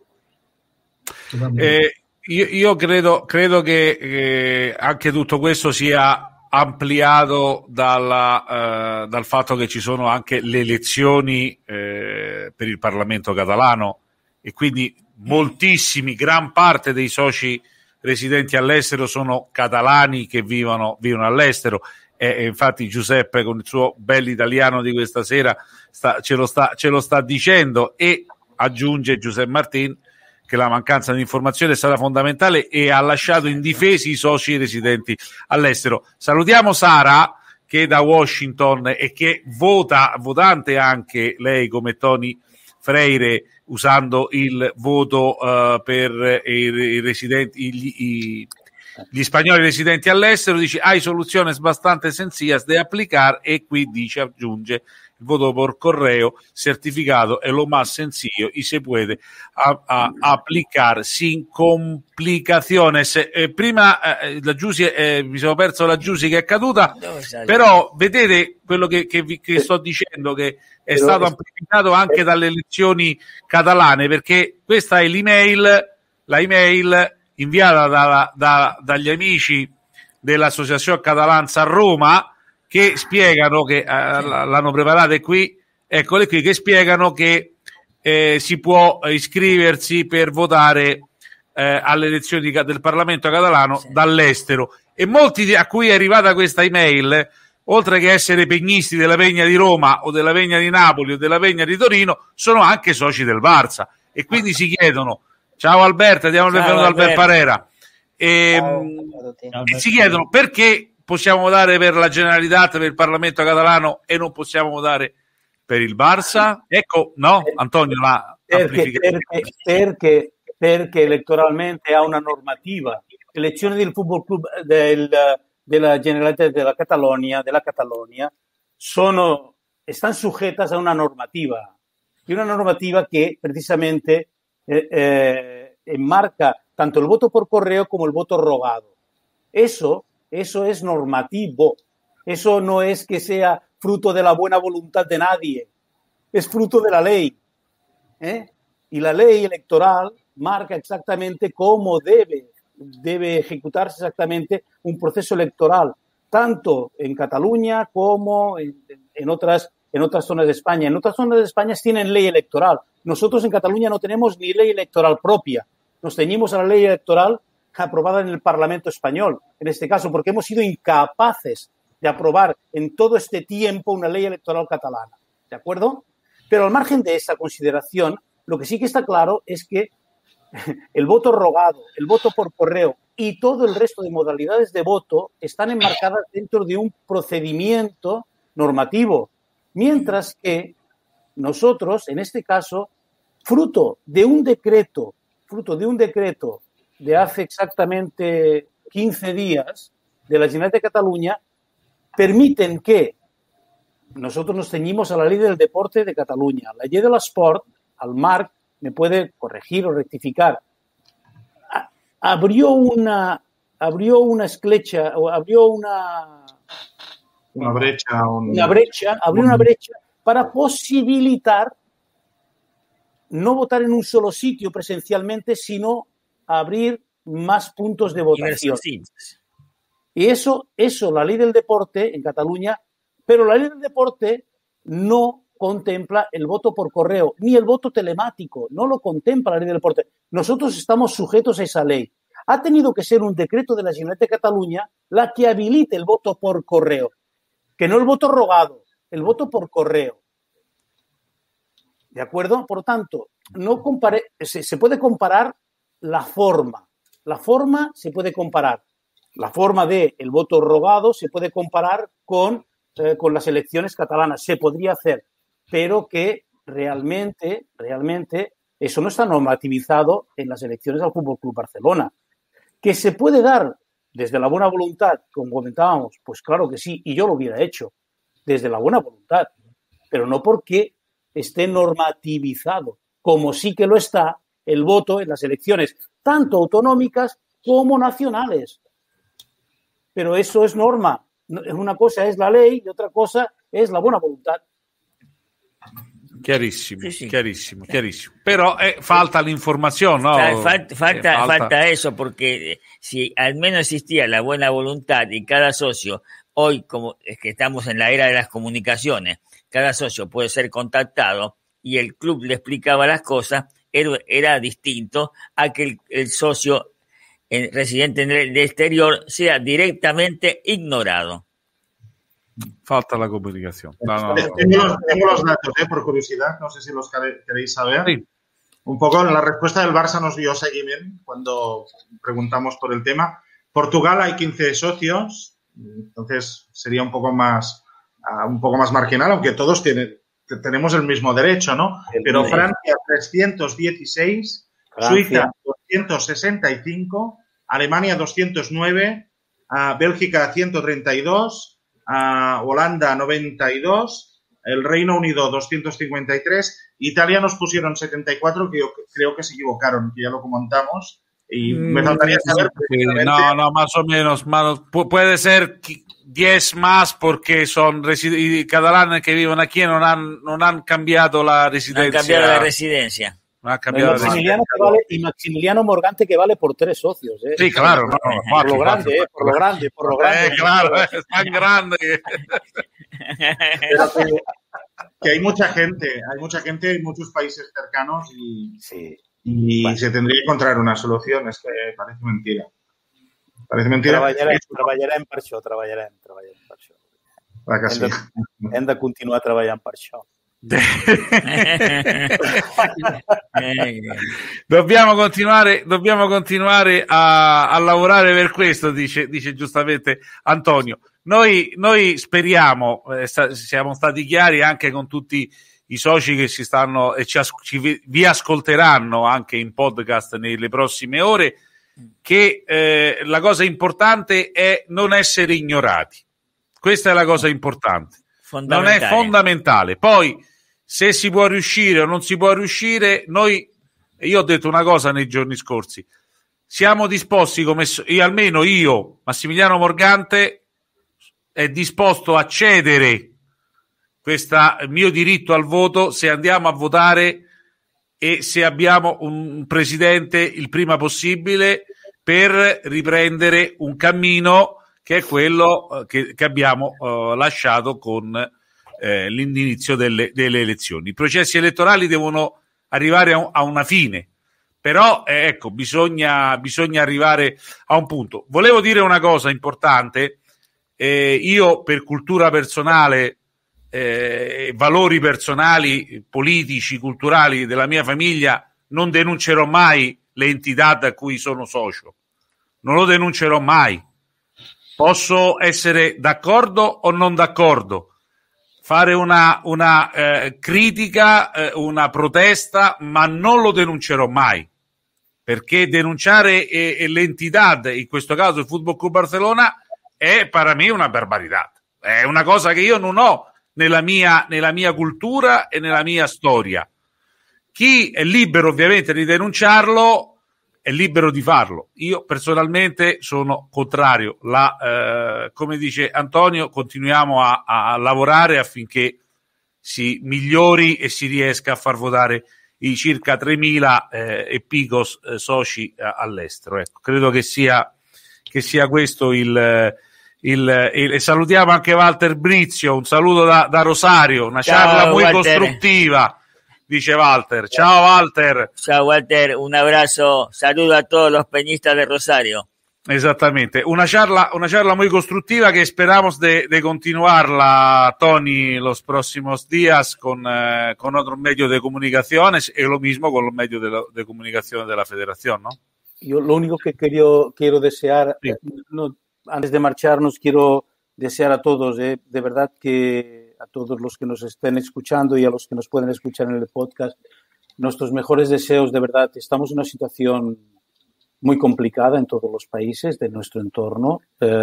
Io credo che anche tutto questo sia ampliato dal fatto che ci sono anche le elezioni per il Parlamento catalano e quindi moltissimi, gran parte dei soci residenti all'estero sono catalani che vivono all'estero e infatti Giuseppe con il suo bell'italiano di questa sera ce lo sta dicendo, e aggiunge Giuseppe Martin che la mancanza di informazione è stata fondamentale e ha lasciato indifesi i soci residenti all'estero. Salutiamo Sara, che è da Washington e che votante anche lei come Tony Freire, usando il voto per i residenti, gli spagnoli residenti all'estero. Dice: hay soluciones bastante sencillas de aplicar, e qui dice, aggiunge, il voto por correo certificado è lo más sencillo y se puede aplicar sin complicaciones. Prima la Giusy, mi sono perso la Giusy che è caduta, però vedete quello che sto dicendo, che è stato amplificato anche dalle elezioni catalane, perché questa è la email inviata dagli amici dell'Associazione Catalanza a Roma, che spiegano che l'hanno preparate qui, eccole qui, che spiegano che si può iscriversi per votare alle elezioni del Parlamento catalano dall'estero, e molti a cui è arrivata questa email, oltre che essere pegnisti della Pegna di Roma o della Pegna di Napoli o della Pegna di Torino, sono anche soci del Barça, e quindi si chiedono: Ciao Alberto, diamo il benvenuto a Albert Parera. Si chiedono perché possiamo votare per la Generalitat, per il Parlamento catalano e non possiamo votare per il Barça? Ecco, no, Antonio, perché elettoralmente ha una normativa. Le elezioni del Football Club della Generalitat della Catalogna están sujetas a una normativa, y una normativa que precisamente enmarca tanto el voto por correo como el voto rogado. Eso es normativo. Eso no es que sea fruto de la buena voluntad de nadie. Es fruto de la ley. Y la ley electoral marca exactamente cómo debe ejecutarse exactamente un proceso electoral, tanto en Cataluña como en otras zonas de España. En otras zonas de España tienen ley electoral. Nosotros en Cataluña no tenemos ni ley electoral propia. Nos ceñimos a la ley electoral aprobada en el Parlamento español, en este caso, porque hemos sido incapaces de aprobar en todo este tiempo una ley electoral catalana. ¿De acuerdo? Pero al margen de esa consideración, lo que sí que está claro es que el voto rogado, el voto por correo y todo el resto de modalidades de voto están enmarcadas dentro de un procedimiento normativo, mientras que nosotros, en este caso, fruto de un decreto de hace exactamente 15 días de la Generalitat de Cataluña, permiten que nosotros nos ceñimos a la ley del deporte de Cataluña, la ley de l'esport, al Marc me puede corregir o rectificar, abrió una esclecha, o abrió una brecha para posibilitar no votar en un solo sitio presencialmente, sino abrir más puntos de votación. Y eso, la ley del deporte en Cataluña, pero la ley del deporte no contempla el voto por correo, ni el voto telemático, no lo contempla la ley del deporte. Nosotros estamos sujetos a esa ley. Ha tenido que ser un decreto de la Generalitat de Cataluña la que habilite el voto por correo, que no el voto rogado, el voto por correo. ¿De acuerdo? Por tanto, se puede comparar la forma. La forma se puede comparar. La forma del voto rogado se puede comparar con las elecciones catalanas. Se podría hacer, pero que realmente eso no está normativizado en las elecciones al Fútbol Club Barcelona. ¿Que se puede dar desde la buena voluntad, como comentábamos? Pues claro que sí, y yo lo hubiera hecho desde la buena voluntad, pero no porque esté normativizado, como sí que lo está el voto en las elecciones, tanto autonómicas como nacionales. Pero eso es norma. Una cosa es la ley y otra cosa es la buena voluntad. Chiarissimo, sí. chiarissimo. Pero falta la información, ¿no? Falta eso, porque si al menos existía la buena voluntad y cada socio, hoy como es que estamos en la era de las comunicaciones, cada socio puede ser contactado y el club le explicaba las cosas, era distinto a que el socio residente en el exterior sea directamente ignorado. Falta la comunicación. Tengo los datos, por curiosidad, no sé si los queréis saber. Sí. Un poco la respuesta del Barça nos dio seguimiento cuando preguntamos por el tema. Portugal hay 15 socios, entonces sería un poco más marginal, aunque todos tenemos el mismo derecho, ¿no? Pero Francia 316, Suiza 265, Alemania 209, Bélgica 132, Holanda 92, el Reino Unido 253, Italia nos pusieron 74, que yo creo que se equivocaron, que ya lo comentamos, y me faltaría saber. No, más o menos, puede ser 10 más porque son catalanes que viven aquí y no han cambiado la residencia. No han cambiado la residencia. Y Maximiliano Morgante, que vale por 3 socios. Sí, claro. Por lo grande. Claro, es tan grande. Que hay mucha gente en muchos países cercanos y se tendría que encontrar una solución. Es que parece mentira. Treballarem per això. Hem de continuar treballant per això. Dobbiamo continuare a lavorare per questo, dice giustamente Antonio. Noi speriamo, siamo stati chiari anche con tutti i soci che ci stanno e vi ascolteranno anche in podcast nelle prossime ore, che la cosa importante è non essere ignorati. Questa è la cosa importante, non è fondamentale. Poi se si può riuscire o non si può riuscire, io ho detto una cosa nei giorni scorsi, siamo disposti, almeno io, Massimiliano Morgante, è disposto a cedere questo mio diritto al voto se andiamo a votare e se abbiamo un presidente il prima possibile, per riprendere un cammino che è quello che abbiamo lasciato con l'inizio delle elezioni. I processi elettorali devono arrivare a una fine, però ecco, bisogna arrivare a un punto. Volevo dire una cosa importante, io per cultura personale, valori personali, politici, culturali della mia famiglia, non denuncerò mai le entità da cui sono socio, non lo denuncerò mai. Posso essere d'accordo o non d'accordo, fare una critica, una protesta, ma non lo denuncerò mai, perché denunciare l'entità, in questo caso il Football Club Barcellona, è per me una barbarità, è una cosa che io non ho nella mia cultura e nella mia storia. Chi è libero ovviamente di denunciarlo è libero di farlo. Io personalmente sono contrario. Come dice Antonio, continuiamo a lavorare affinché si migliori e si riesca a far votare i circa 3.000 e pico soci all'estero. Ecco, credo che sia questo e salutiamo anche Walter Brizio, un saluto da Rosario, una charla muy costruttiva. Dice Walter. Ciao Walter. Ciao Walter, un abrazo, saludo a todos los peñistas de Rosario. Exactamente, una charla muy constructiva que esperamos de continuarla, Tony, los próximos días con otros medios de comunicación y lo mismo con los medios de comunicación de la Federación, ¿no? Yo lo único que quiero desear, sí. Antes de marcharnos, quiero desear a todos, de verdad que a todos los que nos estén escuchando y a los que nos pueden escuchar en el podcast, nuestros mejores deseos, de verdad. Estamos en una situación muy complicada en todos los países de nuestro entorno.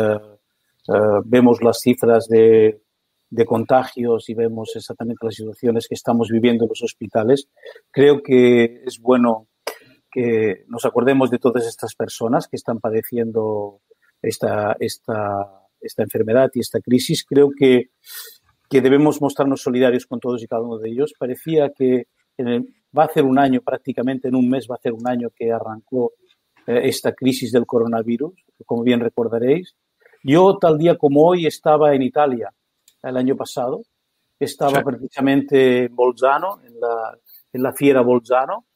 Vemos las cifras de contagios y vemos exactamente las situaciones que estamos viviendo en los hospitales. Creo que es bueno que nos acordemos de todas estas personas que están padeciendo esta enfermedad y esta crisis. Creo que debemos mostrarnos solidarios con todos y cada uno de ellos. Parecía que va a hacer un año, prácticamente en un mes va a hacer un año que arrancó esta crisis del coronavirus, como bien recordaréis. Yo, tal día como hoy, estaba en Italia el año pasado. Estaba precisamente en Bolzano, en la Fiera Bolzano,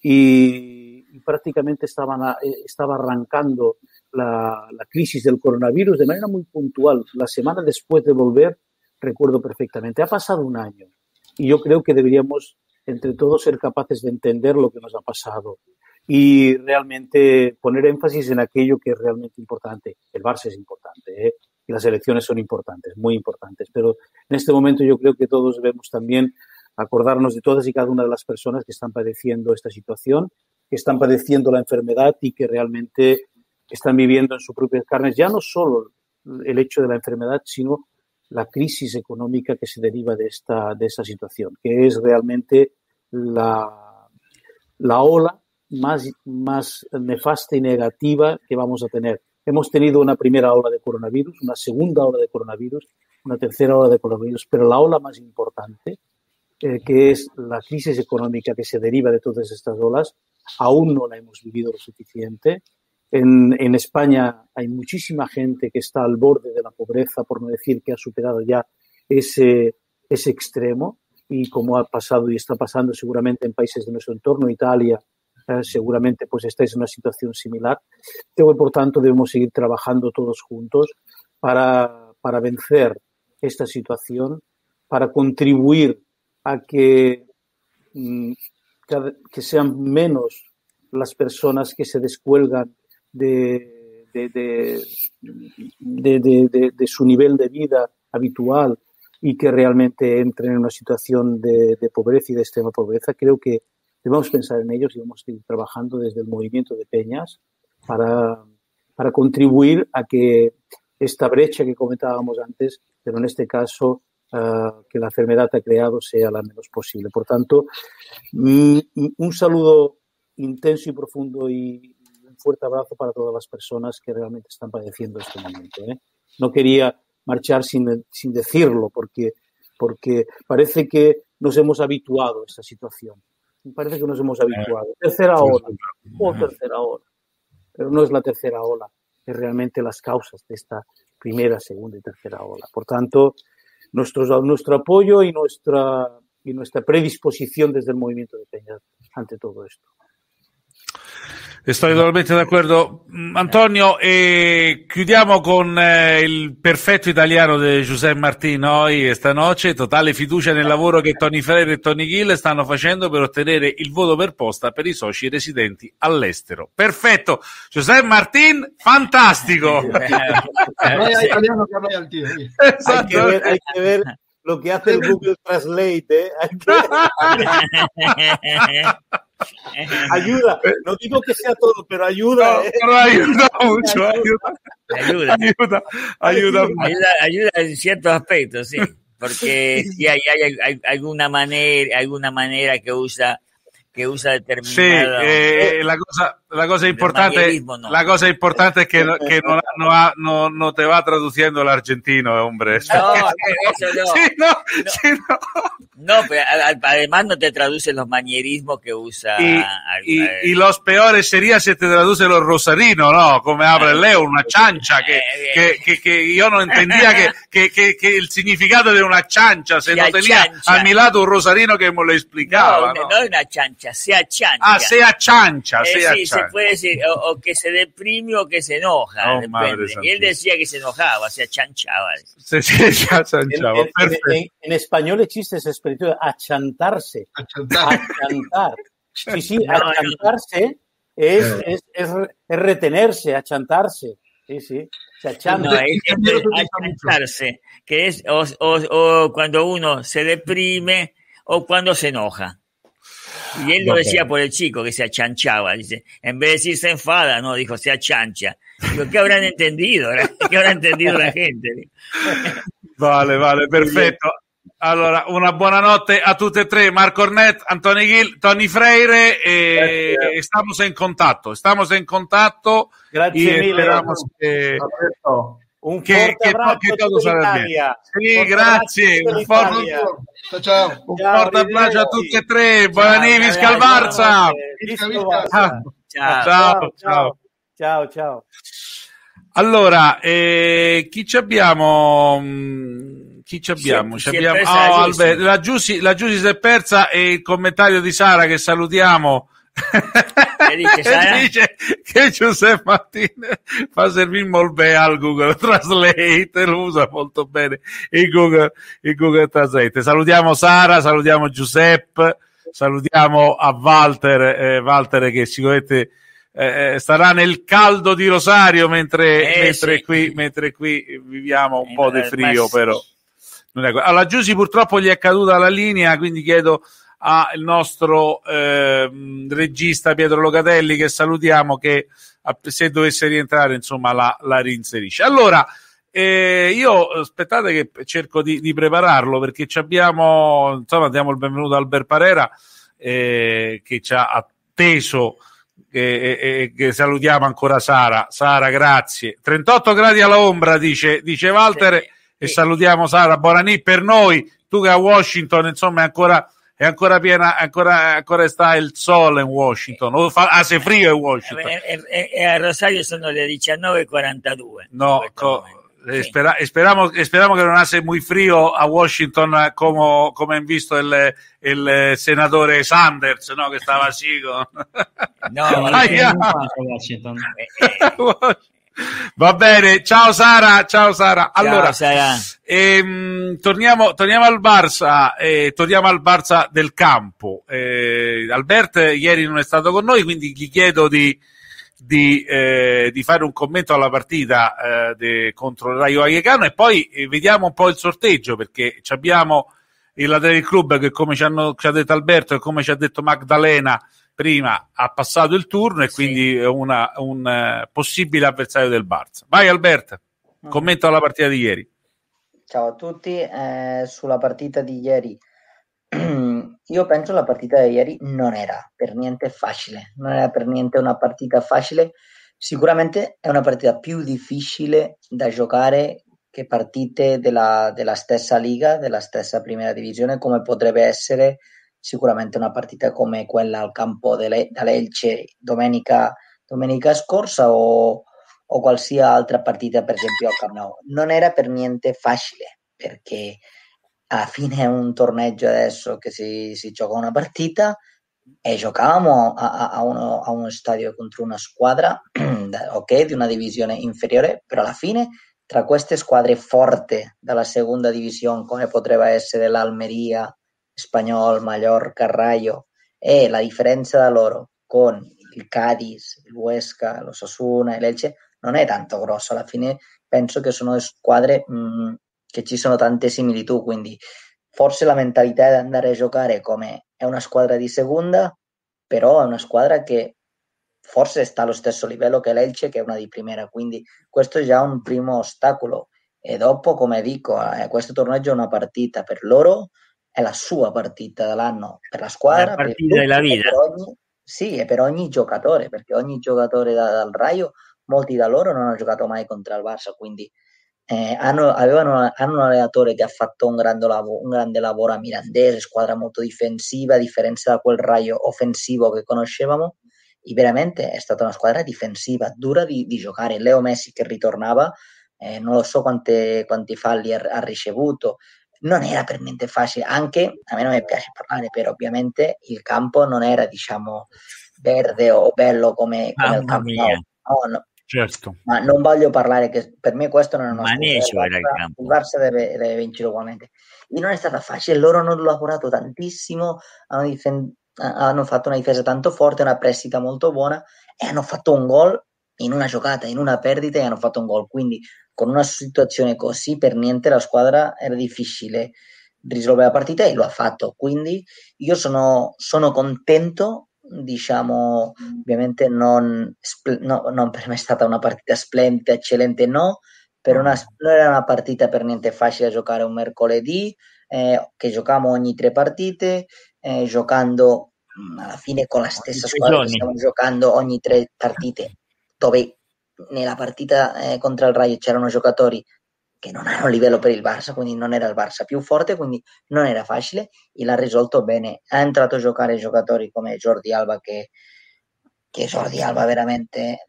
y prácticamente estaba arrancando la crisis del coronavirus de manera muy puntual. La semana después de volver, recuerdo perfectamente. Ha pasado un año y yo creo que deberíamos entre todos ser capaces de entender lo que nos ha pasado y realmente poner énfasis en aquello que es realmente importante. El Barça es importante, y las elecciones son importantes, muy importantes, pero en este momento yo creo que todos debemos también acordarnos de todas y cada una de las personas que están padeciendo esta situación, que están padeciendo la enfermedad y que realmente están viviendo en sus propias carnes ya no solo el hecho de la enfermedad, sino la crisis económica que se deriva de esa situación, que es realmente la ola más nefasta y negativa que vamos a tener. Hemos tenido una primera ola de coronavirus, una segunda ola de coronavirus, una tercera ola de coronavirus, pero la ola más importante, que es la crisis económica que se deriva de todas estas olas, aún no la hemos vivido lo suficiente. En España hay muchísima gente que está al borde de la pobreza, por no decir que ha superado ya ese extremo, y como ha pasado y está pasando seguramente en países de nuestro entorno, Italia, seguramente pues estáis en una situación similar. Por tanto, debemos seguir trabajando todos juntos para vencer esta situación, para contribuir a que sean menos las personas que se descuelgan de su nivel de vida habitual y que realmente entren en una situación de pobreza y de extrema pobreza. Creo que debemos pensar en ellos y debemos seguir trabajando desde el movimiento de Peñas para contribuir a que esta brecha que comentábamos antes, pero en este caso que la enfermedad ha creado, sea la menos posible. Por tanto, un saludo intenso y profundo y un fuerte abrazo para todas las personas que realmente están padeciendo este momento. No quería marchar sin decirlo, porque parece que nos hemos habituado a esta situación. Parece que nos hemos habituado. Tercera ola. Pero no es la tercera ola, es realmente las causas de esta primera, segunda y tercera ola. Por tanto, nuestro apoyo y nuestra predisposición desde il movimento de Peñas ante todo esto. Estoy totalmente d'accordo. Antonio, chiudiamo con il perfetto italiano di Giuseppe Martin hoy, stanotte, totale fiducia nel lavoro che Tony Freire e Tony Gill stanno facendo per ottenere il voto per posta per i soci residenti all'estero. Perfetto, Giuseppe Martin, fantastico. Italiano que habla al tío. Esatto. Hay que ver lo que hace el Google Translate, Ayuda, no digo que sea todo, pero ayuda. Pero ayuda mucho, ayuda en ciertos aspectos, sí, porque sí hay alguna manera que usa determinada. Sí, la cosa importante, no. La cosa importante es que no te va traduciendo el argentino, hombre. No, eso no. No, pero además no te traduce los manierismos que usa. Y los peores sería si te traduce los rosarinos, ¿no? Como habla Leo, una chancha, que yo no entendía que el significado de una chancha, se no tenía a mi lado un rosarino que me lo explicaba. No es una chancha, se achancha. Ah, se achancha, sí, se puede decir, o que se deprime o que se enoja, depende. Y él decía que se enojaba, se achanchaba. Se achanchaba, en español existe esa expresión, achantarse. Achantar. Sí, achantarse es retenerse, achantarse. Sí, se achanta. No, es achantarse, que es o cuando uno se deprime o cuando se enoja. Y él lo decía por el chico que se achanchaba, dice, en vez de decir se enfada, no, dijo se achancha. Digo, ¿qué habrán entendido? ¿Qué habrá entendido la gente? Vale, perfetto. Allora, una buonanotte a tutti e tre, Marco Ornet, Antonio Gill, Tony Freire, estamos en contacto. Grazie mille. Un forte abbraccio che tutto sarà bene. Sì, grazie. Un forte abbraccio a tutti e tre. Buonanotte, Visca il Barça. Ciao. Allora, chi ci abbiamo? Albert, la Giussi si è persa, e il commentario di Sara che salutiamo. Dice che Giuseppe Martin fa servire molto bene al Google Translate, lo usa molto bene il Google Translate. Salutiamo Sara, salutiamo Giuseppe, salutiamo a Walter che sicuramente starà nel caldo di Rosario mentre qui viviamo un po' di frio, però alla Giussi purtroppo gli è caduta la linea, quindi chiedo al nostro regista Pietro Locatelli, che salutiamo, che se dovesse rientrare insomma la reinserisce. Allora io aspettate che cerco di prepararlo, perché abbiamo, insomma, diamo il benvenuto a Albert Parera che ci ha atteso, che salutiamo ancora Sara, grazie. 38 gradi all'ombra dice Walter, e salutiamo Sara. Buonanotte per noi, tu che a Washington insomma è ancora piena, ancora sta il sole in Washington, hace frío in Washington, a Rosario sono le 19:42. No, speriamo che non hace muy frío a Washington, come han visto il senatore Sanders, no, che stava así con... No, Washington. Va bene, ciao Sara. Allora, Sara. torniamo al Barça, torniamo al Barça del campo. Albert ieri non è stato con noi, quindi gli chiedo di fare un commento alla partita contro il Rayo Vallecano e poi vediamo un po' il sorteggio, perché abbiamo il Athletic Club che, come ci ha detto Alberto e come ci ha detto Magdalena prima, ha passato il turno e quindi è un possibile avversario del Barça. Vai Albert, commento alla partita di ieri. Ciao a tutti, sulla partita di ieri io penso la partita di ieri non era per niente facile, non era per niente una partita facile, sicuramente è una partita più difficile da giocare che partite della stessa Liga, della stessa Primera Divisione, come potrebbe essere sicuramente una partita come quella al campo dall'Elche domenica scorsa o qualsiasi altra partita, per esempio al Camp Nou. Non era per niente facile, perché alla fine è un torneggio adesso che si gioca una partita e giocavamo a uno stadio contro una squadra ok, di una divisione inferiore, però alla fine tra queste squadre forti dalla seconda divisione, come potrebbe essere l'Almeria, Espanyol, Mallorca, Rayo, e la differenza da loro con il Cadiz, il Huesca, lo Osasuna e l'Elche non è tanto grosso. Alla fine penso che sono squadre che ci sono tante similitudini, quindi forse la mentalità di andare a giocare come è una squadra di seconda, però è una squadra che forse sta allo stesso livello che l'Elche, che è una di primera, quindi questo è già un primo ostacolo. E dopo, come dico, questo torneggio è una partita per loro, è la sua partita dell'anno, per la squadra, la partita della vita. E per ogni giocatore, perché ogni giocatore dal Rayo, molti da loro non hanno giocato mai contro il Barça, quindi hanno un allenatore che ha fatto un grande lavoro a Mirandese, squadra molto difensiva, a differenza da quel Rayo offensivo che conoscevamo. E veramente è stata una squadra difensiva, dura di giocare. Leo Messi che ritornava, non lo so quanti falli ha ricevuto, non era per niente facile. Anche a me non mi piace parlare, però ovviamente il campo non era, diciamo, verde o bello come il campo. No. Certo. Ma non voglio parlare, che per me questo non è una scusa. Il Barça deve vincere ugualmente. E non è stata facile, loro hanno lavorato tantissimo, hanno fatto una difesa tanto forte, una prestita molto buona e hanno fatto un gol in una giocata, in una perdita, e hanno fatto un gol. Quindi con una situazione così per niente la squadra era difficile risolvere la partita e lo ha fatto. Quindi io sono contento, diciamo, ovviamente non per me è stata una partita splendida, eccellente, no, non era una partita per niente facile da giocare un mercoledì, che giocavamo ogni 3 partite, giocando alla fine con la stessa squadra che stiamo giocando ogni 3 partite, dove nella partita contro il Rayo c'erano giocatori che non hanno livello per il Barça, quindi non era il Barça più forte, quindi non era facile, e l'ha risolto bene. Ha entrato a giocare giocatori come Jordi Alba, che Jordi Alba veramente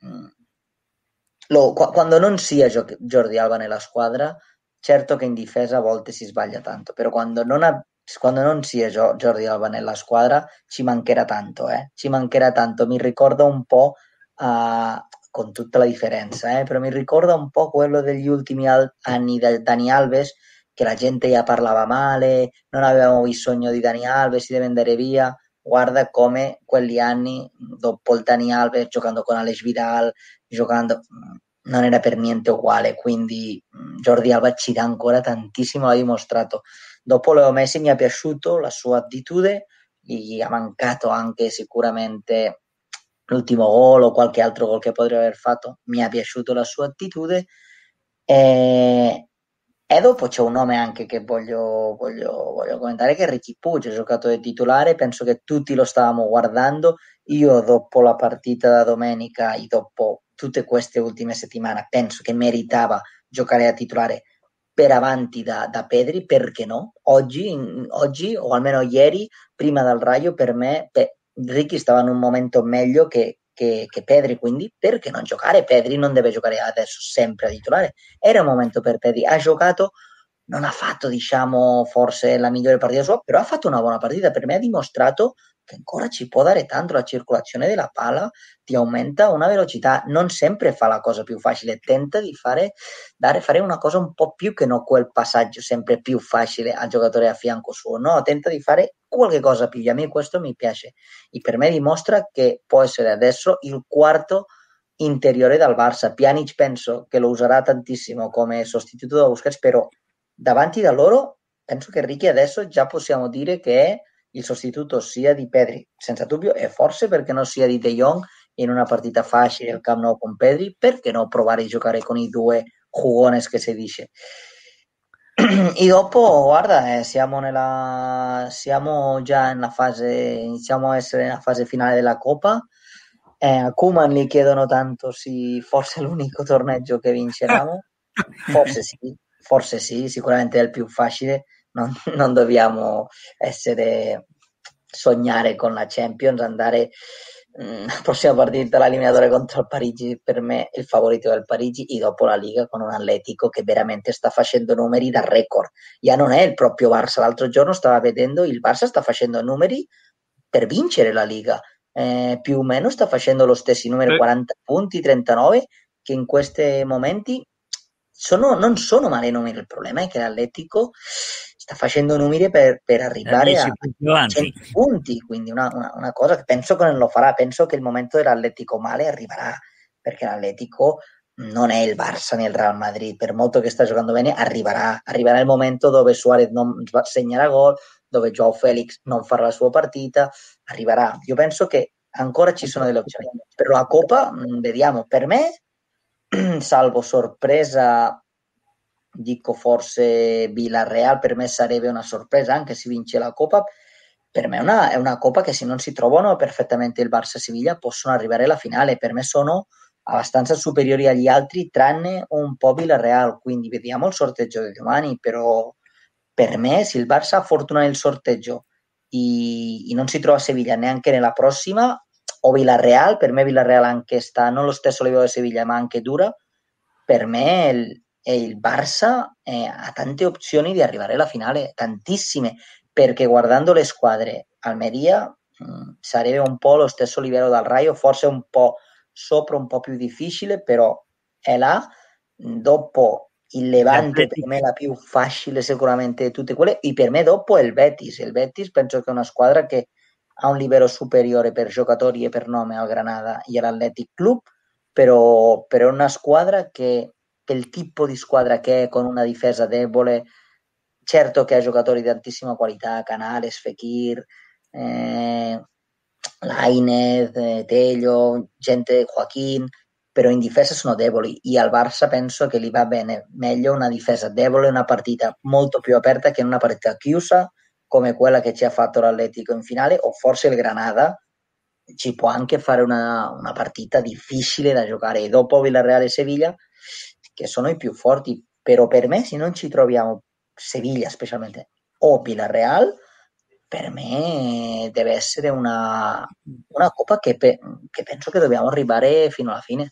quando non sia Jordi Alba nella squadra, certo che in difesa a volte si sbaglia tanto, però quando non sia Jordi Alba nella squadra ci mancherà tanto, ci mancherà tanto. Mi ricorda un po' con tutta la differenza, però mi ricorda un po' quello degli ultimi anni da Dani Alves, che la gente ja parlava male, non avevamo bisogno di Dani Alves, si deve andare via. Guarda come quegli anni, dopo il Dani Alves, giocando con Alex Vidal, non era per niente uguale, quindi Jordi Alba ci dà ancora tantissimo, l'ha dimostrato. Dopo Leo Messi mi è piaciuto la sua attitudine, gli ha mancato anche sicuramente l'ultimo gol o qualche altro gol che potrebbe aver fatto, mi è piaciuto la sua attitudine, e dopo c'è un nome anche che voglio commentare, che è Riqui Puig, giocatore titolare. Penso che tutti lo stavamo guardando. Io dopo la partita da domenica e dopo tutte queste ultime settimane penso che meritava giocare a titolare per avanti da Pedri, perché no? Oggi o almeno ieri, prima dal Rayo, per me Riqui stava in un momento meglio che Pedri, quindi perché non giocare? Pedri non deve giocare adesso sempre a titolare, era un momento per Pedri, ha giocato, non ha fatto, diciamo, forse la migliore partita sua, però ha fatto una buona partita. Per me ha dimostrato che ancora ci può dare tanto. La circolazione della palla ti aumenta una velocità, non sempre fa la cosa più facile, tenta di fare una cosa un po' più che non quel passaggio sempre più facile al giocatore a fianco suo, no, tenta di fare qualche cosa più, a me questo mi piace e per me dimostra che può essere adesso il quarto interiore dal Barça. Pjanic penso che lo userà tantissimo come sostituto da Busquets, però davanti da loro penso che Ricky adesso già possiamo dire che è il sostituto sia di Pedri, senza dubbio, e forse perché non sia di De Jong in una partita facile al Camp Nou con Pedri, perché no provare a giocare con i due jugones che si dice. E dopo, guarda, siamo già nella fase, iniziamo a essere nella fase finale della Coppa. A Koeman gli chiedono tanto sì, forse è l'unico torneggio che vinceremo. Forse sì, sicuramente è il più facile. Non dobbiamo sognare con la Champions, andare la prossima partita l'eliminatore contro il Parigi, per me il favorito è il Parigi, e dopo la Liga con un Atletico che veramente sta facendo numeri da record, ya non è il proprio Barça. L'altro giorno stava vedendo, il Barça sta facendo numeri per vincere la Liga, più o meno sta facendo lo stessi numeri, 40 punti, 39, che in questi momenti non sono male i numeri. Il problema è che l'Atletico sta facendo numeri per arrivare a 100 punti, quindi una cosa che penso che non lo farà. Penso che il momento dell'Atletico male arriverà, perché l'Atletico non è il Barça né il Real Madrid, per molto che sta giocando bene arriverà il momento dove Suarez non segnerà gol, dove Joao Felix non farà la sua partita, arriverà. Io penso che ancora ci sono delle opzioni, per la Coppa vediamo. Per me, salvo sorpresa, dico forse Villarreal, per me sarebbe una sorpresa anche se vince la Coppa. Per me è una Coppa che, se non si trovano perfettamente il Barça e Siviglia, possono arrivare alla finale. Per me sono abbastanza superiori agli altri, tranne un po' Villarreal, quindi vediamo il sorteggio di domani. Però per me, se il Barça ha fortuna nel sorteggio e non si trova a Seviglia neanche nella prossima, o Villarreal, per me Villarreal anche sta non lo stesso livello di Seviglia ma anche dura, per me il Barça ha tante opzioni di arrivare alla finale, tantissime, perché guardando le squadre, Almeria sarebbe un po' lo stesso livello del Rayo, forse un po' sopra, un po' più difficile, però è là. Dopo il Levante per me è la più facile sicuramente di tutte quelle, e per me dopo è il Betis. Il Betis penso che è una squadra che ha un livello superiore per giocatori e per nome al Granada e all'Athletic Club, però è una squadra che, per il tipo di squadra che è, con una difesa debole, certo che ha giocatori di altissima qualità, Canales, Fekir, Lainez, Tello, gente, Joaquín, però in difesa sono deboli, e al Barça penso che gli va bene meglio una difesa debole, una partita molto più aperta che una partita chiusa come quella che ci ha fatto l'Atletico in finale, o forse il Granada ci può anche fare una partita difficile da giocare, e dopo Villarreal e Sevilla che sono i più forti. Però per me, se non ci troviamo Sevilla specialmente o Villarreal, per me deve essere una Coppa che penso che dobbiamo arrivare fino alla fine.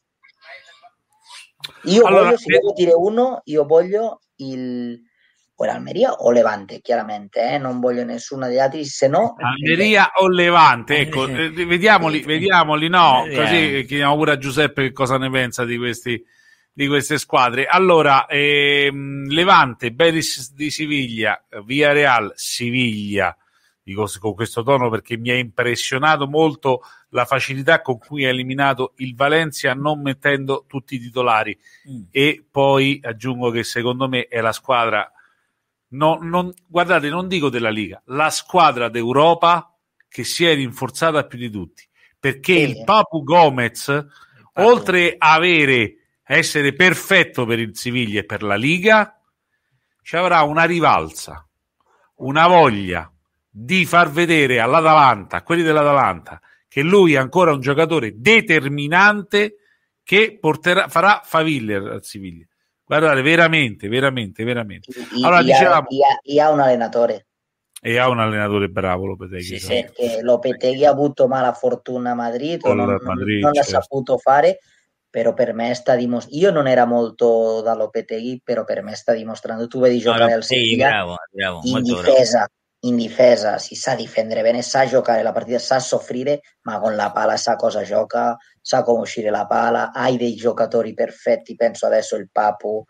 Voglio, se devo dire uno, io voglio o l'Almeria o Levante, chiaramente, non voglio nessuno degli altri, se no Almeria o Levante, ecco, vediamoli, no, così chiediamo pure a Giuseppe che cosa ne pensa di queste squadre. Allora, Levante, Betis di Siviglia, Villarreal, Siviglia, dico con questo tono perché mi ha impressionato molto la facilità con cui ha eliminato il Valencia non mettendo tutti i titolari. E poi aggiungo che secondo me è la squadra, guardate, non dico della Liga, la squadra d'Europa che si è rinforzata più di tutti, perché il Papu Gomez, oltre a essere perfetto per il Siviglia e per la Liga, ci avrà una rivalsa, una voglia di far vedere all'Atalanta, a quelli dell'Atalanta, che lui è ancora un giocatore determinante che farà faville al Siviglia. Guardate, veramente. Allora, dicevamo, ha un allenatore. E ha un allenatore bravo, Lopetegui. Sì, perché Lopetegui ha avuto mala fortuna a Madrid, non l'ha saputo fare, però per me sta dimostrando. Io non era molto da Lopetegui, però per me sta dimostrando. Tu vedi giocare al Sevilla in in difesa si sa difendere bene, sa giocare la partita, sa soffrire, ma con la palla sa cosa gioca, sa come uscire la palla, hai dei giocatori perfetti, penso adesso il Papu,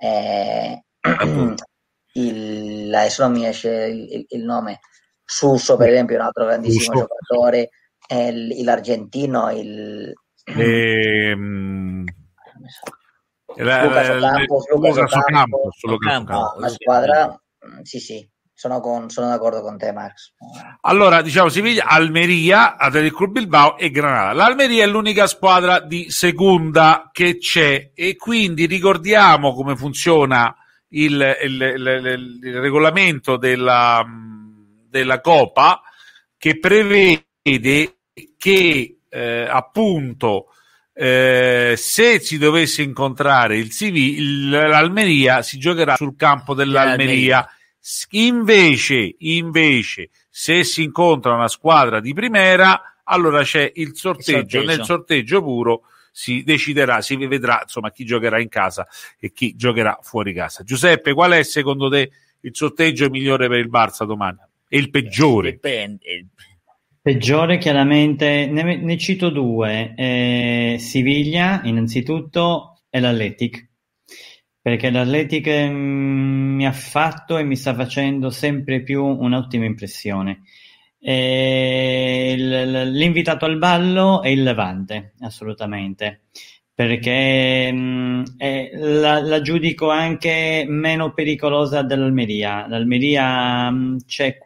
adesso non mi esce il nome, Suso per esempio, un altro grandissimo giocatore, l'argentino, Lucas Ocampos, una squadra, sì, sono d'accordo con te, Max. Allora, diciamo Siviglia, Almeria, Athletic Club Bilbao e Granada. L'Almeria è l'unica squadra di seconda che c'è, e quindi ricordiamo come funziona il regolamento della Coppa, che prevede che appunto se si dovesse incontrare l'Almeria, si giocherà sul campo dell'Almeria. Invece se si incontra una squadra di primera, allora c'è il sorteggio. Nel sorteggio puro si deciderà, si vedrà insomma chi giocherà in casa e chi giocherà fuori casa. Giuseppe, qual è secondo te il sorteggio migliore per il Barça domani? E il peggiore? Dipende. Peggiore chiaramente, ne cito due, Siviglia innanzitutto e l'Athletic, perché l'Athletic mi ha fatto e mi sta facendo sempre più un'ottima impressione. L'invitato al ballo è il Levante, assolutamente, perché la giudico anche meno pericolosa dell'Almeria. L'Almeria c'è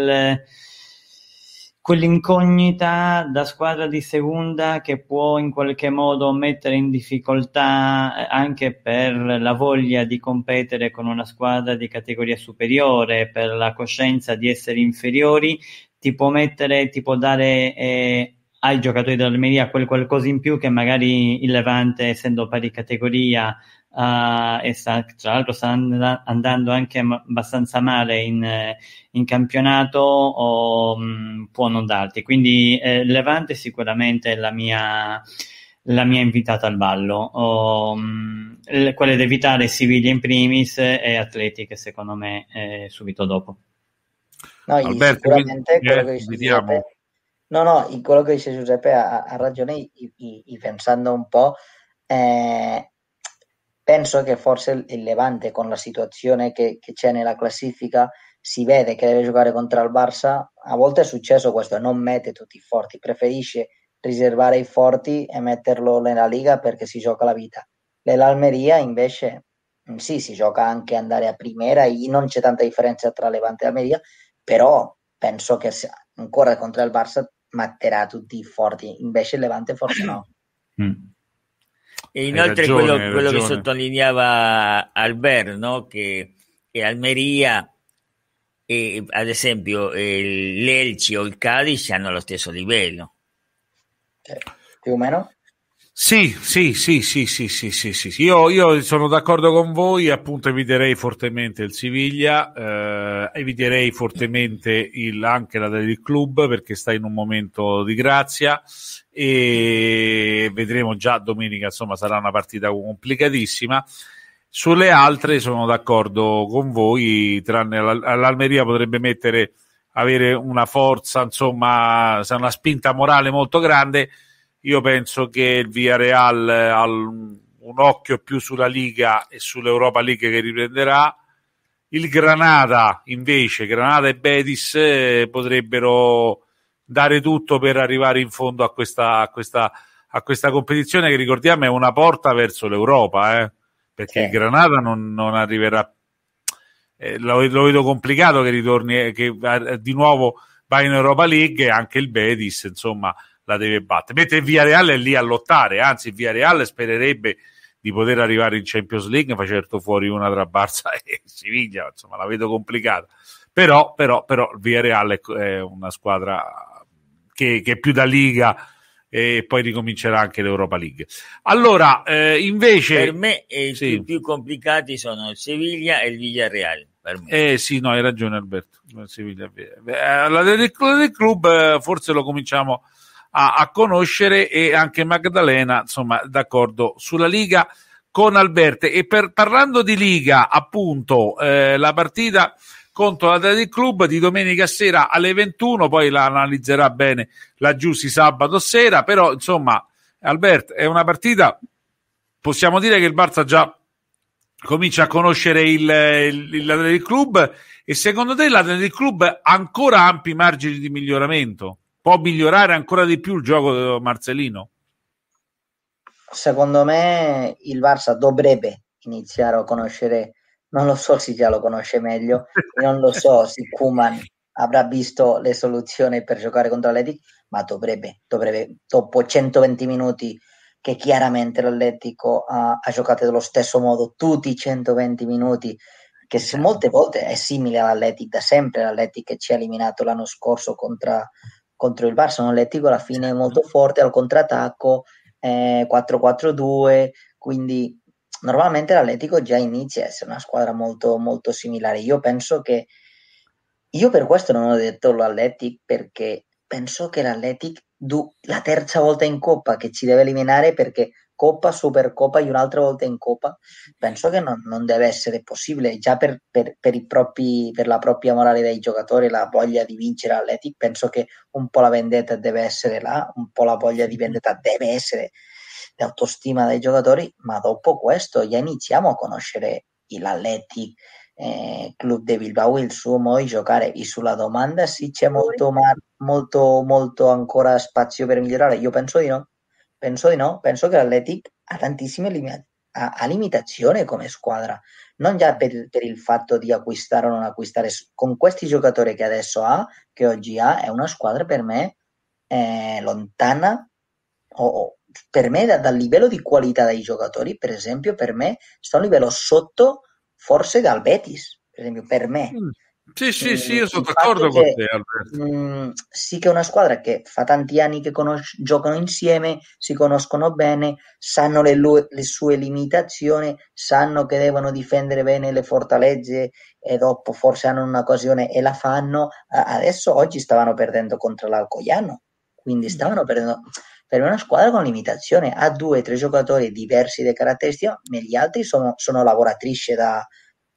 quell'incognita da squadra di seconda che può in qualche modo mettere in difficoltà, anche per la voglia di competere con una squadra di categoria superiore, per la coscienza di essere inferiori, ti può dare ai giocatori dell'Almeria quel qualcosa in più che magari il Levante, essendo pari categoria, e tra l'altro sta andando anche abbastanza male in campionato, può non darti. Quindi Levante sicuramente è la mia invitata al ballo. Quelle da evitare Siviglia in primis e Athletic secondo me subito dopo. No, Alberto, sicuramente quello che dice Giuseppe, quello che dice Giuseppe ha ragione, pensando un po', penso che forse il Levante, con la situazione che c'è nella classifica, si vede che deve giocare contro il Barça. A volte è successo questo, non mette tutti i forti, preferisce riservare i forti e metterlo nella Liga perché si gioca la vita. L'Almeria invece sì, si gioca anche andare a primera, non c'è tanta differenza tra Levante e Almeria, però penso che ancora contro il Barça metterà tutti i forti, invece il Levante forse no. E inoltre quello che sottolineava Albert, no? Che Almeria e ad esempio l'Elche o il Cadiz hanno lo stesso livello. Più o meno? Sì. Io sono d'accordo con voi, appunto eviterei fortemente il Siviglia, eviterei fortemente anche la del club, perché sta in un momento di grazia, e vedremo già domenica, insomma sarà una partita complicatissima. Sulle altre sono d'accordo con voi, tranne l'Almeria potrebbe avere una forza, insomma una spinta morale molto grande. Io penso che il Villarreal ha un occhio più sulla Liga e sull'Europa League che riprenderà. Il Granada invece, Granada e Betis potrebbero dare tutto per arrivare in fondo a questa competizione, che ricordiamo è una porta verso l'Europa, perché il Granada non arriverà. Lo vedo complicato che ritorni, che di nuovo va in Europa League, e anche il Betis insomma la deve battere, mentre il Villarreal è lì a lottare, anzi il Villarreal spererebbe di poter arrivare in Champions League, fa certo fuori una tra Barça e Siviglia, insomma la vedo complicata, però il Villarreal è una squadra che è più da Liga, e poi ricomincerà anche l'Europa League. Allora invece per me i più complicati sono il Siviglia e il Villarreal. Sì, no, hai ragione Alberto, la del club forse lo cominciamo a conoscere, e anche Magdalena insomma d'accordo sulla Liga con Alberto. E parlando di Liga, appunto la partita contro l'Athletic Club di domenica sera alle 21, poi la analizzerà bene la Giussi sabato sera, però insomma Albert, è una partita, possiamo dire che il Barça già comincia a conoscere l'Athletic Club, e secondo te l'Athletic Club ha ancora ampi margini di miglioramento? Può migliorare ancora di più il gioco marcellino? Secondo me il Barça dovrebbe iniziare a conoscere, non lo so se già lo conosce meglio, non lo so se Koeman avrà visto le soluzioni per giocare contro l'Atletico, ma dovrebbe dopo 120 minuti che chiaramente l'Atletico ha giocato dello stesso modo tutti i 120 minuti, che molte volte è simile all'Atletico, da sempre l'Atletico che ci ha eliminato l'anno scorso contro il Barça, un Atletico alla fine molto forte al contrattacco, 4-4-2, quindi normalmente l'Atletico già inizia a essere una squadra molto, molto similare. Io penso che per questo non ho detto l'Atletico, perché penso che l'Atletico la terza volta in Coppa che ci deve eliminare, perché Coppa, Supercoppa e un'altra volta in Coppa, penso che non deve essere possibile, già per la propria morale dei giocatori, la voglia di vincere l'Atletico. Penso che un po' la vendetta deve essere là, un po' la voglia di vendetta deve essere l'autostima dei giocatori, ma dopo questo già iniziamo a conoscere l'Atletico Club de Bilbao, il suo modo di giocare. E sulla domanda se c'è molto ancora spazio per migliorare, io penso di no. Penso che l'Atletico ha tantissime limitazioni come squadra, non già per il fatto di acquistare o non acquistare. Con questi giocatori che oggi ha, è una squadra per me lontana, o per me dal livello di qualità dei giocatori. Per esempio, per me sta a un livello sotto forse dal Betis, per esempio, per me. Sì, io sono d'accordo con te, Alberto. Sì, che è una squadra che fa tanti anni che giocano insieme, si conoscono bene, sanno le sue limitazioni, sanno che devono difendere bene le fortalezze, e dopo forse hanno un'occasione e la fanno. Adesso oggi stavano perdendo contro l'Alcoyano, quindi stavano perdendo. Per me è una squadra con limitazione, ha 2 o 3 giocatori diversi di caratteristiche, ma gli altri sono lavoratrici da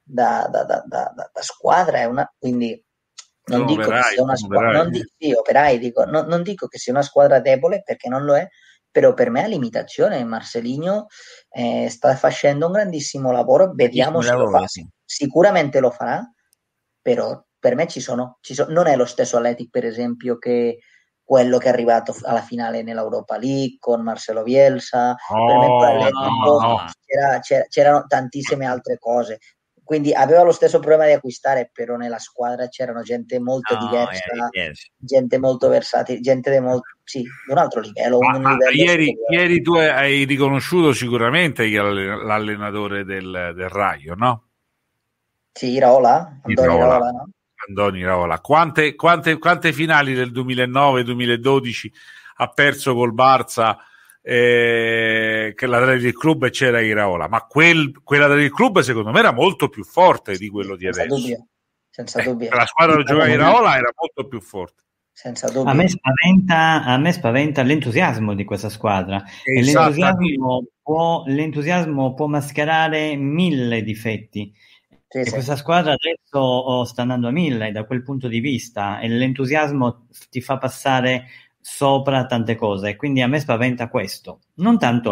squadra, quindi non dico che sia una squadra, non dico che sia una squadra debole, perché non lo è, però per me ha limitazione. Marcelinho sta facendo un grandissimo lavoro, vediamo se lo fa. Sicuramente lo farà, però per me ci sono. Non è lo stesso Athletic, per esempio, che quello che è arrivato alla finale nell'Europa League con Marcelo Bielsa. Per me l'Atletico c'erano tantissime altre cose, quindi aveva lo stesso problema di acquistare, però nella squadra c'erano gente molto diversa, gente molto versatile, gente di un altro livello. Ieri tu hai riconosciuto sicuramente l'allenatore del Raio, no? Sì, Iraola, no? Andoni Iraola. Quante finali del 2009-2012 ha perso col Barça, che l'Athletic Club c'era Iraola, ma quell'Athletic Club secondo me era molto più forte di quello di adesso. Senza dubbio. La squadra che giocava Iraola era molto più forte. Senza dubbio. A me spaventa l'entusiasmo di questa squadra. E l'entusiasmo può mascherare 1000 difetti. Sì. Questa squadra adesso sta andando a 1000 da quel punto di vista, e l'entusiasmo ti fa passare sopra tante cose, quindi a me spaventa questo, non tanto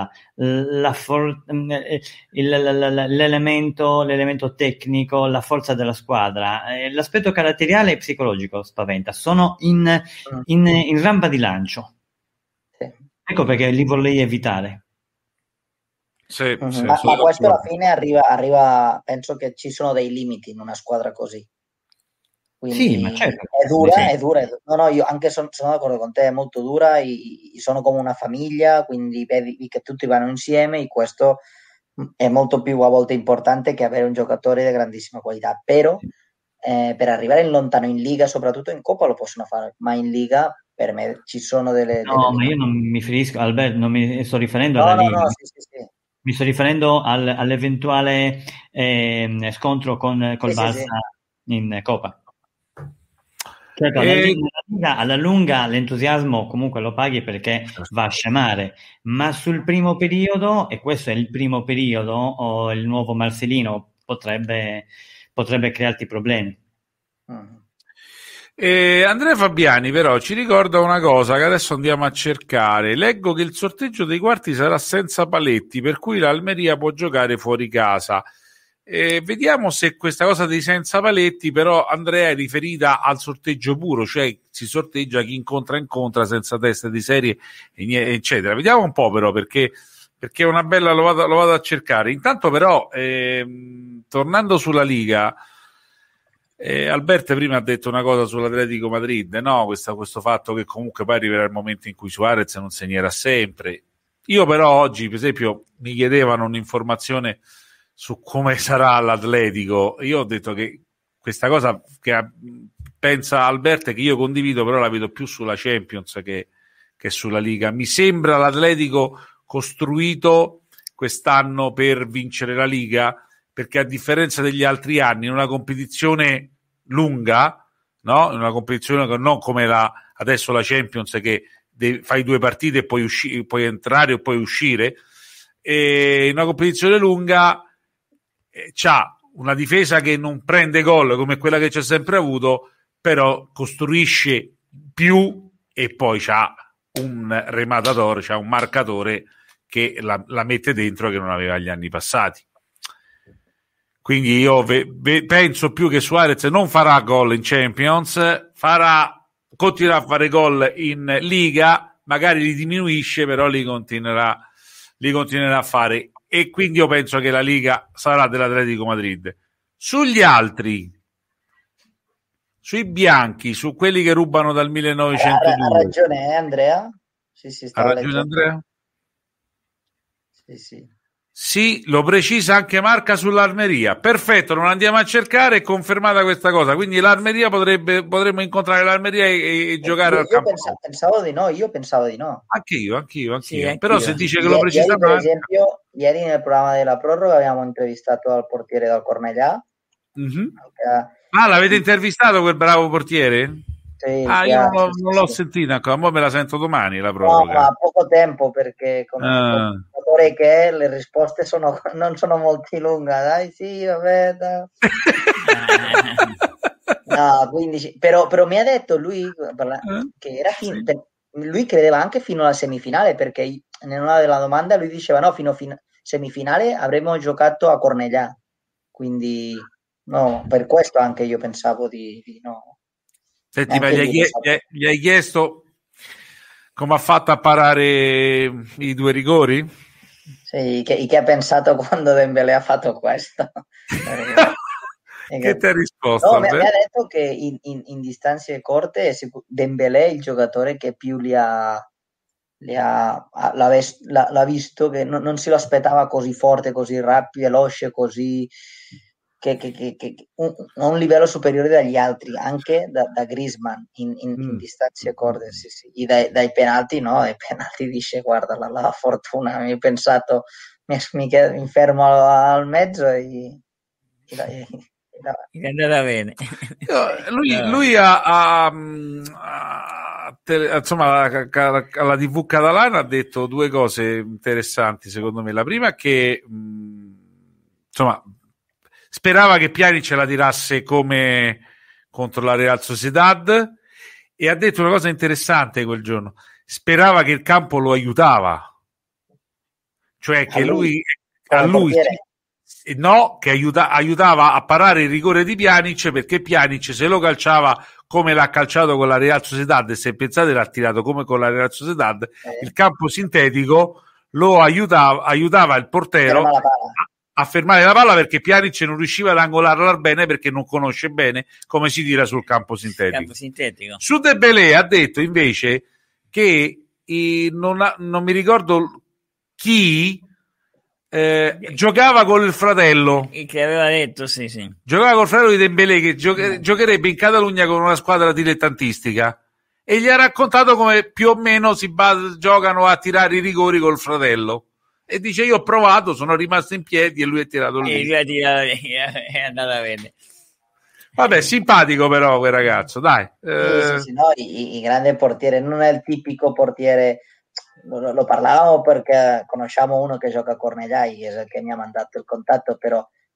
l'elemento tecnico, la forza della squadra, l'aspetto caratteriale e psicologico spaventa. Sono in rampa di lancio, ecco perché li vorrei evitare. Sì, ma questo alla fine arriva, penso che ci sono dei limiti in una squadra così, quindi sì, ma certo. È dura. No, io anche sono d'accordo con te, è molto dura, sono come una famiglia, quindi vedi che tutti vanno insieme, e questo è molto più a volte importante che avere un giocatore di grandissima qualità, però per arrivare in lontano in Liga, soprattutto in Coppa lo possono fare, ma in Liga per me ci sono delle ma io non mi riferisco, Alberto, non mi sto riferendo alla Liga. Sì. Mi sto riferendo all'eventuale scontro col Barça in Coppa. Certo, alla lunga l'entusiasmo comunque lo paghi, perché va a scemare, ma sul primo periodo, e questo è il primo periodo, il nuovo Marcellino potrebbe potrebbe crearti problemi. Andrea Fabiani però ci ricorda una cosa che adesso andiamo a cercare. Leggo che il sorteggio dei quarti sarà senza paletti, per cui l'Almeria può giocare fuori casa. Vediamo se questa cosa dei senza paletti però, Andrea, è riferita al sorteggio puro, cioè si sorteggia chi incontra senza teste di serie eccetera. Vediamo un po' però, perché è una bella, lo vado a cercare. Intanto però, tornando sulla Liga, Alberto prima ha detto una cosa sull'Atletico Madrid, no? Questo fatto che comunque poi arriverà il momento in cui Suarez non segnerà sempre. Io però oggi, per esempio, mi chiedevano un'informazione su come sarà l'Atletico. Io ho detto che questa cosa che pensa Alberto, che io condivido, però la vedo più sulla Champions che sulla Liga. Mi sembra l'Atletico costruito quest'anno per vincere la Liga, perché a differenza degli altri anni, in una competizione lunga, no? In una competizione che non come adesso la Champions, che fai 2 partite e puoi entrare o puoi uscire, e in una competizione lunga c'ha una difesa che non prende gol come quella che c'è sempre avuto, però costruisce più e poi c'ha un rematatore, c'ha un marcatore che la mette dentro, che non aveva gli anni passati. Quindi io penso più che Suarez non farà gol in Champions, continuerà a fare gol in Liga, magari li diminuisce, però li continuerà a fare, e quindi io penso che la Liga sarà dell'Atletico Madrid. Sugli altri, sui bianchi, su quelli che rubano dal 1902. Ha ragione Andrea? Sì, ha ragione Andrea? Sì. Sì, lo precisa anche Marca sull'Almeria. Perfetto, non andiamo a cercare, è confermata questa cosa. Quindi l'Almeria potremmo incontrare l'Almeria e giocare al campo. Io pensavo di no. Anch'io. Sì, però se dice che lo precisa ieri, per Marca... esempio, ieri nel programma della proroga abbiamo intervistato al portiere del Cornellà. Mm-hmm. L'avete intervistato quel bravo portiere? Sì, io non l'ho sentita ancora, ma me la sento domani la proroga. No, ma poco tempo, perché come giocatore che è, le risposte non sono molto lunghe. Dai, sì, vabbè. No, quindi però mi ha detto lui che era lui credeva anche fino alla semifinale, perché in una della domanda lui diceva no, fino semifinale avremmo giocato a Cornellà, quindi no, per questo anche io pensavo di no. Senti, ma gli hai chiesto come ha fatto a parare i 2 rigori? Sì, che ha pensato quando Dembélé ha fatto questo? Che ti ha risposto? No, mi ha detto che in distanze corte Dembélé è il giocatore che più l'ha visto, che non si lo aspettava così forte, così rapido, veloce, così che a un livello superiore dagli altri, anche da Griezmann in distanze corte. Sì. Dai penalti, no, dai penalti dice guarda la fortuna, mi ho pensato mi fermo al mezzo e è andata bene. Lui insomma, alla TV catalana ha detto 2 cose interessanti secondo me. La prima è che insomma sperava che Pjanic la tirasse come contro la Real Sociedad, e ha detto una cosa interessante quel giorno: sperava che il campo lo aiutava, cioè che aiutava a parare il rigore di Pjanic, perché Pjanic se lo calciava come l'ha calciato con la Real Sociedad, e se pensate l'ha tirato come con la Real Sociedad, il campo sintetico lo aiutava il portero a fermare la palla, perché Pjanic non riusciva ad angolarla bene, perché non conosce bene come si tira sul campo sintetico. Su Dembélé ha detto invece che non mi ricordo chi giocava con il fratello, che aveva detto sì. Giocava col fratello di Dembélé, che giocherebbe in Catalogna con una squadra dilettantistica, e gli ha raccontato come più o meno giocano a tirare i rigori col fratello, e dice io ho provato, sono rimasto in piedi e lui ha tirato lì, e lui ha tirato, è andata bene. Vabbè, simpatico però quel ragazzo, dai. Sì, no, i grandi portieri, non è il tipico portiere. Lo parlavamo perché conosciamo uno che gioca a Cornellà, che mi ha mandato il contatto, però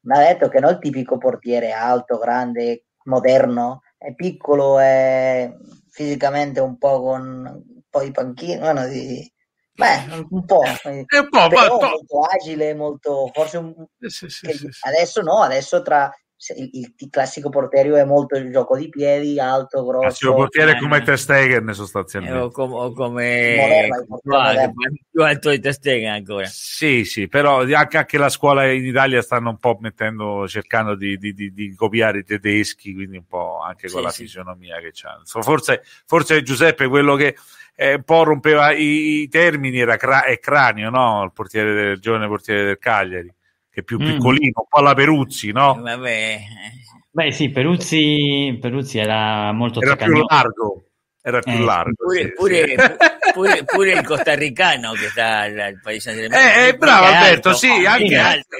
mi ha detto che non è il tipico portiere alto, grande, moderno, è piccolo, è fisicamente un po' con un po' di panchina, un po', È un po', però molto agile, molto, forse adesso no, adesso il classico portiere è molto il gioco di piedi, alto, grosso. Il portiere come Ter Stegen sostanzialmente. O come più alto di Ter Stegen ancora. Sì, però anche la scuola in Italia stanno un po' cercando di copiare i tedeschi, quindi un po' anche con la fisionomia che c'hanno. Forse Giuseppe, quello che un po' rompeva i termini è Cranio, no? Il giovane portiere del Cagliari, che è più piccolino, un po' alla Peruzzi, no? Beh sì, Peruzzi era molto più largo. Era più largo. Pure il costarricano che sta al Paris Saint-Germain. Bravo Alberto, alto, sì, anche alto,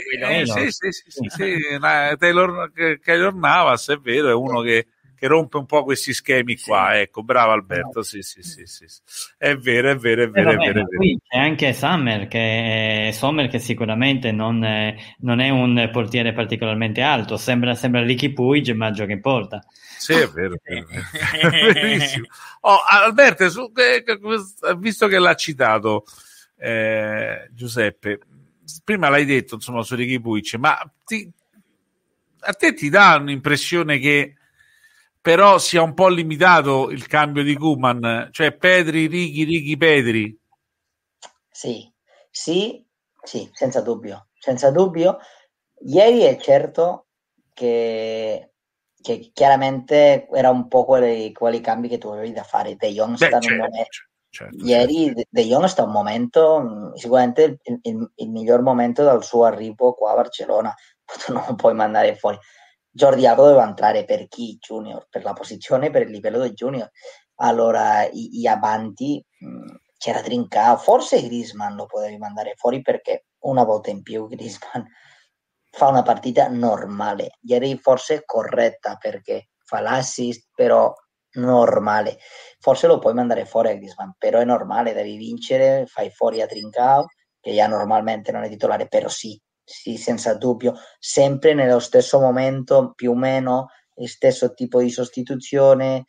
Taylor Navas, è vero, è uno che rompe un po' questi schemi qua, ecco, bravo Alberto, sì. È vero. Qui c'è anche Sommer che sicuramente non è un portiere particolarmente alto, sembra Ricky Puig, ma gioca in porta. Sì, è vero. Benissimo. Alberto, visto che l'ha citato Giuseppe, prima l'hai detto, insomma, su Ricky Puig, ma a te ti dà un'impressione che però sia un po' limitato il cambio di Koeman, cioè Pedri, Ricky, Pedri? Sì, senza dubbio. Ieri è certo che chiaramente era un po' quali cambi che tu avevi da fare. De Jong sta in un momento. Ieri De Jong sta un momento, sicuramente il miglior momento dal suo arrivo qua a Barcellona. Tu non lo puoi mandare fuori. Jordi Alba doveva entrare per chi? Junior, per la posizione, per il livello del Junior. Allora, i avanti c'era Trincao, forse Griezmann lo potevi mandare fuori perché una volta in più Griezmann fa una partita normale. Ieri forse corretta perché fa l'assist, però normale. Forse lo puoi mandare fuori a Griezmann, però è normale, devi vincere, fai fuori a Trincao, che già normalmente non è titolare, però sì, senza dubbio, sempre nello stesso momento, più o meno, il stesso tipo di sostituzione.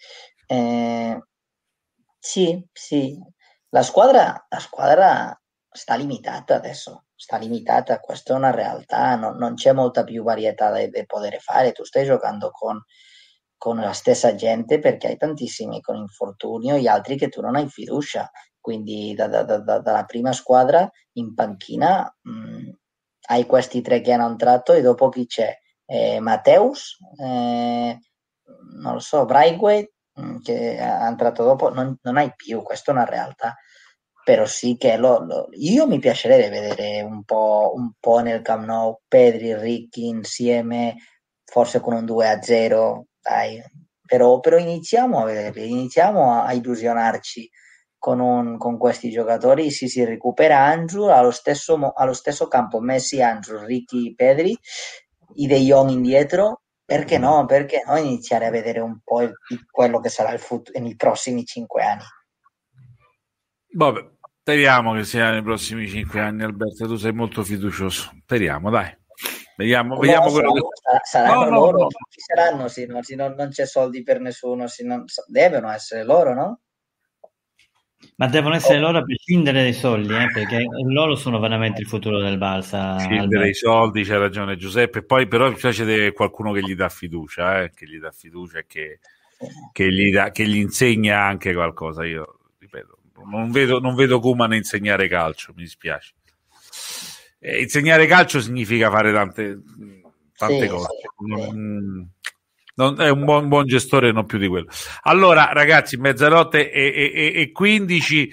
Sì, la squadra sta limitata adesso, questa è una realtà, non c'è molta più varietà da poter fare. Tu stai giocando con la stessa gente perché hai tantissimi con infortunio, gli altri che tu non hai fiducia, quindi dalla prima squadra in panchina hai questi tre che hanno entrato e dopo chi c'è? Matteus, non lo so, Braithwaite, che è entrato dopo, non hai più, questa è una realtà, però sì che io mi piacerebbe vedere un po' nel Camp Nou Pedri e Ricky insieme, forse con un 2-0, dai, però iniziamo a vederli, iniziamo a illusionarci con questi giocatori. Si recupera Andrew allo stesso campo, Messi, Andrew, Ricky, Pedri, i De Jong indietro. Perché no iniziare a vedere un po' quello che sarà il futuro nei prossimi 5 anni? Vabbè, speriamo che sia nei prossimi 5 anni, Alberto, tu sei molto fiducioso, speriamo, dai. Vediamo quello che saranno loro. Chi saranno se non c'è soldi per nessuno, devono essere loro, no? Ma devono essere loro a prescindere dai soldi, perché loro sono veramente il futuro del Barça. Prescindere dai soldi, c'è ragione Giuseppe. Poi però c'è qualcuno che gli dà fiducia, che gli dà fiducia e che gli insegna anche qualcosa. Io ripeto, non vedo Koeman insegnare calcio, mi dispiace. Insegnare calcio significa fare tante cose. Non è un buon gestore, non più di quello. Allora, ragazzi, mezzanotte e 15,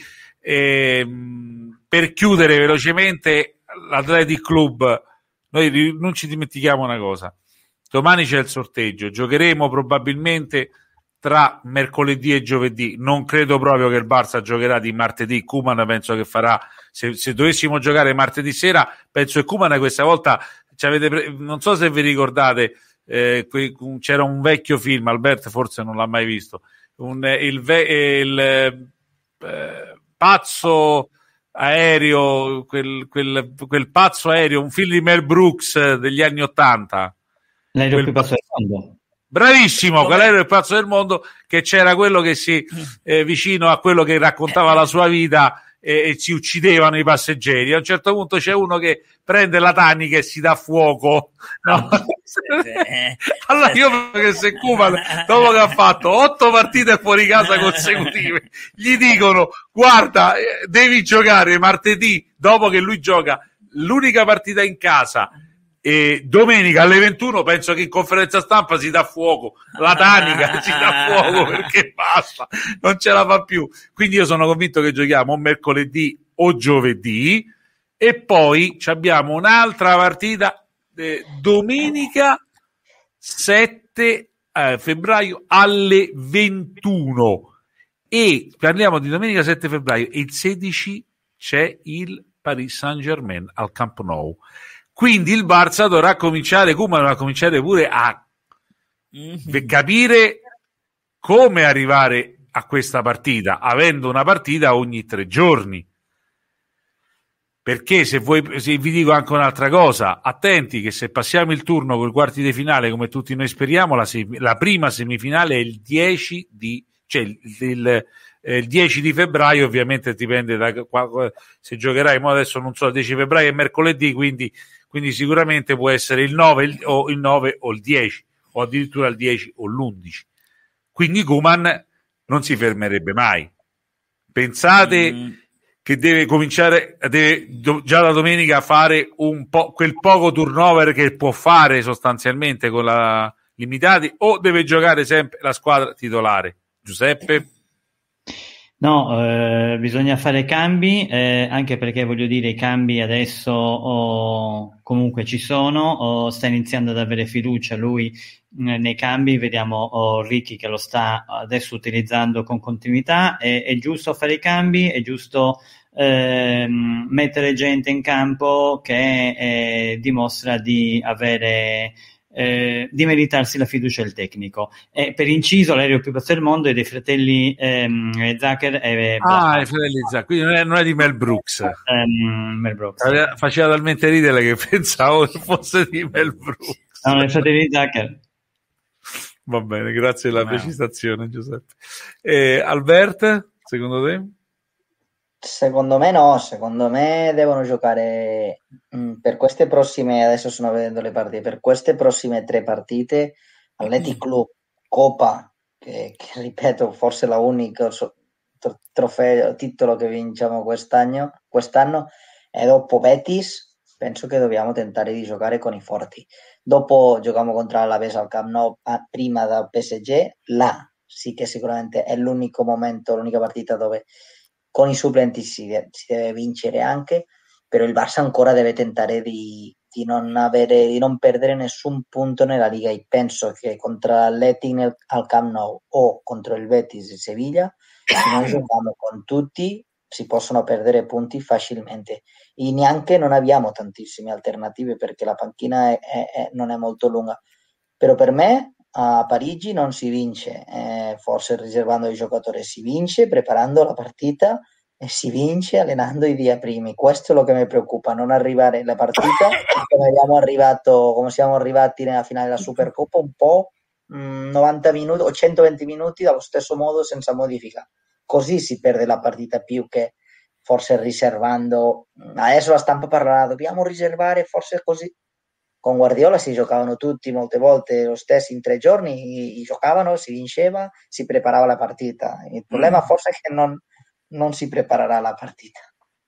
per chiudere velocemente l'Athletic Club, noi non ci dimentichiamo una cosa: domani c'è il sorteggio, giocheremo probabilmente tra mercoledì e giovedì. Non credo proprio che il Barça giocherà di martedì. Koeman penso che farà, se dovessimo giocare martedì sera, penso che Koeman questa volta non so se vi ricordate, c'era un vecchio film, Alberto forse non l'ha mai visto, pazzo aereo, quel pazzo aereo, un film di Mel Brooks degli anni '80. L'aereo più pazzo del mondo. Bravissimo, quell'aereo più pazzo del mondo, che c'era quello che si vicino a quello che raccontava la sua vita e si uccidevano i passeggeri. A un certo punto c'è uno che prende la tanica e si dà fuoco, no? Allora io penso che se Koeman, dopo che ha fatto 8 partite fuori casa consecutive, gli dicono: guarda, devi giocare martedì, dopo che lui gioca l'unica partita in casa, e domenica alle 21, penso che in conferenza stampa si dà fuoco, la tanica si dà fuoco, perché basta, non ce la fa più. Quindi io sono convinto che giochiamo o mercoledì o giovedì, e poi abbiamo un'altra partita domenica 7 febbraio alle 21, e parliamo di domenica 7 febbraio, e il 16 c'è il Paris Saint-Germain al Camp Nou. Quindi il Barça dovrà cominciare, Koeman dovrà cominciare pure a capire come arrivare a questa partita, avendo una partita ogni 3 giorni. Perché se vi dico anche un'altra cosa, attenti che se passiamo il turno con i quarti di finale, come tutti noi speriamo, la prima semifinale è il 10 di, cioè il 10 di febbraio, ovviamente dipende da se giocherai, ma adesso non so, il 10 febbraio è mercoledì, quindi sicuramente può essere il 9 o il 10, o addirittura il 10 o l'11. Quindi Koeman non si fermerebbe mai. Pensate che deve cominciare, già la domenica fare un po' quel poco turnover che può fare sostanzialmente con la limitati, o deve giocare sempre la squadra titolare? Giuseppe? No, bisogna fare cambi, anche perché voglio dire, i cambi adesso comunque ci sono, sta iniziando ad avere fiducia lui nei cambi, vediamo Ricky che lo sta adesso utilizzando con continuità. È giusto fare i cambi, è giusto mettere gente in campo che dimostra di avere di meritarsi la fiducia del tecnico. E per inciso, l'aereo più pazzo del mondo è dei fratelli Zucker e i fratelli Zucker, quindi non è di Mel Brooks. Mel Brooks faceva talmente ridere che pensavo che fosse di Mel Brooks. No, i fratelli Zucker. Va bene, grazie della precisazione, Giuseppe. Albert, secondo te? Secondo me no, secondo me devono giocare per queste prossime, adesso sto vedendo le partite, per queste prossime 3 partite Athletic Club, Coppa, che ripeto forse la unica trofeo, titolo che vinciamo quest'anno, e dopo Betis penso che dobbiamo tentare di giocare con i forti. Dopo giochiamo contro l'Alavés al Camp Nou, prima dal PSG, là sì che sicuramente è l'unico momento, l'unica partita dove con i supplenti si deve vincere anche, però il Barça ancora deve tentare di non perdere nessun punto nella Liga, e penso che contro l'Athletic al Camp Nou o contro il Betis di Sevilla, se noi giochiamo con tutti si possono perdere punti facilmente, e neanche non abbiamo tantissime alternative perché la panchina non è molto lunga. Però per me a Parigi non si vince, forse riservando i giocatori, si vince preparando la partita e si vince allenando i dia primi. Questo è lo che mi preoccupa, non arrivare alla partita come siamo arrivati nella finale della Supercoppa, un po' 90 minuti o 120 minuti dallo stesso modo senza modifica. Così si perde la partita, più che forse riservando. Adesso la stampa parlerà, dobbiamo riservare, forse così. Con Guardiola si giocavano tutti molte volte lo stesso in 3 giorni, giocavano, si vinceva, si preparava la partita. Il problema forse è che non si preparerà la partita.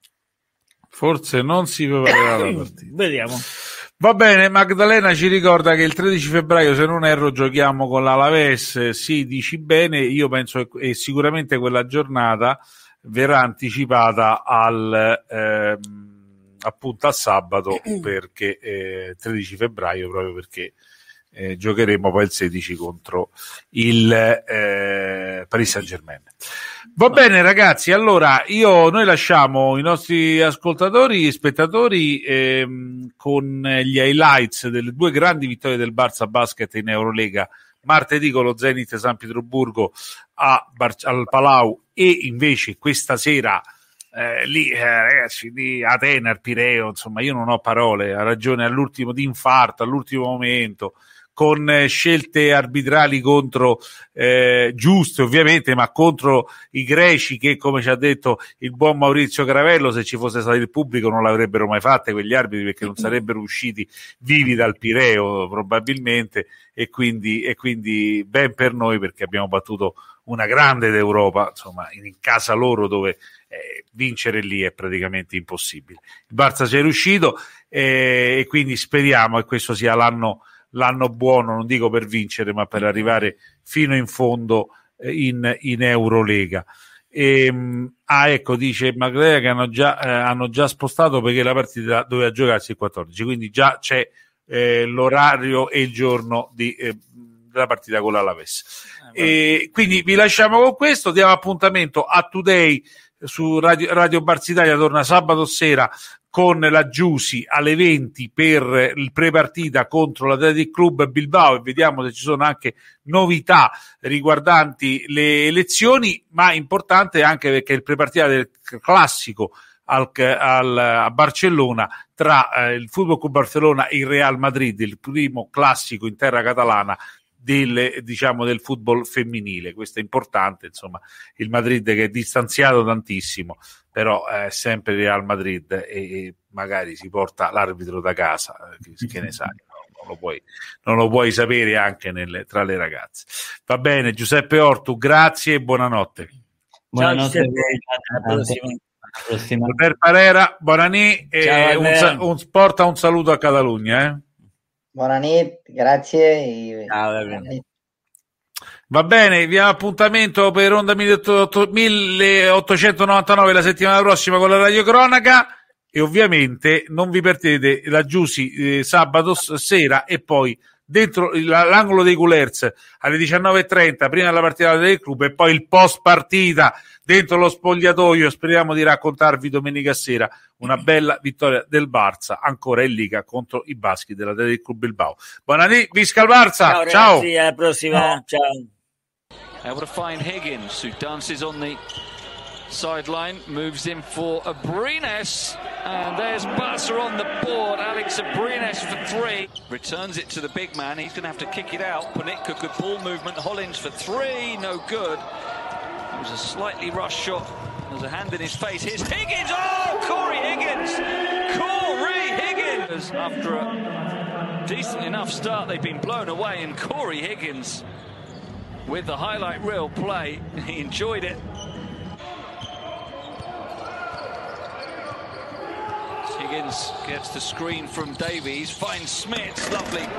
Forse non si preparerà la partita. Vediamo. Va bene, Magdalena ci ricorda che il 13 febbraio, se non erro, giochiamo con l'Alavés. Sì, dici bene, io penso che sicuramente quella giornata verrà anticipata appunto a sabato, perché 13 febbraio, proprio perché giocheremo poi il 16 contro il Paris Saint-Germain. Va bene ragazzi, allora noi lasciamo i nostri ascoltatori e spettatori con gli highlights delle 2 grandi vittorie del Barça Basket in Eurolega, martedì con lo Zenit San Pietroburgo al Palau, e invece questa sera lì ragazzi, lì Atene, al Pireo, insomma io non ho parole, ha ragione, all'ultimo di infarto, all'ultimo momento, con scelte arbitrali contro giuste ovviamente, ma contro i greci che, come ci ha detto il buon Maurizio Caravello, se ci fosse stato il pubblico non l'avrebbero mai fatte quegli arbitri, perché non sarebbero usciti vivi dal Pireo probabilmente, e quindi ben per noi, perché abbiamo battuto una grande d'Europa, insomma in casa loro, dove vincere lì è praticamente impossibile. Il Barça ci è riuscito, e quindi speriamo che questo sia l'anno buono, non dico per vincere, ma per arrivare fino in fondo in Eurolega. Ecco, dice Magdalena che hanno già spostato, perché la partita doveva giocarsi il 14, quindi già c'è l'orario e il giorno della partita con l'Alaves. Quindi vi lasciamo con questo, diamo appuntamento a Today su Radio Barça Italia, torna sabato sera con la Giusy alle 20 per il prepartita contro l'Athletic Club Bilbao, e vediamo se ci sono anche novità riguardanti le elezioni, ma importante anche perché il prepartita del classico a Barcellona tra il Football Club Barcellona e il Real Madrid, il primo classico in terra catalana del football femminile. Questo è importante, insomma, il Madrid che è distanziato tantissimo, però è sempre il Real Madrid, e magari si porta l'arbitro da casa, che ne sai, non lo puoi sapere anche tra le ragazze. Va bene, Giuseppe Ortu, grazie e buonanotte. Buonanotte, alla prossima. Albert Parera, buonanì, e porta un saluto a Catalogna. Buonanotte, grazie. Va bene, vi diamo appuntamento per Onda 1899 la settimana prossima con la Radio Cronaca, e ovviamente non vi perdete la Giusy sabato sera, e poi dentro l'angolo dei Coolers alle 19:30 prima della partita del club, e poi il post partita dentro lo spogliatoio. Speriamo di raccontarvi domenica sera una bella vittoria del Barça ancora in Liga contro i baschi dell'Athletic Club Bilbao. Buonanotte, visca il Barça, ciao ragazzi, alla prossima, ciao. Able to find Higgins, who dances on the sideline, moves in for Abrines, and there's Barca on the board. Alex Abrines for 3, returns it to the big man. He's going to have to kick it out. Ponitka, good ball movement. Hollins for 3, no good. It was a slightly rushed shot. There's a hand in his face. Here's Higgins. Oh, Corey Higgins. After a decent enough start, they've been blown away, and Corey Higgins with the highlight reel play. He enjoyed it. Higgins gets the screen from Davies, finds Smith, lovely.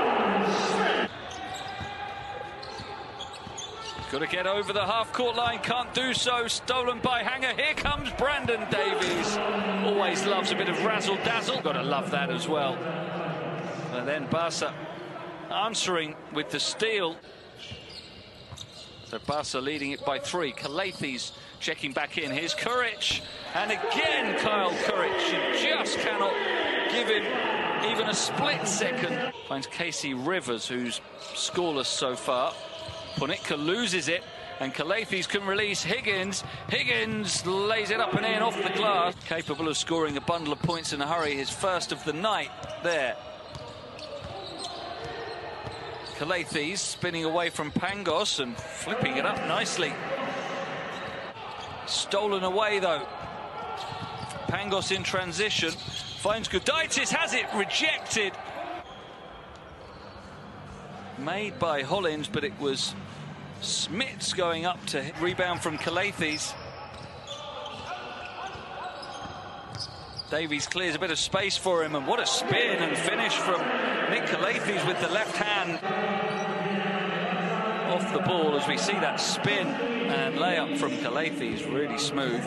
Got to get over the half-court line, can't do so, stolen by Hanger. Here comes Brandon Davies. Always loves a bit of razzle-dazzle. Got to love that as well. And then Barca answering with the steal. So Barca leading it by 3. Calathes checking back in. Here's Kuric. And again, Kyle Kuric. You just cannot give him even a split second. Finds Casey Rivers, who's scoreless so far. Ponitka loses it, and Calathes can release Higgins. Higgins lays it up and in off the glass. Capable of scoring a bundle of points in a hurry. His first of the night there. Calathes spinning away from Pangos and flipping it up nicely. Stolen away though. Pangos in transition. Finds Gudaitis, has it rejected. Made by Hollins, but it was Smits going up to rebound from Calathes. Davies clears a bit of space for him, and what a spin and finish from Nick Calathes with the left hand off the ball, as we see that spin and layup from Calathes, really smooth.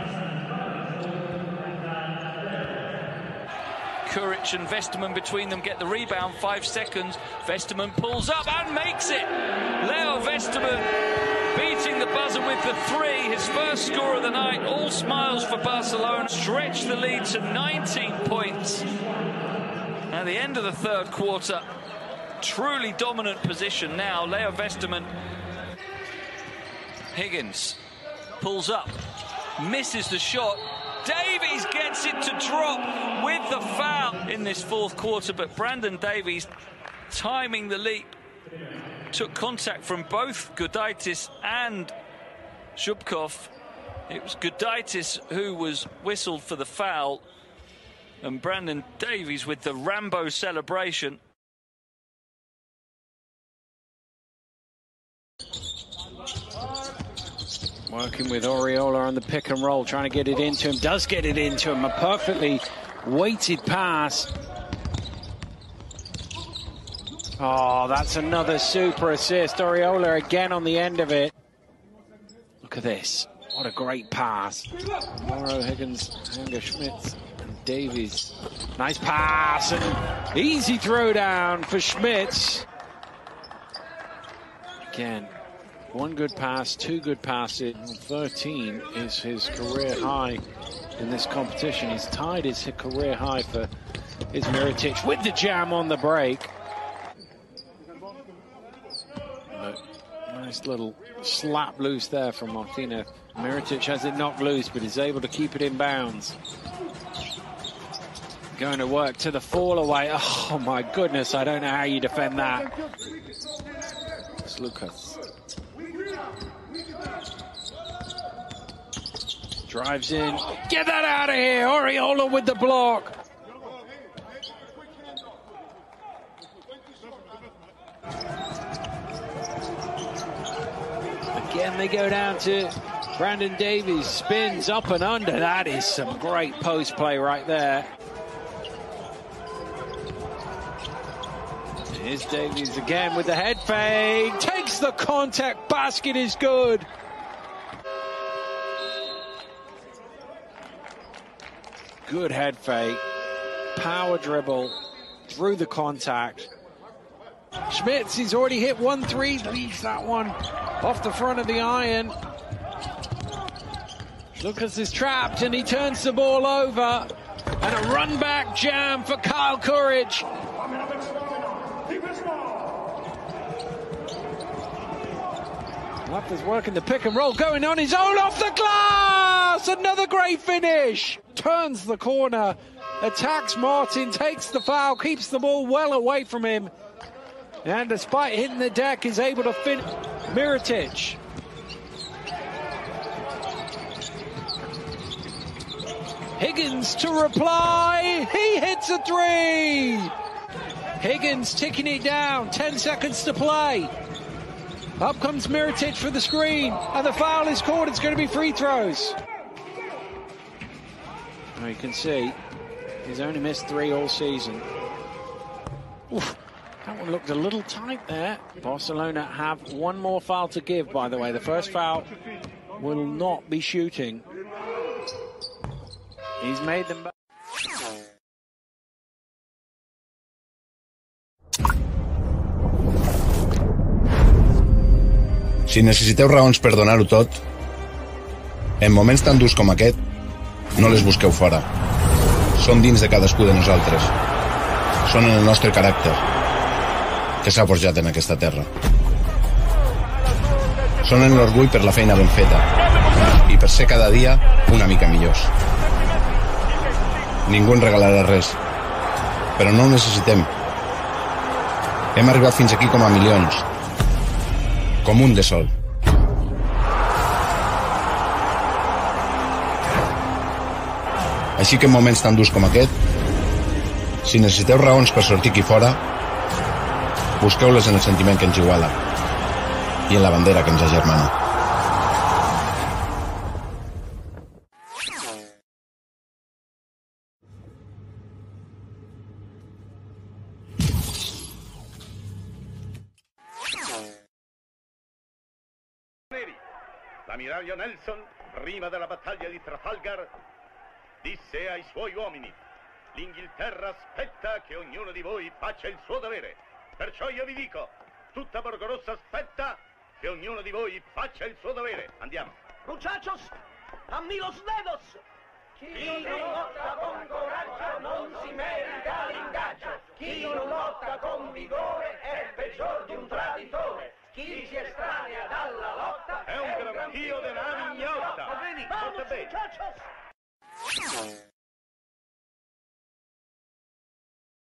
Kuric and Vesterman between them get the rebound, 5 seconds. Vesterman pulls up and makes it. Leo Vesterman beating the buzzer with the 3, his first score of the night. All smiles for Barcelona. Stretch the lead to 19 points at the end of the third quarter. Truly dominant position now. Leo Vesterman. Higgins pulls up. misses the shot. Davies gets it to drop with the foul in this fourth quarter, but Brandon Davies, timing the leap, took contact from both Gudaitis and Zubkov. It was Gudaitis who was whistled for the foul, and Brandon Davies with the Rambo celebration. Working with Oriola on the pick and roll, trying to get it into him. Does get it into him. A perfectly weighted pass. Oh, that's another super assist. Oriola again on the end of it. Look at this. What a great pass. Morrow, Higgins, Hanger, Schmitz, and Davies. Nice pass and easy throw down for Schmitz. Again. One good pass, two good passes. 13 is his career high in this competition. He's tied his career high for his Mirotic with the jam on the break. Nice little slap loose there from Martina. Mirotic has it knocked loose, but is able to keep it in bounds. Going to work to the fall away. Oh my goodness, I don't know how you defend that. It's Lucas. Drives in. Get that out of here. Oriola with the block. Again, they go down to Brandon Davies. Spins up and under. That is some great post play right there. Here's Davies again with the head fake. Takes the contact. Basket is good. Good head fake, power dribble through the contact. Schmitz, he's already hit 1-3, leaves that one off the front of the iron. Lucas is trapped and he turns the ball over. And a run back jam for Kyle Courage. Left is working the pick and roll, going on his own off the glass. Another great finish. Turns the corner, attacks Martin, takes the foul, keeps the ball well away from him. And despite hitting the deck, is able to finish. Mirotic. Higgins to reply. He hits a three. Higgins ticking it down. 10 seconds to play. Up comes Mirotic for the screen, and the foul is called. It's going to be free throws. Now you can see he's only missed 3 all season. Oof, that one looked a little tight there. Barcelona have one more foul to give, by the way. The first foul will not be shooting. He's made them back. Si necessiteu raons per donar-ho tot, en moments tan durs com aquest, no les busqueu fora. Són dins de cadascú de nosaltres. Són en el nostre caràcter, que s'ha forjat en aquesta terra. Són en l'orgull per la feina ben feta i per ser cada dia una mica millors. Ningú ens regalarà res, però no ho necessitem. Hem arribat fins aquí com a milions, com un de sol. Així que en moments tan durs com aquest, si necessiteu raons per sortir aquí fora, busqueu-les en el sentiment que ens iguala i en la bandera que ens agermana. L'ammiraglio Nelson, prima della battaglia di Trafalgar, disse ai suoi uomini: l'Inghilterra aspetta che ognuno di voi faccia il suo dovere. Perciò io vi dico, tutta Borgorossa aspetta che ognuno di voi faccia il suo dovere. Andiamo. Muchachos, a mí los dedos. Chi non lotta con coraggio non si merita l'ingaggio. Chi non lotta con vigore è peggior di un traditore. Chi si estranea dalla lotta è un granchio della ignotta. Vamos bene.